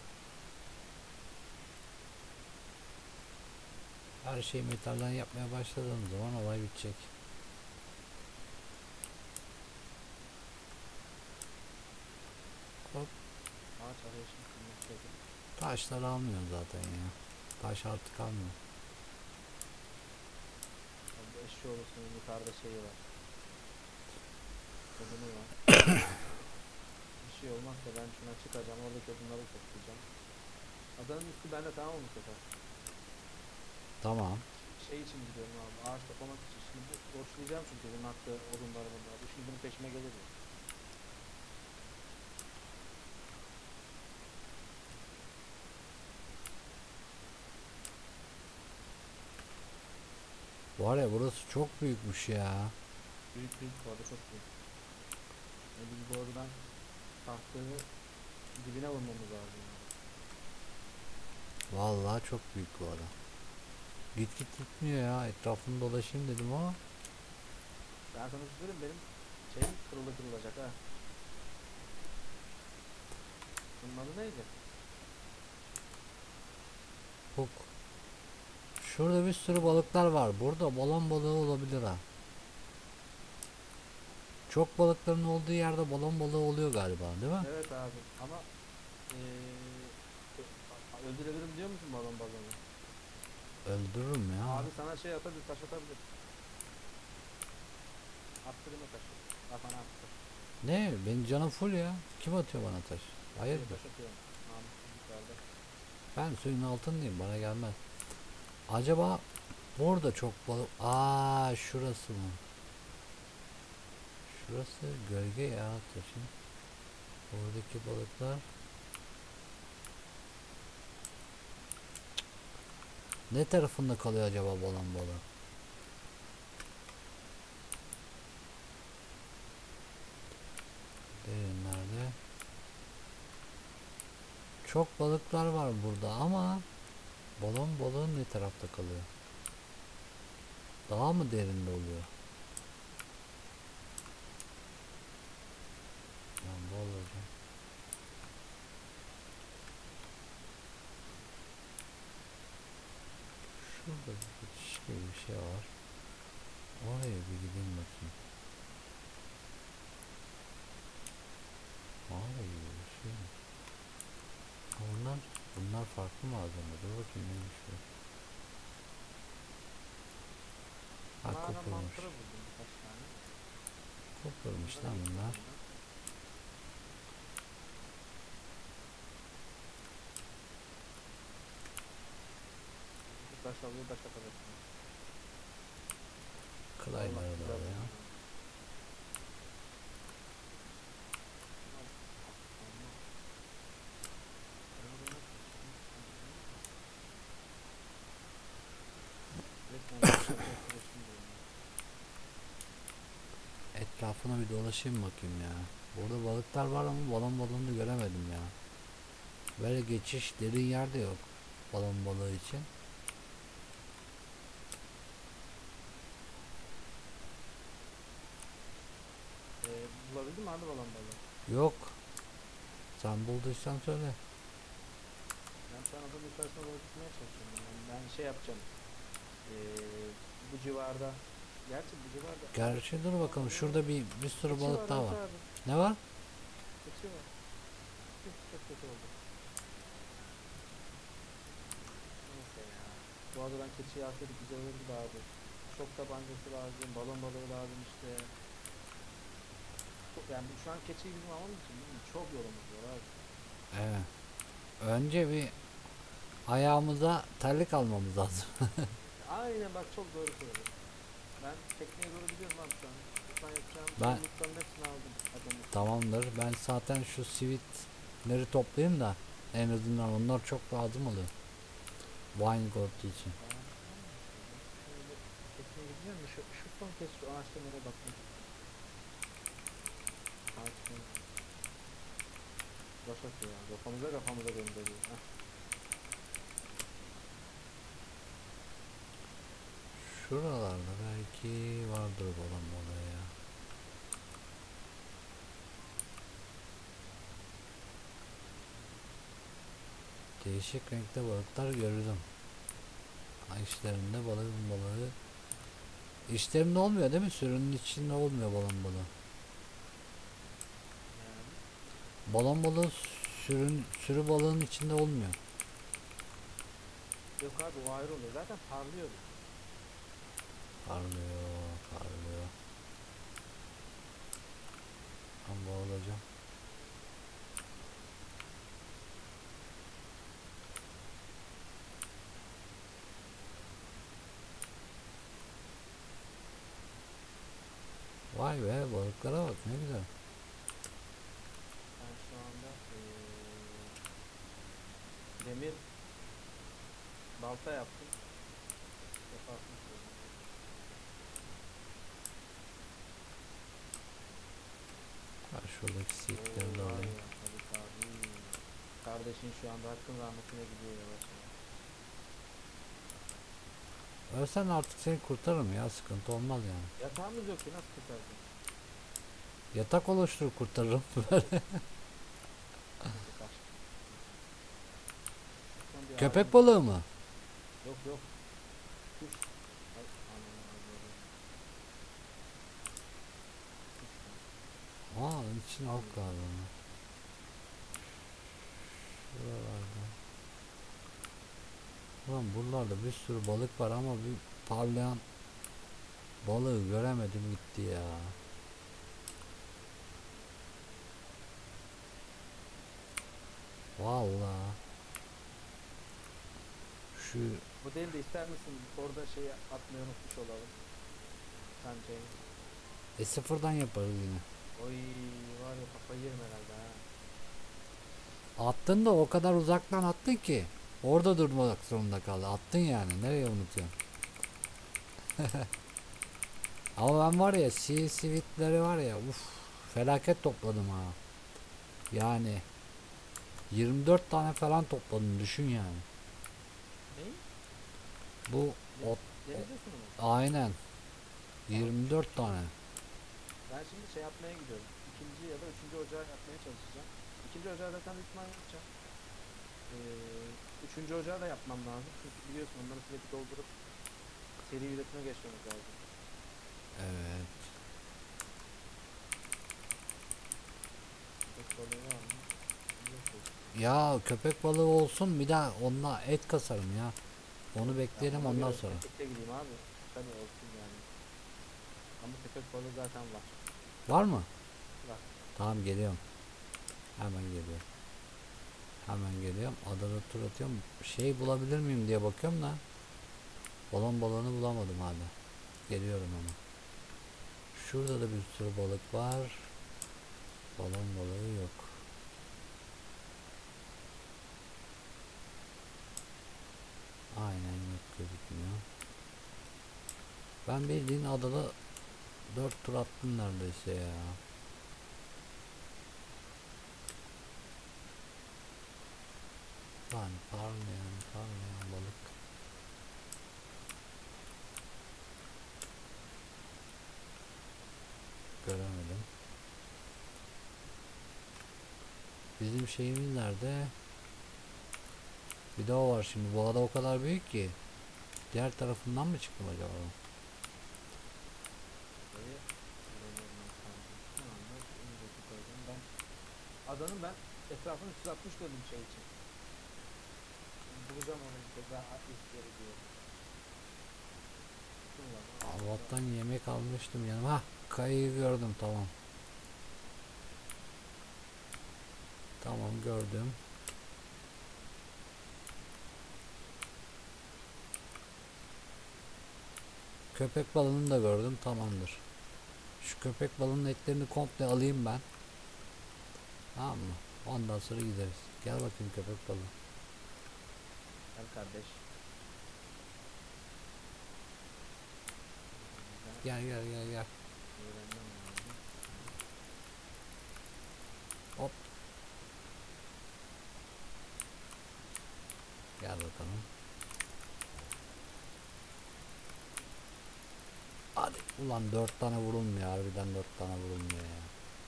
Speaker 1: Her şeyi metalden yapmaya başladığım zaman olay bitecek. Hop.
Speaker 2: Ağaç arayışını kırmaktaydı.
Speaker 1: Taşları almıyorum zaten ya. Taş artık almıyorum.
Speaker 2: Abi eşşoğlusunun yukarıda şeyi var. Odunu var. Bir şey olmazsa ben şuna çıkacağım. Oradaki odunları toplayacağım. Adanın üstü bende tamam mı bu sefer?
Speaker 1: Tamam.
Speaker 2: Şey için gidiyorum abi. Ağaç toplamak için. Şimdi borçlayacağım çünkü bunun hakkı odunları bunlar. Bu şimdi bunun peşime gelir ya.
Speaker 1: Var ya, burası çok büyükmüş ya.
Speaker 2: Büyük bu arada çok büyük. Biz bu aradan tahtını dibine vurmamız lazım. Yani.
Speaker 1: Vallahi çok büyük bu arada. Git gitmiyor ya. Etrafını dolaşayım dedim ama.
Speaker 2: Ben sana bir şey söyleyeyim benim şeyim kırılacak ha. Bunun adı neydi?
Speaker 1: Bak. Şurada bir sürü balıklar var. Burada balon balığı olabilir ha. Çok balıkların olduğu yerde balon balığı oluyor galiba, değil mi?
Speaker 2: Evet abi ama öldürebilirim diyor musun balon balonu?
Speaker 1: Öldürürüm ya.
Speaker 2: Abi sana şey atabilir, taş atabilir. Attırma taşı. Kafana attı.
Speaker 1: Ne? Benim canım full ya. Kim atıyor bana taş?
Speaker 2: Atıyor,
Speaker 1: Hayırdır?
Speaker 2: taş atıyorum. Namussuz yukarıda.
Speaker 1: Ben suyun altındayım. Bana gelmez. Acaba burada çok balık... Aa, şurası mı? Şurası gölge ya taşın. Oradaki balıklar... Ne tarafında kalıyor acaba balon balığı? Derinlerde. Çok balıklar var burada ama balon balığı ne tarafta kalıyor? Daha mı derinde oluyor? Ben bu olacağım. Şurada bir geçiş gibi bir şey var. Oraya bir gideyim bakayım. Mağara gibi bir şey mi? Bunlar farklı malzeme. Dur bakayım neymiş bu. Ha,
Speaker 2: Mağara
Speaker 1: kupurmuş.
Speaker 2: mantarı buldum birkaç tane.
Speaker 1: Kupurmuş
Speaker 2: Bunları
Speaker 1: lan bunlar.
Speaker 2: getirdim ben. Bir taş alıyor, taş atacaksın.
Speaker 1: Kılayları da var ya. Etrafına bir dolaşayım bakayım ya. Burada balıklar var ama balon balığını göremedim ya. Böyle geçiş derin yerde yok balon balığı için.
Speaker 2: Bulabildin mi abi balon balığı?
Speaker 1: Yok. Sen bulduysan söyle.
Speaker 2: Ben şu an adamın yukarısına doğru gitmeye çalışıyorum. Yani ben şey yapacağım. Ee, bu civarda. Gerçi bu civarda.
Speaker 1: Gerçi dur bakalım, şurada bir sürü
Speaker 2: Keçi
Speaker 1: balık daha var.
Speaker 2: Abi.
Speaker 1: Ne var?
Speaker 2: Keçi var. Çok kötü oldu. Neyse ya. Bu adadan keçiyi alsaydık güzel olurdu da abi. Şok tabancası lazım, balon balığı lazım işte. Yani şu an keçiyi bizim almamız için çok yolumuz var abi.
Speaker 1: Evet. Önce bir ayağımıza terlik almamız lazım.
Speaker 2: Aynen bak, çok doğru söyledin. Ben tekneye doğru gidiyorum abi şu an. Lütfen yapacağım.
Speaker 1: Ben-
Speaker 2: Sorumlulukların hepsini aldım. Adamı.
Speaker 1: Tamamdır. Ben zaten şu sivitleri toplayayım da en azından onlar çok lazım oluyor. Wine Gold için.
Speaker 2: Şöyle tekneye gideceğim mi? Şu son kez şu ağaçlara bakmak istiyorum. Ağaçların baş atıyor ya. Kafamıza gönderiyor. Heh.
Speaker 1: Şuralarda belki vardır balon balığı ya. Değişik renkte balıklar gördüm. İşlerinde balon balığı. İşlerinde olmuyor değil mi? Sürünün içinde olmuyor balon balığı.
Speaker 2: Yani.
Speaker 1: Balon balığı sürü balığın içinde olmuyor.
Speaker 2: Yok abi, o ayrı oluyor. Zaten parlıyor.
Speaker 1: Parlıyor, parlıyor. Ben boğulacağım. Vay be, balıklara bak ne güzel.
Speaker 2: Ben şu anda demir balta yaptım. Yaparsın sonra.
Speaker 1: Ha, şuradaki sivitleri de
Speaker 2: Oo, var
Speaker 1: alayım.
Speaker 2: ya, tabii abi. Kardeşin şu anda hakkın rahmetine gidiyor yavaş yavaş.
Speaker 1: Ölsen artık seni kurtarırım ya, sıkıntı olmaz yani.
Speaker 2: Yatağımız yok ki, nasıl kurtardın?
Speaker 1: Yatak oluşturur kurtarırım.
Speaker 2: Neyse, kaç. Son bir
Speaker 1: Köpek
Speaker 2: ağacın-
Speaker 1: balığı mı?
Speaker 2: Yok yok. Kuş. Ay, anam, Allah'ım. Kuş lan.
Speaker 1: Aa, içine ok kaldı ama. Şuralarda. Ulan buralarda bir sürü balık var ama bir parlayan balığı göremedim gitti ya. Vallahi şu
Speaker 2: Bu değil de ister misin orada şeyi atmayı unutmuş olalım. Sancayı.
Speaker 1: sıfırdan yaparız yine.
Speaker 2: Oy var ya kafayı yerim herhalde ha.
Speaker 1: Attın da o kadar uzaktan attın ki orada durmak zorunda kaldı. Attın yani. Nereye unutuyorsun? Ama ben var ya sivitleri var ya felaket topladım ha. Yani 24 tane falan topladım düşün yani.
Speaker 2: Ne?
Speaker 1: Bu ot,
Speaker 2: Deniz yosunu mu?
Speaker 1: aynen 24 tane.
Speaker 2: Ben şimdi şey yapmaya gidiyorum. İkinci ya da üçüncü ocağı yapmaya çalışacağım. İkinci ocağı zaten büyük ihtimalle yapacağım. Üçüncü ocağı da yapmam lazım. Çünkü biliyorsun onları sürekli doldurup seri üretime geçmemiz lazım.
Speaker 1: Evet.
Speaker 2: Çok balığı var mı? Yok yok.
Speaker 1: Ya köpek balığı olsun bir daha onunla et kasarım ya. Onu bekleyelim
Speaker 2: Ona
Speaker 1: ondan
Speaker 2: göre
Speaker 1: sonra.
Speaker 2: tetikte gideyim abi. Tabii olsun yani. Ama köpek balığı zaten var.
Speaker 1: Var mı?
Speaker 2: Var.
Speaker 1: Tamam geliyorum. Hemen geliyorum. Hemen geliyorum. Adada tur atıyorum. Şey bulabilir miyim diye bakıyorum da. Balon balığını bulamadım hala. Geliyorum ama. Şurada da bir sürü balık var. Balon balığı yok. Aynen yok gözükmüyor. Ben bildiğin adada 4 tur attım neredeyse ya. Lan parlayan balık. Göremedim. Bizim şeyimiz nerede? Bir de o var şimdi. Bu ada o kadar büyük ki. Diğer tarafından mı çıktım acaba?
Speaker 2: Burayı bilemiyorum ben sandım. Şu anda önümüzdeki koydum. Adanın ben etrafını 360 döndüm şey için. Bulacağım onu bir daha eski yeri diyor.
Speaker 1: Allah'tan yemek almıştım yanıma. Hah, kayayı gördüm, tamam. Tamam, gördüm. Köpek balığını da gördüm, tamamdır. Şu köpek balığının etlerini komple alayım ben. Tamam mı? Ondan sonra gideriz. Gel bakayım köpek balığı.
Speaker 2: Gel kardeş.
Speaker 1: Gel gel gel gel.
Speaker 2: Öğrenmem lazım.
Speaker 1: Hop. Gel bakalım. Hadi. Ulan 4 tane vurulmuyor. Harbiden 4 tane vurulmuyor ya.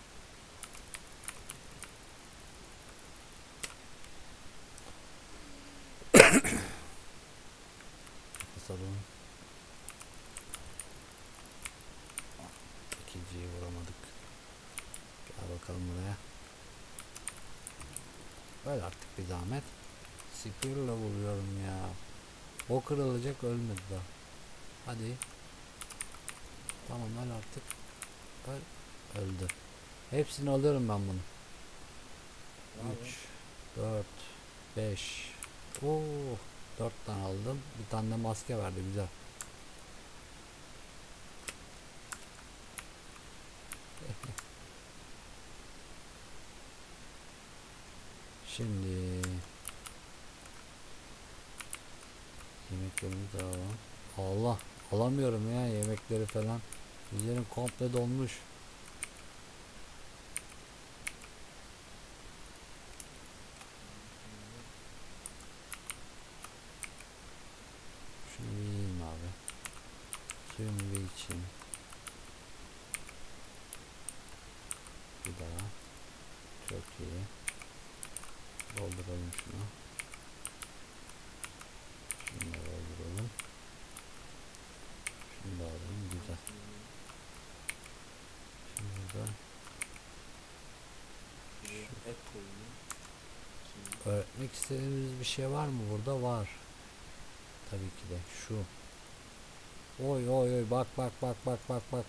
Speaker 1: Basalım. İkinciyi vuramadık. Gel bakalım buraya. Öyle artık bir zahmet. Spear'la vuruyorum ya. O kırılacak, ölmedi daha. Hadi. Tamam, öl artık. Öl. Öldü. Hepsini alıyorum ben bunu. 3, 4, 5. Oo, 4 tane aldım. Bir tane de maske verdi, güzel. Şimdi yemeklerimizi alalım. Allah, alamıyorum ya yemekleri falan. Üzerim komple dolmuş. Şunu bir yiyeyim abi. Suyumu bir içeyim. Bir daha. Çok iyi. Dolduralım şunu. Şunu da dolduralım. Şunu da alalım. Güzel. Şimdi de
Speaker 2: Et koyayım.
Speaker 1: öğretmek istediğimiz bir şey var mı burada? Var. tabii ki de. Şu. Oy oy oy, bak bak bak bak bak bak.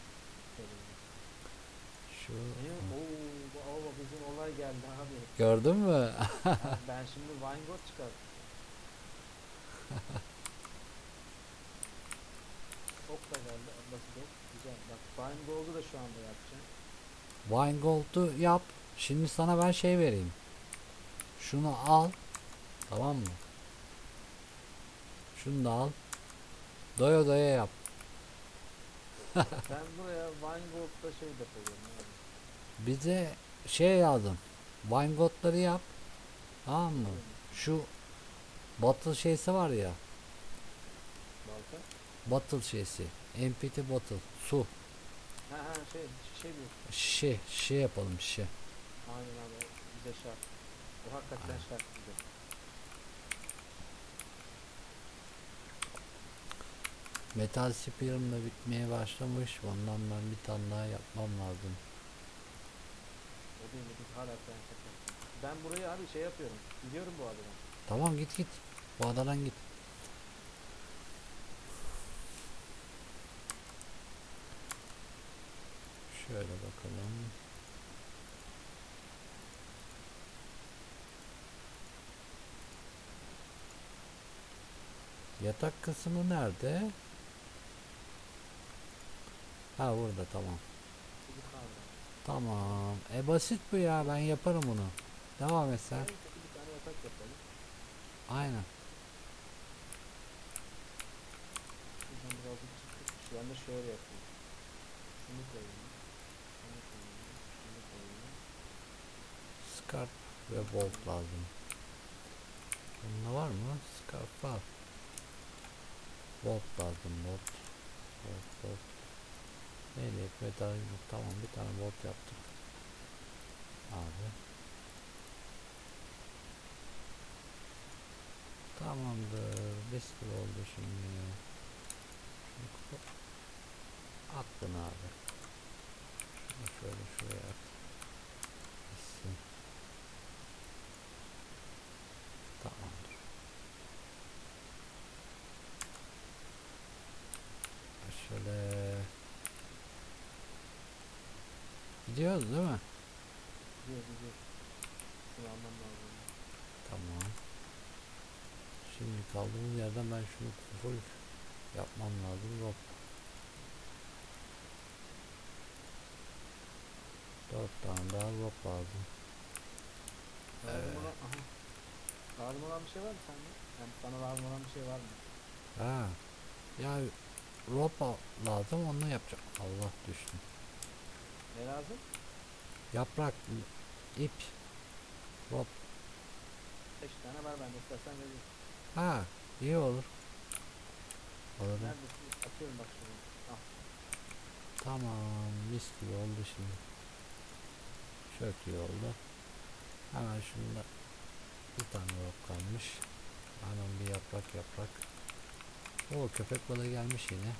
Speaker 1: Şu.
Speaker 2: Oo, bizim olay geldi abi.
Speaker 1: Gördün mü?
Speaker 2: Ha, ben şimdi Vinegold çıkarttım. Ok da geldi. Basit ok. Güzel. Bak Vinegold'u da şu anda yapacağım.
Speaker 1: Vinegold'u yap. Şimdi sana ben şey vereyim. Şunu al. Tamam mı? Şunu da al. Doya doya yap.
Speaker 2: Ben buraya Vinegold'da şey depoluyorum abi.
Speaker 1: Bize şey lazım. Vinegold'ları yap. Tamam mı? Şu bottle şeysi var ya.
Speaker 2: Balta.
Speaker 1: Bottle şeysi. Empty bottle. Su.
Speaker 2: Ha ha şişe diyorsun.
Speaker 1: Şişe yapalım, şişe.
Speaker 2: Aynen abi. Bize şart. O hakikaten şart bize.
Speaker 1: Metal Spear'ım da bitmeye başlamış. Ondan ben bir tane daha yapmam lazım.
Speaker 2: O değil mi? Biz hala prens yapalım. Ben burayı abi şey yapıyorum. Gidiyorum bu adadan.
Speaker 1: Tamam, git git. Bu adadan git. Şöyle bakalım. Yatak kısmı nerede? Ha, burada, tamam.
Speaker 2: Yukarıda.
Speaker 1: Tamam. Basit bu ya, ben yaparım bunu. Devam et sen.
Speaker 2: En kötü bir tane yatak yapalım.
Speaker 1: Aynen.
Speaker 2: Buradan birazcık çıktık. Şu anda şöyle yapayım. Şunu koyayım. Şunu koyayım. Şunu koyayım.
Speaker 1: Scarf ve bolt lazım. Bunda var mı? Scarf var. Bolt lazım. Bolt. Neyle? Metal. Tamam, bir tane bolt yaptık. Abi. Tamamdır. Mis gibi oldu şimdi. Attın abi. Şunu şöyle şuraya at. Gitsin. Tamamdır. Şöyle. Gidiyoruz değil mi?
Speaker 2: Gidiyor. Şunu almam lazım.
Speaker 1: Tamam. Şimdi kaldığımız yerden ben şunu full yapmam lazım. Yok. 4 tane daha rope lazım.
Speaker 2: Lazım olan, aha. Lazım olan bir şey var mı sende? Yani sana lazım olan bir şey var mı?
Speaker 1: Ha. Ya rope lazım, onu yapacağım. Allah, düştüm.
Speaker 2: Ne lazım?
Speaker 1: Yaprak, ip, rope.
Speaker 2: 5 tane var bende. İstersen vereyim.
Speaker 1: Ha, iyi olur. Alırım.
Speaker 2: Neredesin? Atıyorum bak şunu. Al.
Speaker 1: Tamam, mis gibi oldu şimdi. Çok iyi oldu. Hemen şunda bir tane rope kalmış. Hemen bir yaprak. O köpek balığı gelmiş yine.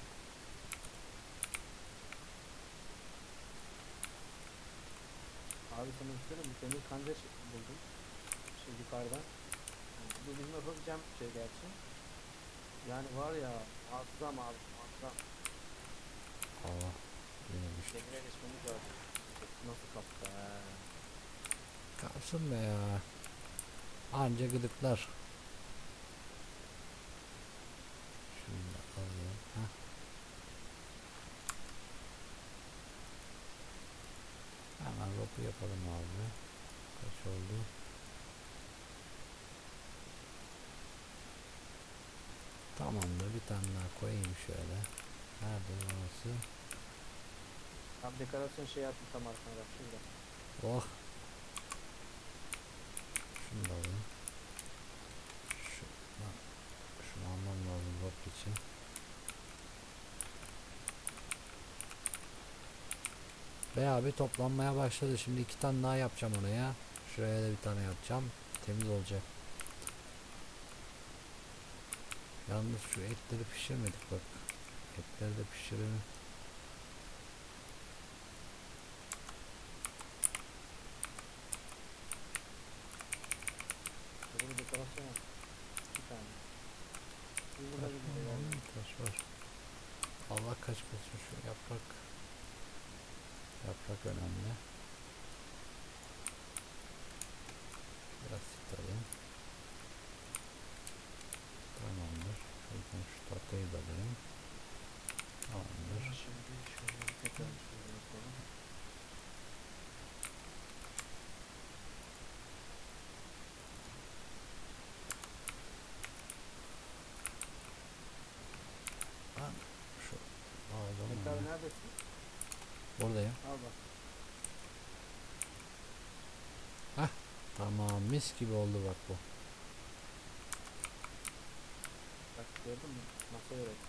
Speaker 2: Abi sana bir söyleyeyim mi? Demir kanca buldum. Şey yukarıdan. Yani bu bizim yapabileceğim bir şey gerçi. Yani var ya muazzam abi muazzam.
Speaker 1: Allah, yine düştü.
Speaker 2: Demire geçmemiz lazım. Nasıl kaptı he.
Speaker 1: Kalsın be ya. Anca gıdıklar. Şunu da alayım. Heh. Hemen ropu yapalım abi. Kaç oldu? Tamamdır. Bir tane daha koyayım şöyle. Nerede orası?
Speaker 2: Abi dekorasyon şey yaptım tam arkana bak şurada.
Speaker 1: Oh. Şunu da alayım. Şunu almam lazım rop için. Bayağı bir toplanmaya başladı. Şimdi 2 tane daha yapacağım oraya. Şuraya da bir tane yapacağım. Temiz olacak. Yalnız şu etleri pişirmedik bak. Etleri de pişirelim.
Speaker 2: Burada bir dekorasyon yap. 2 tane. Yumurta
Speaker 1: Taş
Speaker 2: gibi
Speaker 1: var
Speaker 2: şeyler.
Speaker 1: mı? Taş var. Allah kaç kaçın şu yaprak. Yaprak önemli. Biraz sitalım. Tamamdır. Şuradan şu tahtayı da alayım. Tamamdır.
Speaker 2: Şimdi şöyle tekrar şöyle yapalım.
Speaker 1: Ben şu aldım
Speaker 2: Mehmet abi
Speaker 1: onu.
Speaker 2: neredesin?
Speaker 1: Buradayım.
Speaker 2: Al bak.
Speaker 1: Tamam, mis gibi oldu bak bu.
Speaker 2: Bak gördün mü? Nasıl öğret?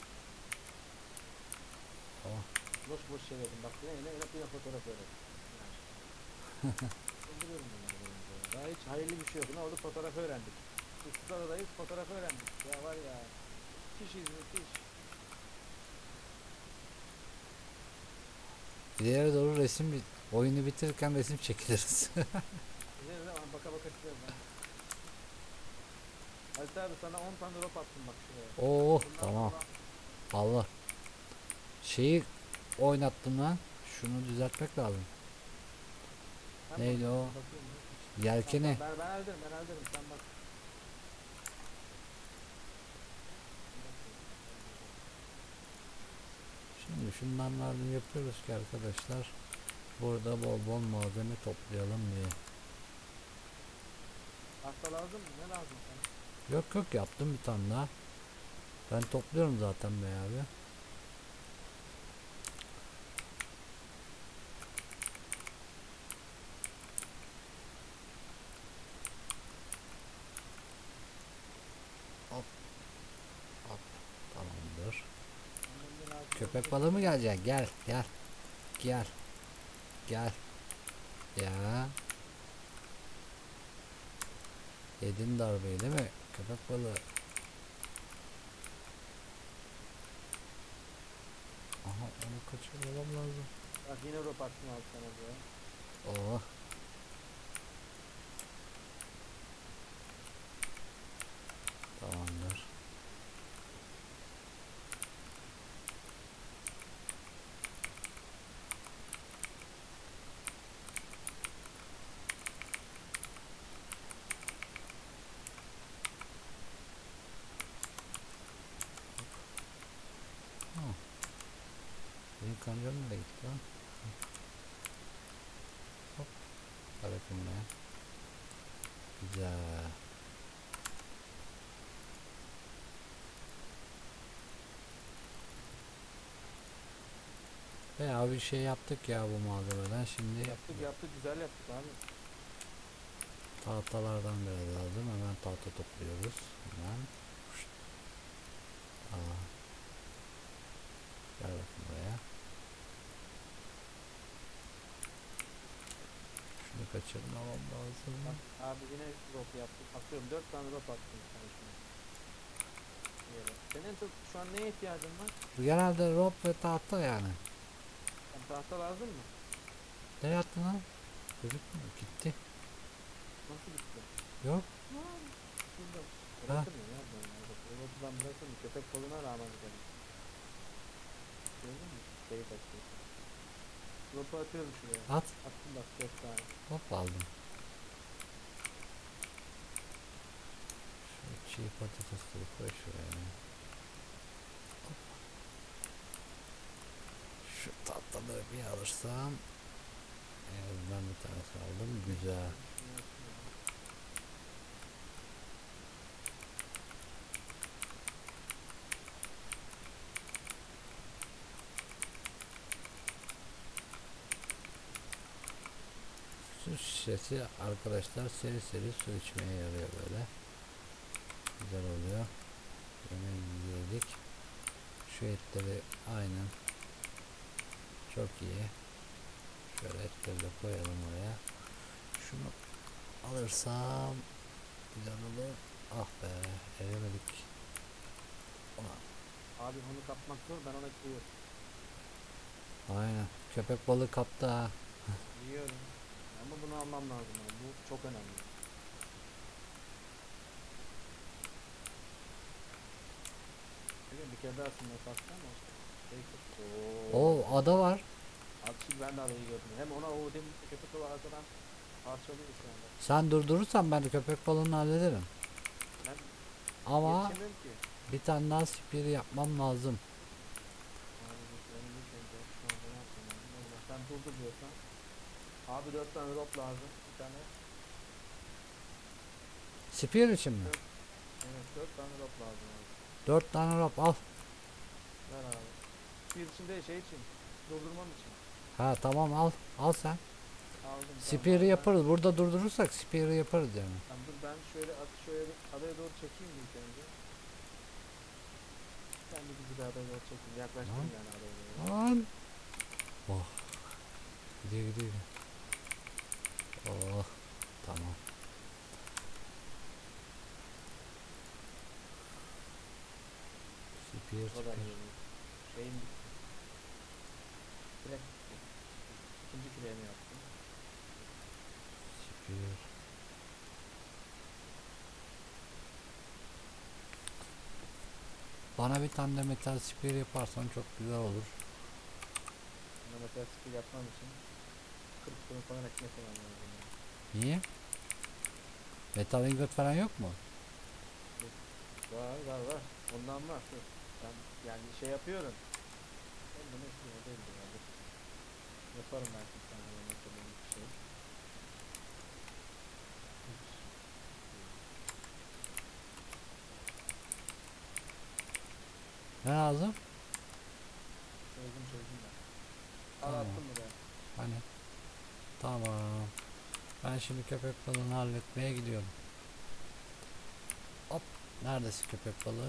Speaker 1: Tamam.
Speaker 2: Boş boş şey verdim. Bak yine fotoğraf öğret. Öldürüyorum bunları böyle. Daha hiç hayırlı bir şey yok. Ne oldu? Fotoğrafı öğrendik. Issız adadayız, fotoğrafı öğrendik. Ya var ya. Müthiş müthiş.
Speaker 1: İleri doğru resim oyunu bitirirken resim çekiliriz.
Speaker 2: Güzel değil mi? Baka baka çıkıyorum ben. Halit abi sana 10 tane drop attım bak şuraya.
Speaker 1: Oo,
Speaker 2: Bundan
Speaker 1: tamam.
Speaker 2: sonra
Speaker 1: Allah. Şeyi oynattım lan. Şunu düzeltmek lazım.
Speaker 2: sen
Speaker 1: Neydi
Speaker 2: bak,
Speaker 1: o?
Speaker 2: bakıyorum ya.
Speaker 1: Yelkeni.
Speaker 2: Ben alırım sen bak.
Speaker 1: Şimdi şundan yapıyoruz ki arkadaşlar. Burada bol bol malzeme toplayalım diye.
Speaker 2: Hasta lazım mı? Ne lazım sana?
Speaker 1: Yok yok, yaptım bir tane daha. Ben topluyorum zaten be abi. Hop hop, tamamdır.
Speaker 2: Benden de lazım
Speaker 1: Köpek
Speaker 2: olacak.
Speaker 1: balığı mı gelecek? Gel gel gel gel. Ya yedin darbeyi değil mi? Köpek balığı. Aha, onu kaçırmam lazım.
Speaker 2: Bak yine drop attım abi sana buraya.
Speaker 1: Oh. Tamamdır. Ha. Benim kancam nereye gitti lan? Hop. Bırakın buraya. Güzel. Bayağı bir şey yaptık ya bu malzemeden. Şimdi
Speaker 2: Yaptık güzel yaptık abi.
Speaker 1: tahtalardan biraz lazım. Hemen tahta topluyoruz. Hemen. Şşt. Aa. Gel bakın buraya. Şunu kaçırmamam lazım.
Speaker 2: Bak abi yine drop yaptık. Atıyorum 4 tane drop attım sana şimdi. Senin en çok şu an neye ihtiyacın var?
Speaker 1: Genelde rob ve tahta yani.
Speaker 2: Yani tahta lazım mı?
Speaker 1: Nereye attın lan? Gözükmüyor. Gitti.
Speaker 2: Nasıl bitti?
Speaker 1: Yok.
Speaker 2: Şurada.
Speaker 1: Ha.
Speaker 2: Bırakırım ya ben. Drop'u ben bırakırım. Köpek balığına rağmen gidelim. Gördün mü? Şeyi kaçıyor. Drop'u atıyorum şuraya.
Speaker 1: At.
Speaker 2: Attım bak 4 tane.
Speaker 1: Hop, aldım. Şu çiğ patatesleri koy şuraya. Hop. Şu tatlıları bir alırsam. Ben bir tanesi aldım. Güzel. Su şişesi arkadaşlar, seri seri su içmeye yarıyor böyle. Güzel oluyor. Yemeğimizi yedik. Şu etleri aynen çok iyi. Şöyle etleri de koyalım oraya. Şunu alırsam güzel olur. Ah be, eremedik.
Speaker 2: Abi onu kapmak zor, ben ona gidiyorum.
Speaker 1: Aynen. Köpek balığı kaptı ha.
Speaker 2: Yiyorum. Ama bunu almam lazım abi. Bu çok önemli. Bir kere daha silmeye kalktı ama şey çok.
Speaker 1: O ada var.
Speaker 2: Abi şimdi ben de adayı gördüm. Hem ona o demin köpek balığı arkadan parçalıyor şu anda.
Speaker 1: Sen durdurursan ben de köpek balığını hallederim.
Speaker 2: Ben
Speaker 1: Ama
Speaker 2: yetişemiyorum ki.
Speaker 1: bir tane daha spiri yapmam lazım.
Speaker 2: Abi benim ilk önce şu anda ne yapmam lazım? Neyse, sen durdur diyorsan. Abi 4 tane rope lazım. Bir tane.
Speaker 1: Spear için mi?
Speaker 2: Evet 4 tane rope lazım abi.
Speaker 1: 4 tane rope al.
Speaker 2: Ver abi. Bir için de şey için. Durdurmam için.
Speaker 1: Ha tamam al. Al sen.
Speaker 2: Aldım.
Speaker 1: Spear'ı
Speaker 2: abi.
Speaker 1: yaparız. Burada durdurursak spear'ı yaparız yani.
Speaker 2: Tamam dur ben şöyle bir adaya doğru çekeyim ilk önce. Ben de bizi de adaya doğru çekeyim. Yaklaştım yani adaya doğru.
Speaker 1: Lan. Oh. Gidiyor gidiyor. Oh. Tamam. Spear
Speaker 2: O kadar
Speaker 1: spear.
Speaker 2: yani. Şeyim bitti. Kürek bitti. İkinci küreğimi yaptım.
Speaker 1: Spear. Bana bir tane de metal spear yaparsan çok güzel olur.
Speaker 2: Buna mesela skill yapmam için 40 fırın falan ekmek yemem lazım. Yani.
Speaker 1: Niye? Metal ingot falan yok mu?
Speaker 2: Var. Ondan var. Dur. Ben yani şey yapıyorum. Ben bunu eskiden değildi ya. Dur. Yaparım ben şimdi sana mesela bir şey.
Speaker 1: Ne lazım?
Speaker 2: Çözdüm ben. Al
Speaker 1: Tamam.
Speaker 2: attım buraya.
Speaker 1: Hani? Tamam. Ben şimdi köpek balığını halletmeye gidiyorum. Hop. Neredesin köpek balığı?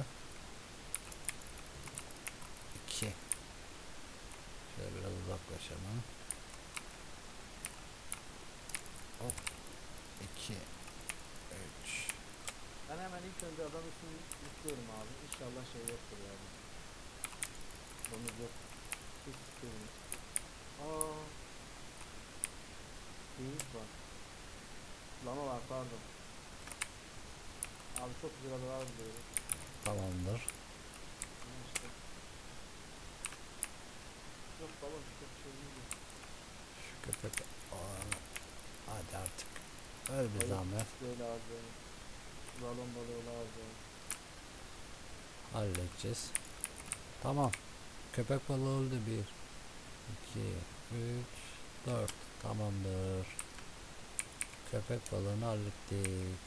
Speaker 1: 2. Şöyle biraz uzaklaşalım. Hop. 2. 3.
Speaker 2: Ben hemen ilk önce adam üstünü yıkıyorum abi. İnşallah şey yoktur yani. Domuz yok. Hiç sıkıyorum. Aaa. Geyik var. Lama var pardon. Abi çok güzel adalar buluyoruz.
Speaker 1: Tamamdır.
Speaker 2: Ama işte. Yok balon çok şey değil.
Speaker 1: Şu köpek... Aa, hadi artık. Öyle bir
Speaker 2: Balık
Speaker 1: zahmet.
Speaker 2: böyle lazım. Balon balığı lazım.
Speaker 1: Halledeceğiz. Tamam. Köpek balığı öldü. 1, 2, 3, 4. Tamamdır. Köpek balığını hallettik.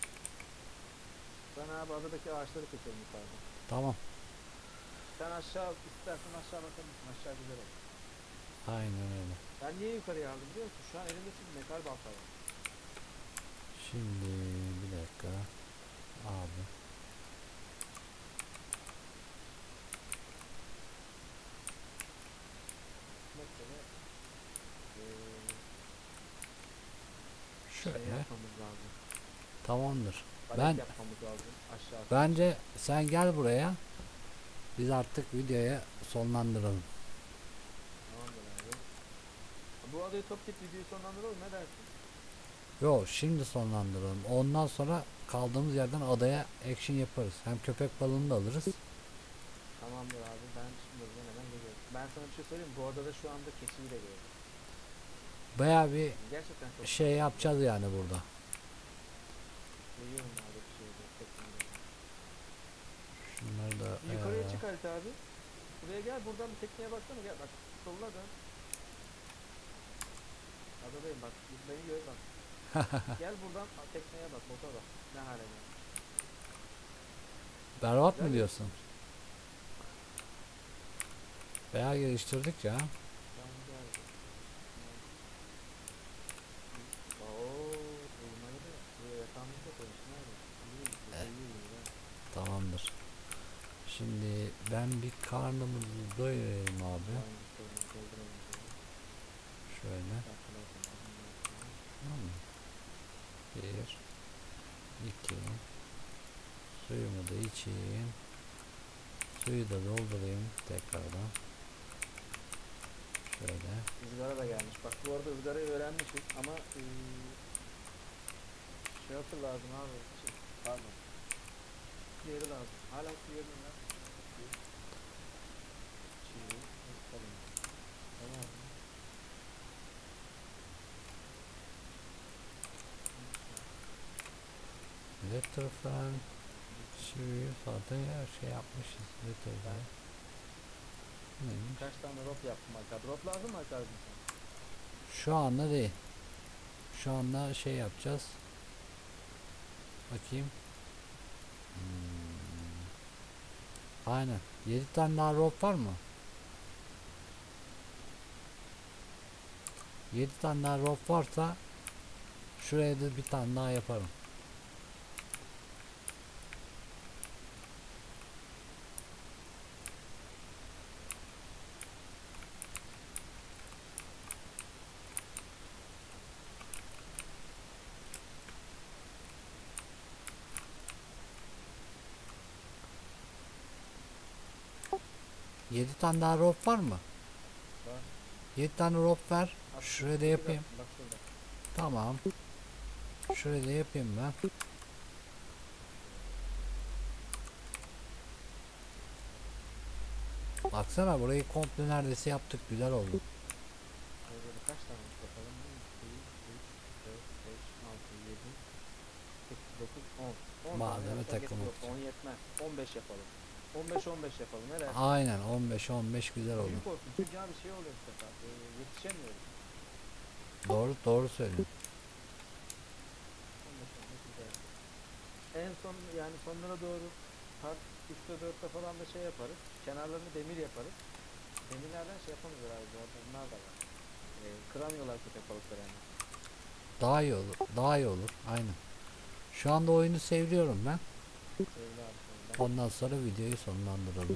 Speaker 2: Ben abi adadaki ağaçları keselim yukarıda.
Speaker 1: Tamam.
Speaker 2: Sen aşağı istersen aşağı bakabilirsin. Aşağı güzel olur.
Speaker 1: Aynen öyle.
Speaker 2: Ben niye yukarıya aldım biliyor musun? Şu an elimde çünkü metal balta var.
Speaker 1: Şimdi bir dakika. Abi.
Speaker 2: Mesela şey
Speaker 1: Şöyle.
Speaker 2: yapmamız lazım.
Speaker 1: Tamamdır.
Speaker 2: Palet
Speaker 1: Ben
Speaker 2: yapmamız lazım aşağı.
Speaker 1: bence sen gel buraya. Biz artık videoya sonlandıralım.
Speaker 2: Tamamdır abi. Bu adayı toplayıp videoyu sonlandıralım ne dersin?
Speaker 1: Yo şimdi sonlandıralım. Ondan sonra kaldığımız yerden adaya action yaparız. Hem köpek balığını da alırız.
Speaker 2: Tamamdır abi ben şimdi o zaman hemen geliyorum. Ben sana bir şey söyleyeyim mi? Bu adada şu anda keçiyi de gördüm.
Speaker 1: Baya bir
Speaker 2: Gerçekten çok
Speaker 1: şey yapacağız yani burada.
Speaker 2: seviyorum abi bir şeyi. Teknoloji.
Speaker 1: Şunları da
Speaker 2: Yukarıya çık Halit abi. Buraya gel buradan bir tekneye baksana gel bak. Soluna dön. Adadayım bak. Beni gör bak. Gel buradan tekneye bak. Bota bak. Ne hale gelmiş.
Speaker 1: berbat
Speaker 2: Güzel
Speaker 1: mı diyorsun?
Speaker 2: geliştirmiş.
Speaker 1: Bayağı geliştirdik ya.
Speaker 2: Ben geldim. Ooo. Uyumayı da. Buraya yatağımızı da koymuş. Nerede? İyi.
Speaker 1: Tamamdır. Şimdi ben bir karnımızı doyurayım abi. Şöyle. Tamam mı? 1, 2. Suyumu da içeyim. Suyu da doldurayım tekrardan. Şöyle.
Speaker 2: Izgara da gelmiş. Bak bu arada ızgarayı öğrenmişiz ama şey hatır lazım abi. Pardon. Su yeri lazım. Hala su yeri var. Çivi. Bakalım. Tamam.
Speaker 1: Letterfen çivi zaten her şey yapmışız. Letterfen. Neymiş?
Speaker 2: Kaç tane rop yaptım Alper? Rop lazım mı Alper bize?
Speaker 1: Şu anda değil. Şu anda şey yapacağız. Bakayım. Aynen. 7 tane daha rope var mı? 7 tane daha rope varsa şuraya da bir tane daha yaparım. Yedi tane daha rope var mı?
Speaker 2: Var.
Speaker 1: 7 tane rope ver.
Speaker 2: At,
Speaker 1: Şuraya da
Speaker 2: şurada,
Speaker 1: yapayım.
Speaker 2: bak şurada.
Speaker 1: Tamam. Şuraya da yapayım ben. Baksana burayı komple neredeyse yaptık. Güzel oldu.
Speaker 2: Böyle kaç tane yapalım? 1, 2, 3, 4, 5, 6, 7, 8, 9, 10. 10
Speaker 1: Malzeme
Speaker 2: tane yapsak
Speaker 1: takımı
Speaker 2: yok, 10 yetmez. 15 yapalım. 15 yapalım. Ne dersin?
Speaker 1: Aynen 15 güzel oldu.
Speaker 2: Büyük olsun. Çünkü abi şey oluyor bu sefer. Yetişemiyoruz.
Speaker 1: Doğru söylüyorsun.
Speaker 2: 15 güzel. En son yani sonlara doğru part 3'te 4'te falan da şey yaparız. Kenarlarını demir yaparız. Demirlerden şey yapamıyoruz abi. Bu arada bunlar da var. Kıramıyorlar köpek balıkları yani.
Speaker 1: Daha iyi olur. Aynen. Şu anda oyunu seviyorum ben.
Speaker 2: Sevgili abi. Ben
Speaker 1: Ondan sonra videoyu sonlandıralım.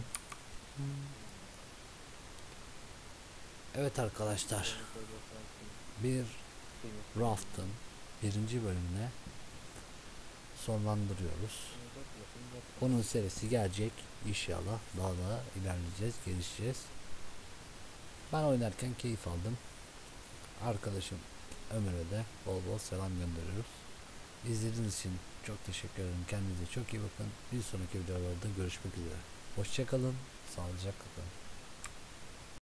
Speaker 1: Evet arkadaşlar. Bir Raft'ın birinci bölümüne sonlandırıyoruz. Bunun serisi gelecek. İnşallah daha da ilerleyeceğiz, gelişeceğiz. Ben oynarken keyif aldım. Arkadaşım Ömer'e de bol bol selam gönderiyoruz. İzlediğiniz için çok teşekkür ederim. Kendinize çok iyi bakın. Bir sonraki videolarda görüşmek üzere. Hoşça kalın. Sağlıcakla kalın.